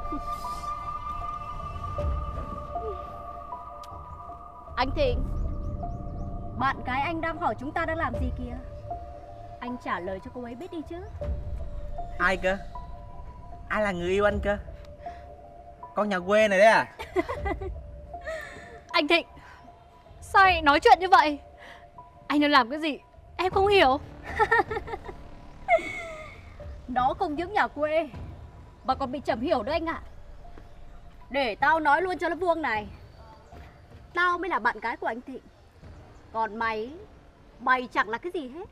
Anh Thịnh, bạn gái anh đang hỏi chúng ta đang làm gì kìa. Anh trả lời cho cô ấy biết đi chứ. Ai cơ? Ai là người yêu anh cơ? Con nhà quê này đấy à? Anh Thịnh, sao anh nói chuyện như vậy? Anh đang làm cái gì? Em không hiểu. Nó không những nhà quê mà còn bị chậm hiểu đấy anh ạ. Để tao nói luôn cho nó vuông này. Tao mới là bạn gái của anh Thịnh. Còn mày chẳng là cái gì hết.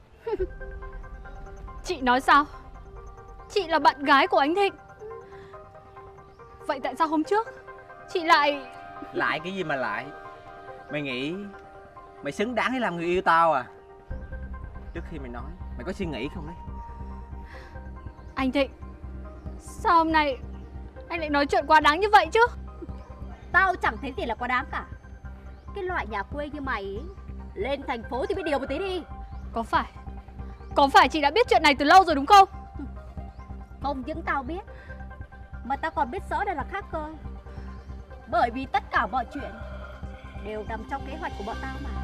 Chị nói sao? Chị là bạn gái của anh Thịnh. Vậy tại sao hôm trước chị lại... Lại cái gì mà lại? Mày nghĩ mày xứng đáng để làm người yêu tao à? Trước khi mày nói, mày có suy nghĩ không đấy? Anh Thịnh, sao hôm nay anh lại nói chuyện quá đáng như vậy chứ? Tao chẳng thấy gì là quá đáng cả. Cái loại nhà quê như mày ấy, lên thành phố thì biết điều một tí đi. Có phải chị đã biết chuyện này từ lâu rồi đúng không? Không những tao biết, mà tao còn biết rõ đây là khác cơ. Bởi vì tất cả mọi chuyện đều nằm trong kế hoạch của bọn tao mà.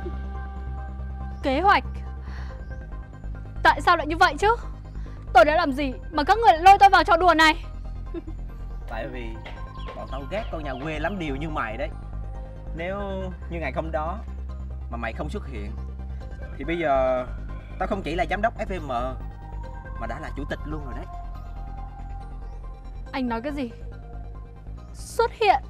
Kế hoạch? Tại sao lại như vậy chứ? Tôi đã làm gì mà các người lại lôi tôi vào trò đùa này? Tại vì bọn tao ghét con nhà quê lắm điều như mày đấy. Nếu như ngày hôm đó mà mày không xuất hiện thì bây giờ tao không chỉ là giám đốc FM mà đã là chủ tịch luôn rồi đấy. Anh nói cái gì? Xuất hiện?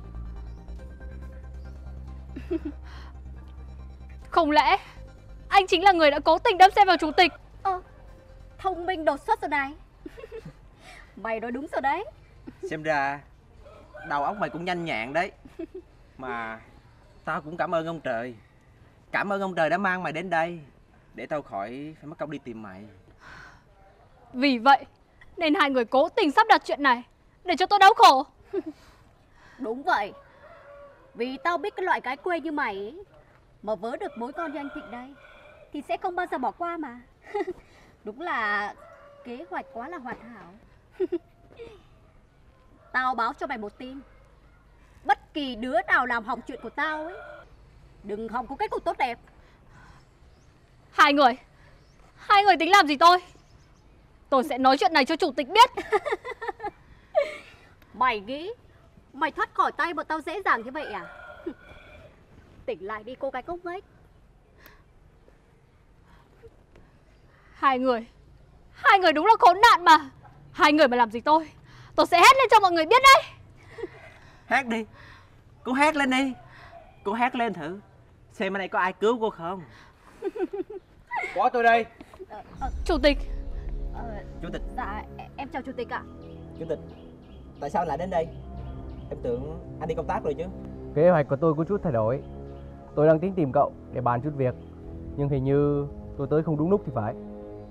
Không lẽ anh chính là người đã cố tình đâm xe vào chủ tịch? Thông minh đột xuất rồi này. Mày nói đúng rồi đấy. Xem ra đầu óc mày cũng nhanh nhẹn đấy. Mà tao cũng cảm ơn ông trời. Cảm ơn ông trời đã mang mày đến đây để tao khỏi phải mất công đi tìm mày. Vì vậy nên hai người cố tình sắp đặt chuyện này để cho tôi đau khổ. Đúng vậy. Vì tao biết cái loại gái quê như mày ấy, mà vớ được mối con như anh Thịnh đây thì sẽ không bao giờ bỏ qua mà. Đúng là kế hoạch quá là hoàn hảo. Tao báo cho mày một tin. Bất kỳ đứa nào làm hỏng chuyện của tao ấy, đừng hòng có kết cục tốt đẹp. Hai người tính làm gì tôi? Tôi sẽ nói chuyện này cho chủ tịch biết. Mày nghĩ mày thoát khỏi tay bọn tao dễ dàng như vậy à? Tỉnh lại đi cô gái ngốc nghếch. Hai người đúng là khốn nạn mà. Hai người mà làm gì tôi sẽ hét lên cho mọi người biết đấy. Hát đi. Cô hát lên đi. Cô hát lên thử. Xem ở đây có ai cứu cô không? Có tôi đây. Chủ tịch. Chủ tịch. Dạ em chào chủ tịch ạ. Chủ tịch, tại sao lại đến đây? Em tưởng anh đi công tác rồi chứ. Kế hoạch của tôi có chút thay đổi. Tôi đang tính tìm cậu để bàn chút việc, nhưng hình như tôi tới không đúng lúc thì phải.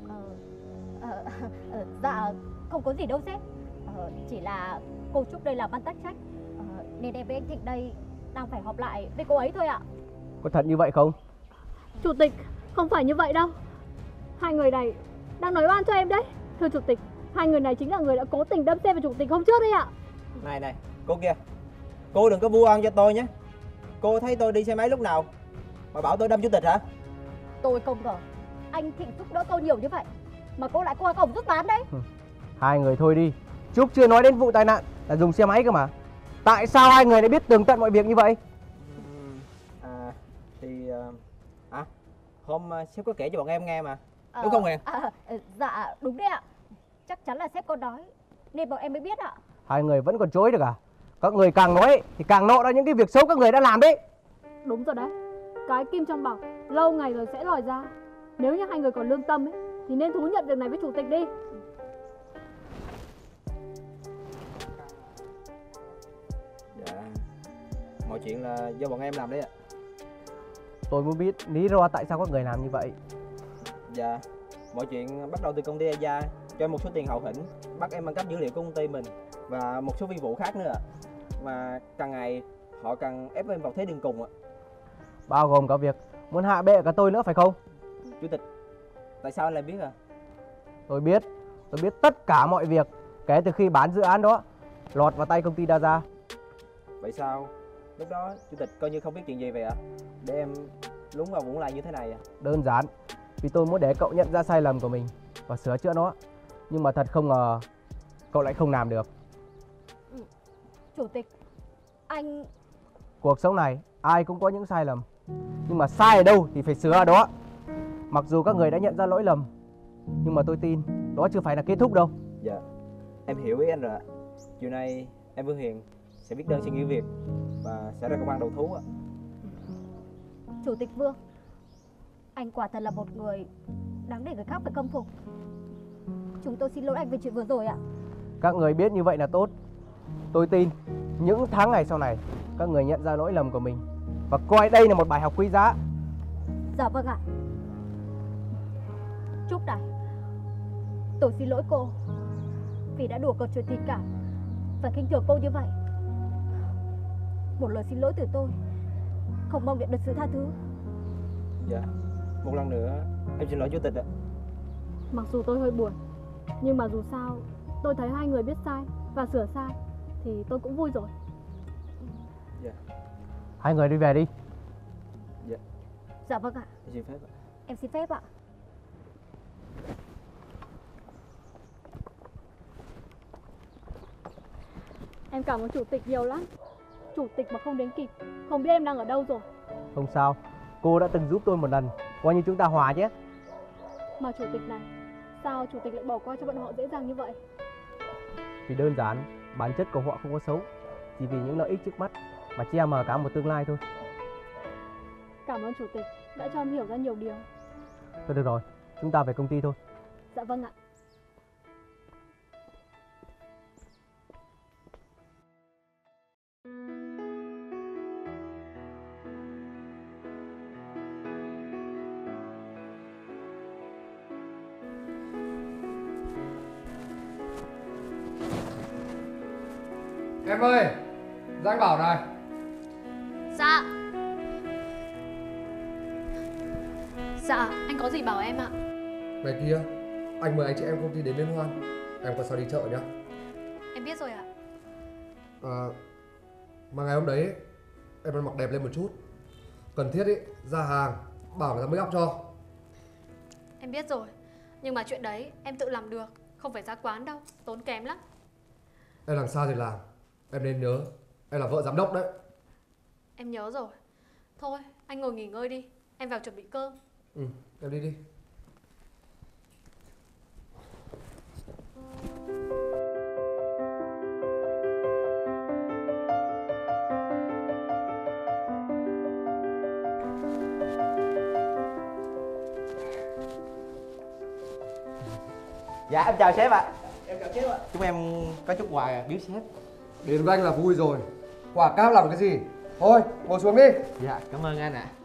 Dạ không có gì đâu sếp. Chỉ là cô Trúc đây làm ban tác trách, nên em với anh Thịnh đây đang phải họp lại với cô ấy thôi ạ. Có thật như vậy không? Chủ tịch, không phải như vậy đâu. Hai người này đang nói oan cho em đấy. Thưa chủ tịch, hai người này chính là người đã cố tình đâm xe vào chủ tịch hôm trước đấy ạ. Này, cô kia. Cô đừng có vu oan cho tôi nhé. Cô thấy tôi đi xe máy lúc nào mà bảo tôi đâm chủ tịch hả? Tôi không ngờ anh Thịnh giúp đỡ cô nhiều như vậy mà cô lại qua cổng rút ván đấy. Hai người thôi đi. Trúc chưa nói đến vụ tai nạn là dùng xe máy cơ mà. Tại sao hai người lại biết tường tận mọi việc như vậy? Hôm sếp có kể cho bọn em nghe mà. Đúng không Huyền? Dạ đúng đấy ạ. Chắc chắn là sếp có nói nên bọn em mới biết ạ. Hai người vẫn còn chối được à? Các người càng nói thì càng nộ ra những cái việc xấu các người đã làm đấy. Đúng rồi đấy. Cái kim trong bọc lâu ngày rồi sẽ lòi ra. Nếu như hai người còn lương tâm ấy, thì nên thú nhận việc này với chủ tịch đi. Mọi chuyện là do bọn em làm đấy ạ. Tôi muốn biết lý do tại sao các người làm như vậy. Dạ, mọi chuyện bắt đầu từ công ty Aja cho em một số tiền hậu hĩnh, bắt em ăn cắp dữ liệu của công ty mình và một số vi vụ khác nữa ạ. Mà càng ngày họ càng ép em vào thế đường cùng ạ. Bao gồm cả việc muốn hạ bệ cả tôi nữa phải không? Chủ tịch, tại sao anh lại biết à? Tôi biết tất cả mọi việc kể từ khi bán dự án đó lọt vào tay công ty Daza. Vậy sao lúc đó chủ tịch coi như không biết chuyện gì vậy ạ? Để em lún vào vũng lại như thế này à? Đơn giản vì tôi muốn để cậu nhận ra sai lầm của mình và sửa chữa nó. Nhưng mà thật không ngờ cậu lại không làm được. Chủ tịch, anh... Cuộc sống này ai cũng có những sai lầm, nhưng mà sai ở đâu thì phải sửa ở đó. Mặc dù các người đã nhận ra lỗi lầm, nhưng mà tôi tin đó chưa phải là kết thúc đâu. Dạ, em hiểu ý anh rồi ạ. Chiều nay em Vương Hiền sẽ viết đơn xin nghỉ việc và sẽ ra công an đầu thú ạ. Chủ tịch Vương, anh quả thật là một người đáng để người khác phải khâm phục. Chúng tôi xin lỗi anh về chuyện vừa rồi ạ. Các người biết như vậy là tốt. Tôi tin những tháng ngày sau này các người nhận ra lỗi lầm của mình và coi đây là một bài học quý giá. Dạ vâng ạ. Trúc này, tôi xin lỗi cô vì đã đùa cợt chuyện tình cảm và khinh thường cô như vậy. Một lời xin lỗi từ tôi, không mong nhận được sự tha thứ. Dạ, một lần nữa em xin lỗi chủ tịch ạ. Mặc dù tôi hơi buồn, nhưng mà dù sao tôi thấy hai người biết sai và sửa sai thì tôi cũng vui rồi. Dạ. Hai người đi về đi. Dạ. Dạ vâng ạ. Em xin phép ạ. Em xin phép ạ. Em cảm ơn chủ tịch nhiều lắm. Chủ tịch mà không đến kịp, không biết em đang ở đâu rồi. Không sao, cô đã từng giúp tôi một lần, coi như chúng ta hòa nhé. Mà chủ tịch này, sao chủ tịch lại bỏ qua cho bọn họ dễ dàng như vậy? Vì đơn giản, bản chất của họ không có xấu, chỉ vì những lợi ích trước mắt mà che mờ cả một tương lai thôi. Cảm ơn chủ tịch đã cho em hiểu ra nhiều điều. Thôi được rồi, chúng ta về công ty thôi. Dạ vâng ạ. Em ơi, ra anh bảo này. Dạ. Dạ, anh có gì bảo em ạ? Ngày kia, anh mời anh chị em công ty đến liên hoan. Em có sao đi chợ nhá. Em biết rồi ạ. Mà ngày hôm đấy em ăn mặc đẹp lên một chút. Cần thiết ý, ra hàng, bảo người ta make up cho. Em biết rồi. Nhưng mà chuyện đấy em tự làm được, không phải ra quán đâu, tốn kém lắm. Em làm sao thì làm. Em nên nhớ, em là vợ giám đốc đấy. Em nhớ rồi. Thôi, anh ngồi nghỉ ngơi đi, em vào chuẩn bị cơm. Ừ, em đi đi. Dạ em chào sếp ạ. Em chào sếp ạ. Chúng em có chút quà biếu sếp. Đến với anh là vui rồi. Quả cáp làm được cái gì? Thôi, ngồi xuống đi. Dạ cảm ơn anh ạ.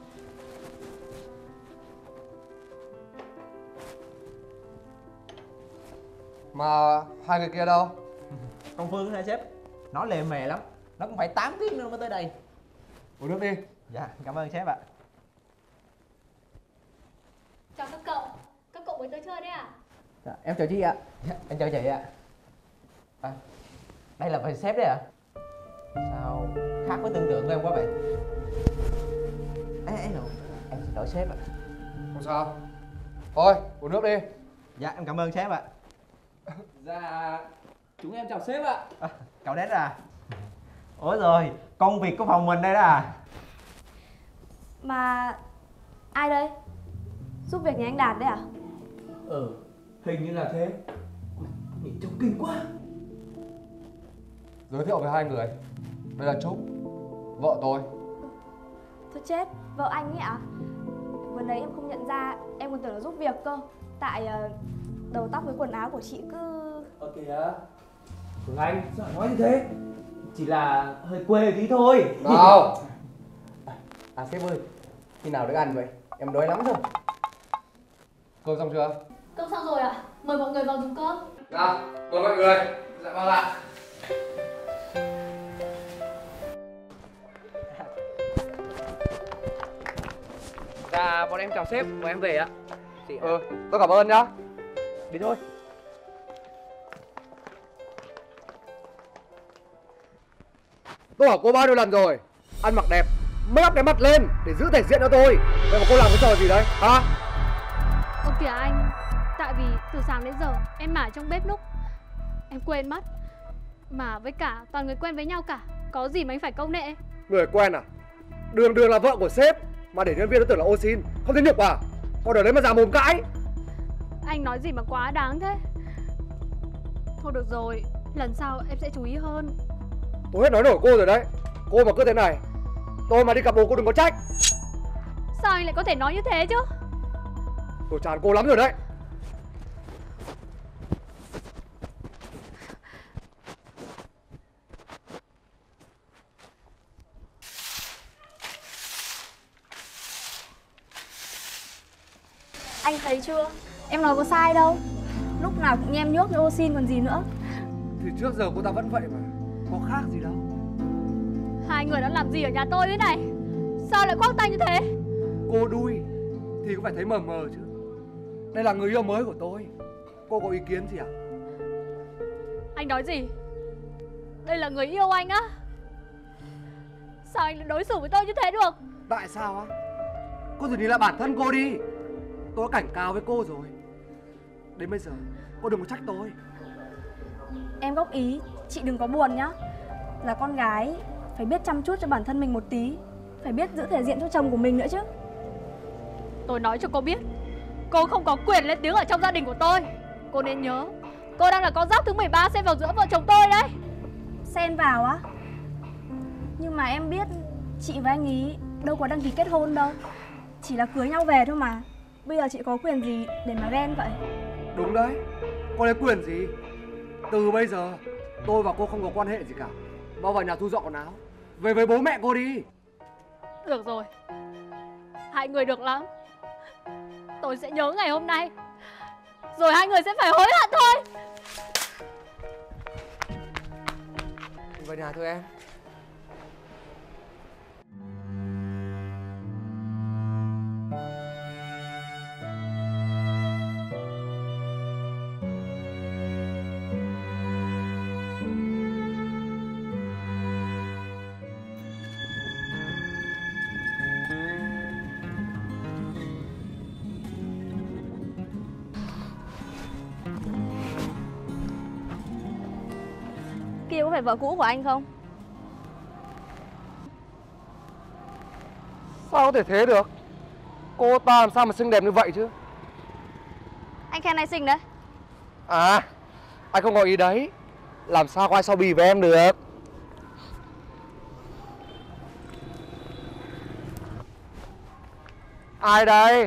Mà hai người kia đâu? Con Phương hả sếp? Nó lề mề lắm. Nó cũng phải 8 tiếng nữa mới tới đây. Uống nước đi. Dạ cảm ơn sếp ạ. Chào các cậu mới tới chơi đấy à? Dạ, em chào chị ạ. Dạ, em chào chị ạ. À, đây là phải sếp đấy ạ. Sao khác với tưởng tượng của em quá vậy? Ê, em xin lỗi sếp ạ. Không sao. Thôi, uống nước đi. Dạ, em cảm ơn sếp ạ. Dạ, chúng em chào sếp ạ. À, cậu đến à? Ủa rồi, công việc của phòng mình đây đó à? Mà ai đây? Giúp việc nhà anh Đạt đấy à? Hình như là thế. Nhìn trông kinh quá. Giới thiệu với hai người. Đây là Trúc, vợ tôi. Thôi chết, vợ anh ấy ạ? Vừa nãy em không nhận ra, em còn tưởng là giúp việc cơ. Tại đầu tóc với quần áo của chị cứ... Kìa Phương Anh, sao lại nói như thế? chỉ là hơi quê tí thôi. Nào. À sếp ơi, khi nào được ăn vậy? Em đói lắm rồi. Cơm xong chưa? Cơm xong rồi ạ. Mời mọi người vào dùng cơm. Nào, mời mọi người. Dạ vâng ạ. Dạ bọn em chào sếp, bọn em về ạ. Chị Tôi cảm ơn nhá. đi thôi. Tôi bảo cô bao nhiêu lần rồi, ăn mặc đẹp, make up cái mặt lên để giữ thể diện cho tôi. Vậy mà cô làm cái trò gì đấy, hả? Ơ kìa anh, tại vì từ sáng đến giờ em mải trong bếp núc, em quên mất. Mà với cả toàn người quen với nhau cả, có gì mà anh phải công nệ. Người quen à? Đường đường là vợ của sếp mà để nhân viên nó tưởng là ô xin, không thấy nhục à? Còn ở đấy mà giả mồm cãi. Anh nói gì mà quá đáng thế. Thôi được rồi, lần sau em sẽ chú ý hơn. Tôi hết nói nổi cô rồi đấy. Cô mà cứ thế này, tôi mà đi cặp bồ cô đừng có trách. Sao anh lại có thể nói như thế chứ? Tôi chán cô lắm rồi đấy. Anh thấy chưa? Em nói có sai đâu. Lúc nào cũng nhem nhuốc như ô xin còn gì nữa. Thì trước giờ cô ta vẫn vậy mà, có khác gì đâu. Hai người đã làm gì ở nhà tôi thế này? Sao lại khoác tay như thế? Cô đui thì cũng phải thấy mờ mờ chứ. Đây là người yêu mới của tôi. Cô có ý kiến gì à? Anh nói gì? Đây là người yêu anh á? Sao anh lại đối xử với tôi như thế được? Tại sao á? Cô thử nhìn lại bản thân cô đi. Tôi đã cảnh cáo với cô rồi. Đến bây giờ cô đừng có trách tôi. Em góp ý, chị đừng có buồn nhá. Là con gái phải biết chăm chút cho bản thân mình một tí, phải biết giữ thể diện cho chồng của mình nữa chứ. Tôi nói cho cô biết, cô không có quyền lên tiếng ở trong gia đình của tôi. Cô nên nhớ, cô đang là con giáp thứ 13 xen vào giữa vợ chồng tôi đấy. Xen vào á? Nhưng mà em biết chị và anh ý đâu có đăng ký kết hôn đâu. Chỉ là cưới nhau về thôi mà. Bây giờ chị có quyền gì để mà ghen vậy? Đúng đấy, cô lấy quyền gì? Từ bây giờ tôi và cô không có quan hệ gì cả. Mau vào nhà thu dọn quần áo, về với bố mẹ cô đi. Được rồi, hai người được lắm. Tôi sẽ nhớ ngày hôm nay, rồi hai người sẽ phải hối hận thôi. Vào nhà thôi em. Kia có phải vợ cũ của anh không? Sao có thể thế được? Cô ta làm sao mà xinh đẹp như vậy chứ? Anh khen ai xinh đấy? À, anh không có ý đấy. Làm sao có ai so bì với em được? Ai đây?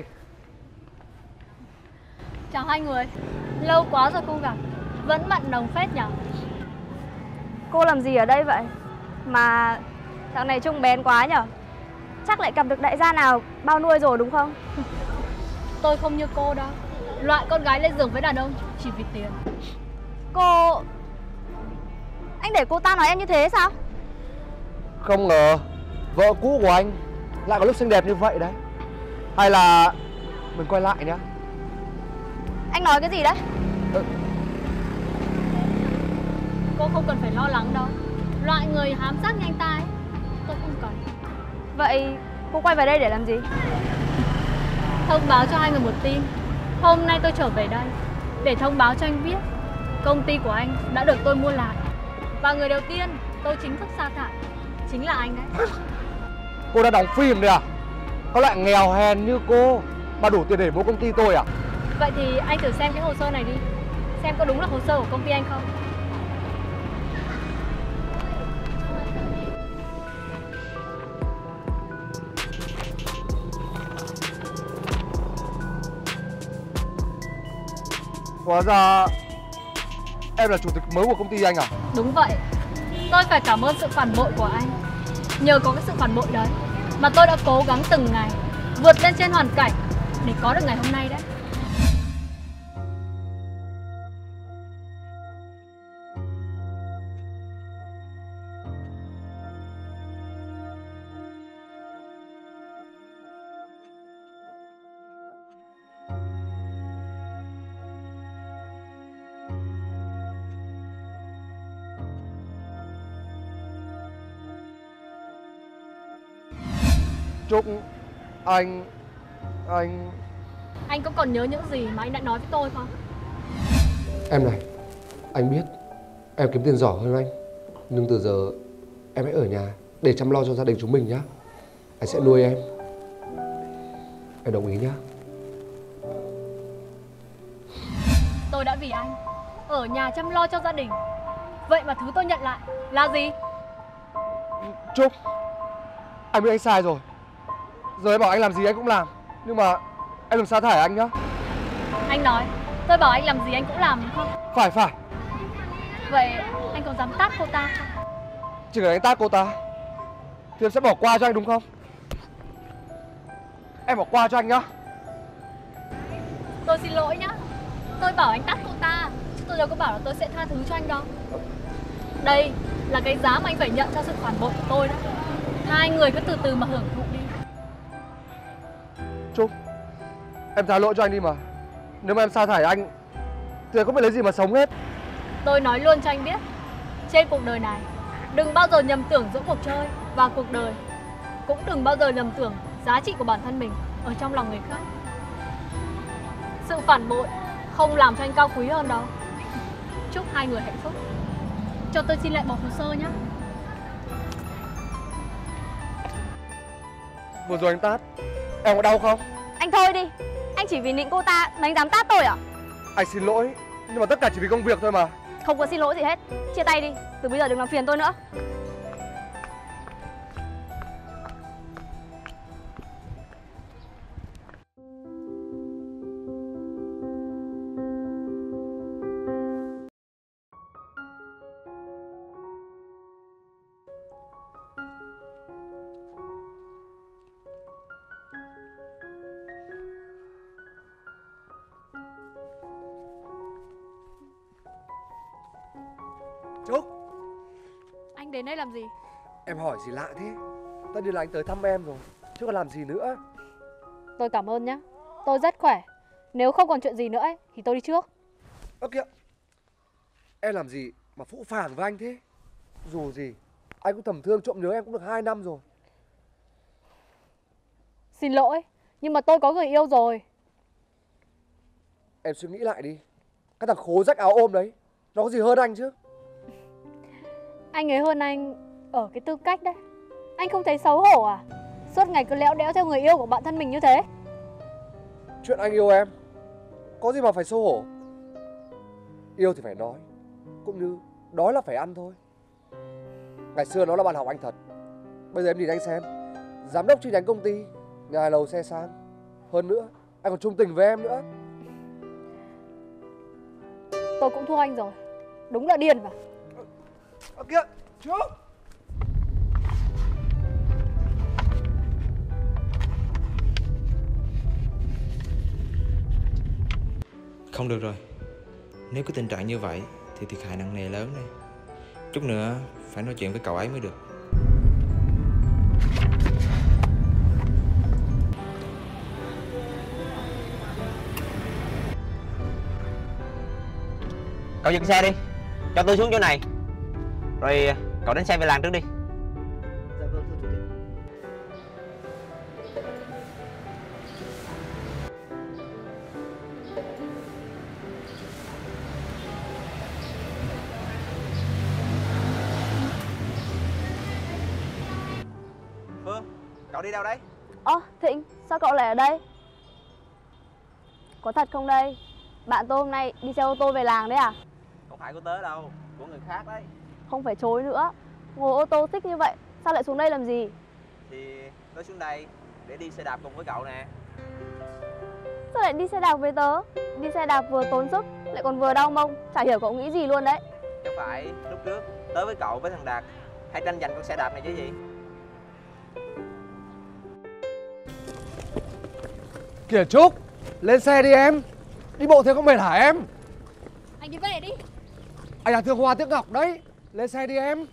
Chào hai người, lâu quá rồi không gặp, vẫn mặn nồng phết nhở? Cô làm gì ở đây vậy? Mà thằng này trông bén quá nhở? Chắc lại gặp được đại gia nào bao nuôi rồi đúng không? Tôi không như cô đâu, loại con gái lên giường với đàn ông chỉ vì tiền. Cô... Anh để cô ta nói em như thế sao? Không ngờ vợ cũ của anh lại có lúc xinh đẹp như vậy đấy. Hay là mình quay lại nhá? Anh nói cái gì đấy? Cô không cần phải lo lắng đâu, loại người hám sắc nhanh tay tôi không cần. Vậy cô quay về đây để làm gì? Thông báo cho hai người một tin. Hôm nay tôi trở về đây để thông báo cho anh biết công ty của anh đã được tôi mua lại. Và người đầu tiên tôi chính thức sa thải chính là anh đấy. Cô đã đóng phim đấy à? Có loại nghèo hèn như cô mà đủ tiền để mua công ty tôi à? Vậy thì anh thử xem cái hồ sơ này đi, xem có đúng là hồ sơ của công ty anh không. Hóa ra em là chủ tịch mới của công ty anh à? Đúng vậy. Tôi phải cảm ơn sự phản bội của anh. Nhờ có cái sự phản bội đấy mà tôi đã cố gắng từng ngày vượt lên trên hoàn cảnh để có được ngày hôm nay đấy. Trúc, anh Anh có còn nhớ những gì mà anh đã nói với tôi không? Em này, anh biết em kiếm tiền giỏi hơn anh, nhưng từ giờ em hãy ở nhà để chăm lo cho gia đình chúng mình nhá. Anh sẽ nuôi em. Em đồng ý nhá. Tôi đã vì anh ở nhà chăm lo cho gia đình. Vậy mà thứ tôi nhận lại là gì? Trúc, anh biết anh sai rồi. Giờ em bảo anh làm gì anh cũng làm, nhưng mà em đừng sa thải anh nhá. Anh nói tôi bảo anh làm gì anh cũng làm đúng không? Phải. Vậy anh có dám tát cô ta không? Chỉ cần anh tát cô ta thì em sẽ bỏ qua cho anh đúng không? Em bỏ qua cho anh nhá. Tôi xin lỗi nhá. Tôi bảo anh tát cô ta, chứ tôi đâu có bảo là tôi sẽ tha thứ cho anh đâu. Đây là cái giá mà anh phải nhận cho sự phản bội của tôi đó. Hai người cứ từ từ mà hưởng thụ đi. Trúc, em tha lỗi cho anh đi mà. Nếu mà em sa thải anh thì em không biết lấy gì mà sống hết. Tôi nói luôn cho anh biết, trên cuộc đời này đừng bao giờ nhầm tưởng giữa cuộc chơi và cuộc đời. Cũng đừng bao giờ nhầm tưởng giá trị của bản thân mình ở trong lòng người khác. Sự phản bội không làm cho anh cao quý hơn đâu. Chúc hai người hạnh phúc. Cho tôi xin lại bỏ hồ sơ nhé. Vừa rồi anh tát, em có đau không? Anh thôi đi. Anh chỉ vì nịnh cô ta mà anh dám tát tôi à? Anh xin lỗi, nhưng mà tất cả chỉ vì công việc thôi mà. Không có xin lỗi gì hết. Chia tay đi. Từ bây giờ đừng làm phiền tôi nữa. Trúc, Anh đến đây làm gì? em hỏi gì lạ thế? Tất nhiên là anh tới thăm em rồi, chứ còn làm gì nữa. Tôi cảm ơn nhé. Tôi rất khỏe. Nếu không còn chuyện gì nữa ấy, thì tôi đi trước. Ơ kìa, em làm gì mà phũ phàng với anh thế? Dù gì anh cũng thầm thương trộm nhớ em cũng được 2 năm rồi. Xin lỗi, nhưng mà tôi có người yêu rồi. Em suy nghĩ lại đi. Cái thằng khố rách áo ôm đấy, nó có gì hơn anh chứ? Anh ấy hơn anh ở cái tư cách đấy. Anh không thấy xấu hổ à? Suốt ngày cứ léo đéo theo người yêu của bạn thân mình như thế. Chuyện anh yêu em có gì mà phải xấu hổ. Yêu thì phải nói, cũng như đói là phải ăn thôi. Ngày xưa nó là bạn học anh thật. Bây giờ em nhìn anh xem, giám đốc chi nhánh công ty, nhà lầu xe sang. Hơn nữa, anh còn trung tình với em nữa. Tôi cũng thua anh rồi. Đúng là điên mà. Ơ kìa, chú. Không được rồi. Nếu cứ tình trạng như vậy thì thiệt hại nặng nề lớn đây. Chút nữa phải nói chuyện với cậu ấy mới được. Cậu dừng xe đi, cho tôi xuống chỗ này. Rồi cậu đánh xe về làng trước đi. Dạ vâng, thưa chủ tịch. Phương, cậu đi đâu đấy? Thịnh, sao cậu lại ở đây? Có thật không đây? Bạn tôi hôm nay đi xe ô tô về làng đấy à? Không phải của tớ đâu, của người khác đấy. Không phải chối nữa. Ngồi ô tô thích như vậy, sao lại xuống đây làm gì? Thì tớ xuống đây để đi xe đạp cùng với cậu nè. Sao lại đi xe đạp với tớ? Đi xe đạp vừa tốn sức, lại còn vừa đau mông. Chả hiểu cậu nghĩ gì luôn đấy. Chứ phải lúc trước Tớ với cậu với thằng Đạt hãy tranh giành con xe đạp này chứ gì. Kìa Trúc, lên xe đi em. Đi bộ thế không mệt hả em? Anh đi về đi. Anh là thương hoa tiếc ngọc đấy. Lên xe đi em.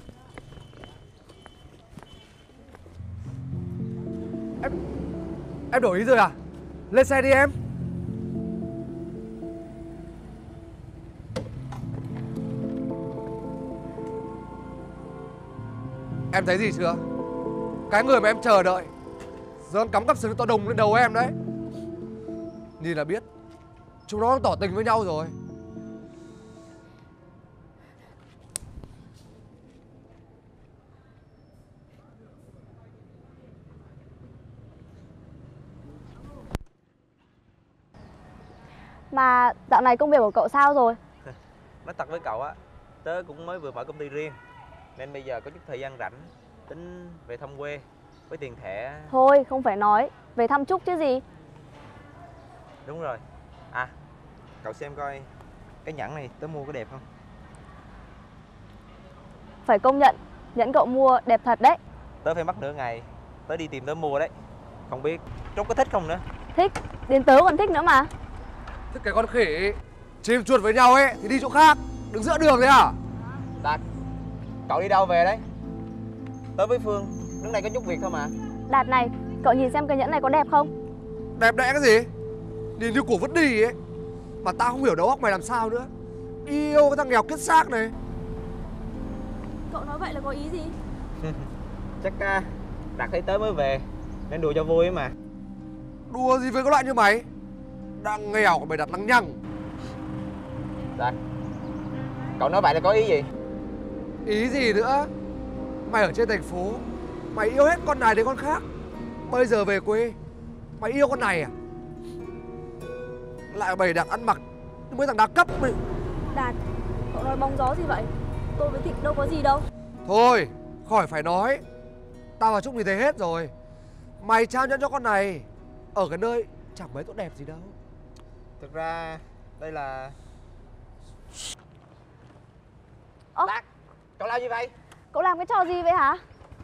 Em đổi ý rồi à? Lên xe đi em. Em thấy gì chưa? Cái người mà em chờ đợi giờ đang cắm cặp sừng to đùng lên đầu em đấy. Nhìn là biết chúng nó đang tỏ tình với nhau rồi. Mà dạo này công việc của cậu sao rồi? Nói thật với cậu á, tớ cũng mới vừa mở công ty riêng, nên bây giờ có chút thời gian rảnh, tính về thăm quê với tiền thẻ. Thôi không phải nói, về thăm Trúc chứ gì. Đúng rồi. À, cậu xem coi cái nhẫn này tớ mua có đẹp không? Phải công nhận, nhẫn cậu mua đẹp thật đấy. Tớ phải mất nửa ngày tớ đi tìm tớ mua đấy. Không biết Trúc có thích không nữa. Thích, đến tớ còn thích nữa mà. Thích cái con khỉ. Chim chuột với nhau ấy thì đi chỗ khác, đứng giữa đường thế à? Đạt, cậu đi đâu về đấy? Tớ với Phương đứng đây có chút việc thôi mà. Đạt này, cậu nhìn xem cái nhẫn này có đẹp không? Đẹp đẽ cái gì? Nhìn như của vứt đi ấy. Mà tao không hiểu đầu óc mày làm sao nữa. Yêu cái thằng nghèo kết xác này. Cậu nói vậy là có ý gì? Chắc Đạt thấy tớ mới về nên đùa cho vui ấy mà. Đùa gì với cái loại như mày? Đang nghèo còn mày đặt lăng nhăng. Đạt, cậu nói vậy là có ý gì? Ý gì nữa? Mày ở trên thành phố, mày yêu hết con này đến con khác. Bây giờ về quê, mày yêu con này à? Lại bày đặt ăn mặc như mấy thằng đa cấp mày. Đạt, cậu nói bóng gió gì vậy? Tôi với Thịnh đâu có gì đâu. Thôi, khỏi phải nói. Tao và Trúc nhìn thấy hết rồi. Mày trao nhẫn cho con này ở cái nơi chẳng mấy tốt đẹp gì đâu. Thực ra đây là... Ơ, Đạt, cậu làm gì vậy? cậu làm cái trò gì vậy hả?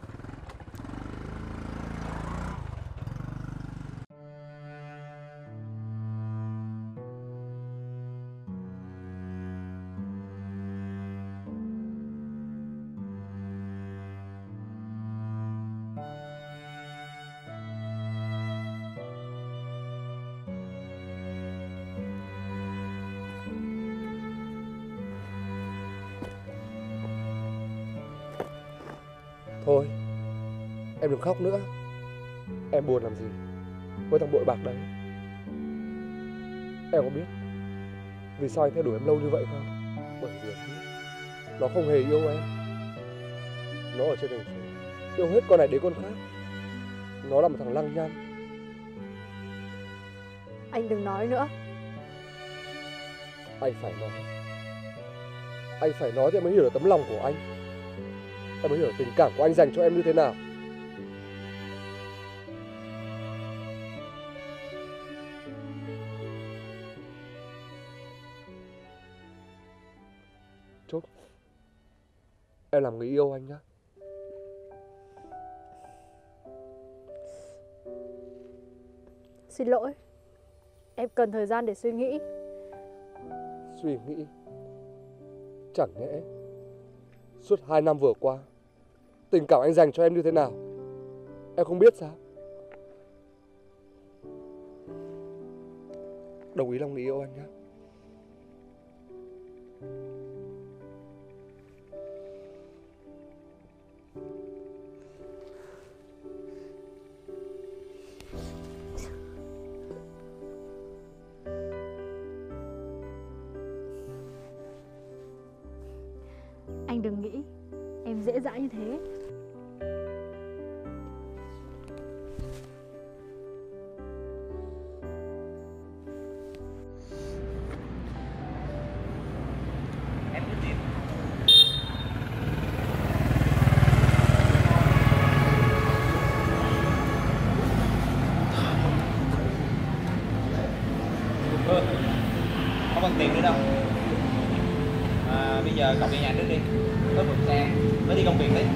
Thôi, em đừng khóc nữa. Em buồn làm gì với thằng bội bạc đấy. Em có biết vì sao anh theo đuổi em lâu như vậy không? Bởi vì nó không hề yêu em. Nó ở trên thành phố yêu hết con này đến con khác. Nó là một thằng lăng nhăng. Anh đừng nói nữa. Anh phải nói. Anh phải nói thì em mới hiểu được tấm lòng của anh. Em mới hiểu tình cảm của anh dành cho em như thế nào. Trúc, em làm người yêu anh nhé. Xin lỗi. Em cần thời gian để suy nghĩ. Suy nghĩ? Chẳng nhẽ suốt 2 năm vừa qua tình cảm anh dành cho em như thế nào em không biết sao? Đồng ý làm người yêu anh nhé. Anh đừng nghĩ em dễ dãi như thế. Em cứ tìm. Không còn tiền nữa đâu. Bây giờ cậu về nhà trước đi. Tôi mượn xe mới đi công việc đấy.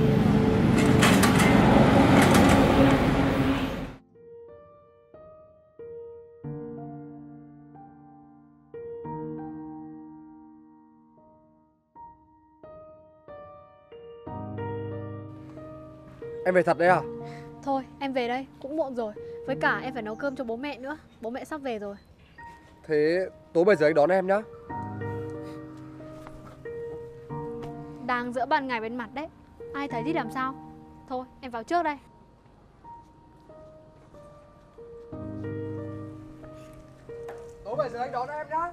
Em về thật đấy à? Thôi em về đây, cũng muộn rồi. Với cả em phải nấu cơm cho bố mẹ nữa. Bố mẹ sắp về rồi. Thế tối bây giờ anh đón em nhá. Đang giữa ban ngày bên mặt đấy. Ai thấy thì làm sao. Thôi em vào trước đây. Tối bây giờ anh đón em nhá.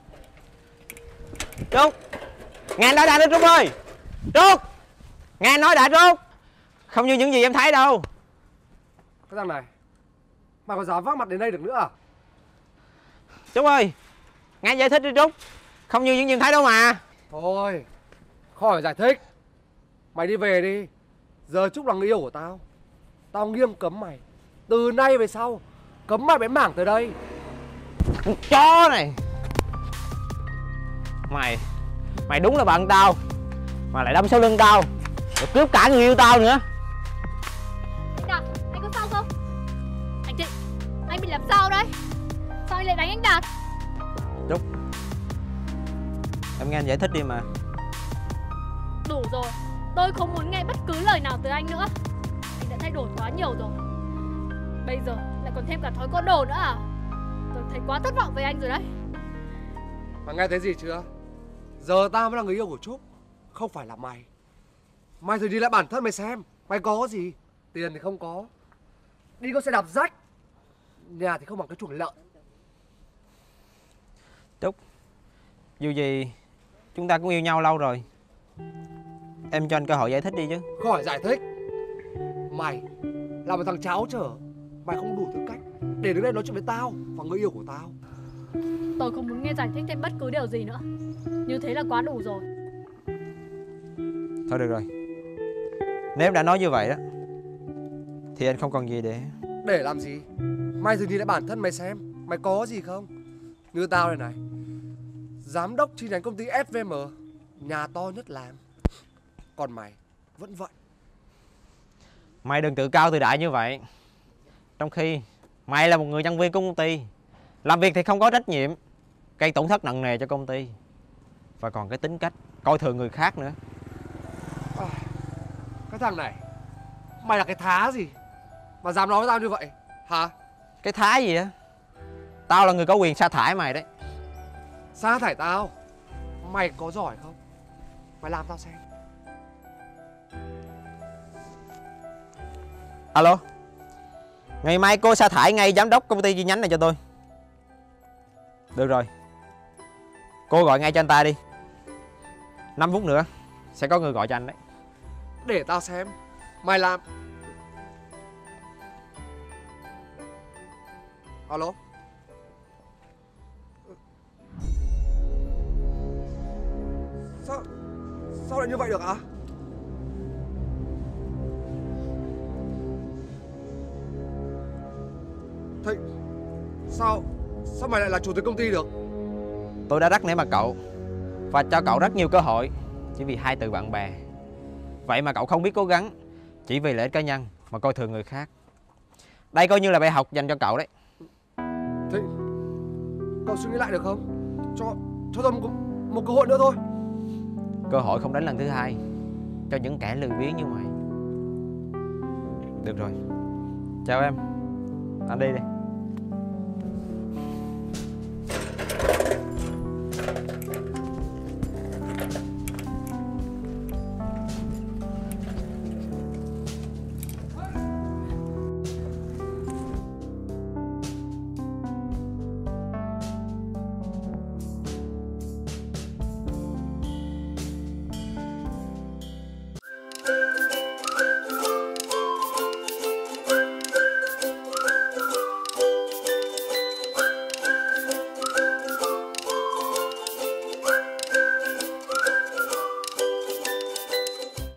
Trúc, nghe anh nói đã đi Trúc ơi. Trúc, nghe anh nói đã Trúc. Không như những gì em thấy đâu. Cái thằng này, mày có dám vác mặt đến đây được nữa à? Trúc ơi, nghe anh giải thích đi Trúc. Không như những gì em thấy đâu mà. Thôi, khỏi giải thích. Mày đi về đi. Giờ Trúc là người yêu của tao. Tao nghiêm cấm mày. Từ nay về sau, cấm mày bén mảng tới đây. Con chó này. Mày đúng là bạn tao, mà lại đâm sau lưng tao, rồi cướp cả người yêu tao nữa. Anh Đạt, anh có sao không? Anh Thịnh, anh bị làm sao đấy? Sao anh lại đánh anh Đạt? Trúc, em nghe anh giải thích đi mà. Đủ rồi, tôi không muốn nghe bất cứ lời nào từ anh nữa. Anh đã thay đổi quá nhiều rồi. Bây giờ lại còn thêm cả thói côn đồ nữa à? Tôi thấy quá thất vọng với anh rồi đấy. Mày nghe thấy gì chưa? Giờ tao mới là người yêu của Trúc, không phải là mày. Mày thử đi lại bản thân mày xem. Mày có gì? Tiền thì không có, đi có xe đạp rách, nhà thì không bằng cái chuồng lợn. Trúc, dù gì chúng ta cũng yêu nhau lâu rồi. Em cho anh cơ hội giải thích đi chứ. Khỏi giải thích. Mày là một thằng cháo trở. Mày không đủ tư cách để đứng đây nói chuyện với tao và người yêu của tao. Tôi không muốn nghe giải thích thêm bất cứ điều gì nữa. Như thế là quá đủ rồi. Thôi được rồi, nếu em đã nói như vậy đó thì anh không còn gì Để làm gì? Mày thử nhìn lại bản thân mày xem. Mày có gì không? Như tao này này, giám đốc chi nhánh công ty SVM, nhà to nhất làng. Còn mày vẫn vậy. Mày đừng tự cao tự đại như vậy. Trong khi mày là một người nhân viên của công ty, làm việc thì không có trách nhiệm, gây tổn thất nặng nề cho công ty, và còn cái tính cách coi thường người khác nữa. Cái thằng này, mày là cái thá gì mà dám nói với tao như vậy hả? Cái thái gì á? Tao là người có quyền sa thải mày đấy. Sa thải tao? Mày có giỏi không? Mày làm tao xem. Alo, ngày mai cô sa thải ngay giám đốc công ty chi nhánh này cho tôi. Được rồi, cô gọi ngay cho anh ta đi. 5 phút nữa sẽ có người gọi cho anh đấy. Để tao xem. Mày làm. Alo. Sao lại như vậy được ạ? Thịnh, sao mày lại là chủ tịch công ty được? Tôi đã rất nể mặt cậu và cho cậu rất nhiều cơ hội chỉ vì 2 từ bạn bè. Vậy mà cậu không biết cố gắng, chỉ vì lợi ích cá nhân mà coi thường người khác. Đây coi như là bài học dành cho cậu đấy. Thịnh, cậu suy nghĩ lại được không? Cho tôi một cơ hội nữa thôi. Cơ hội không đến lần thứ hai cho những kẻ lười biếng như mày. Được rồi, chào em, anh đi đi.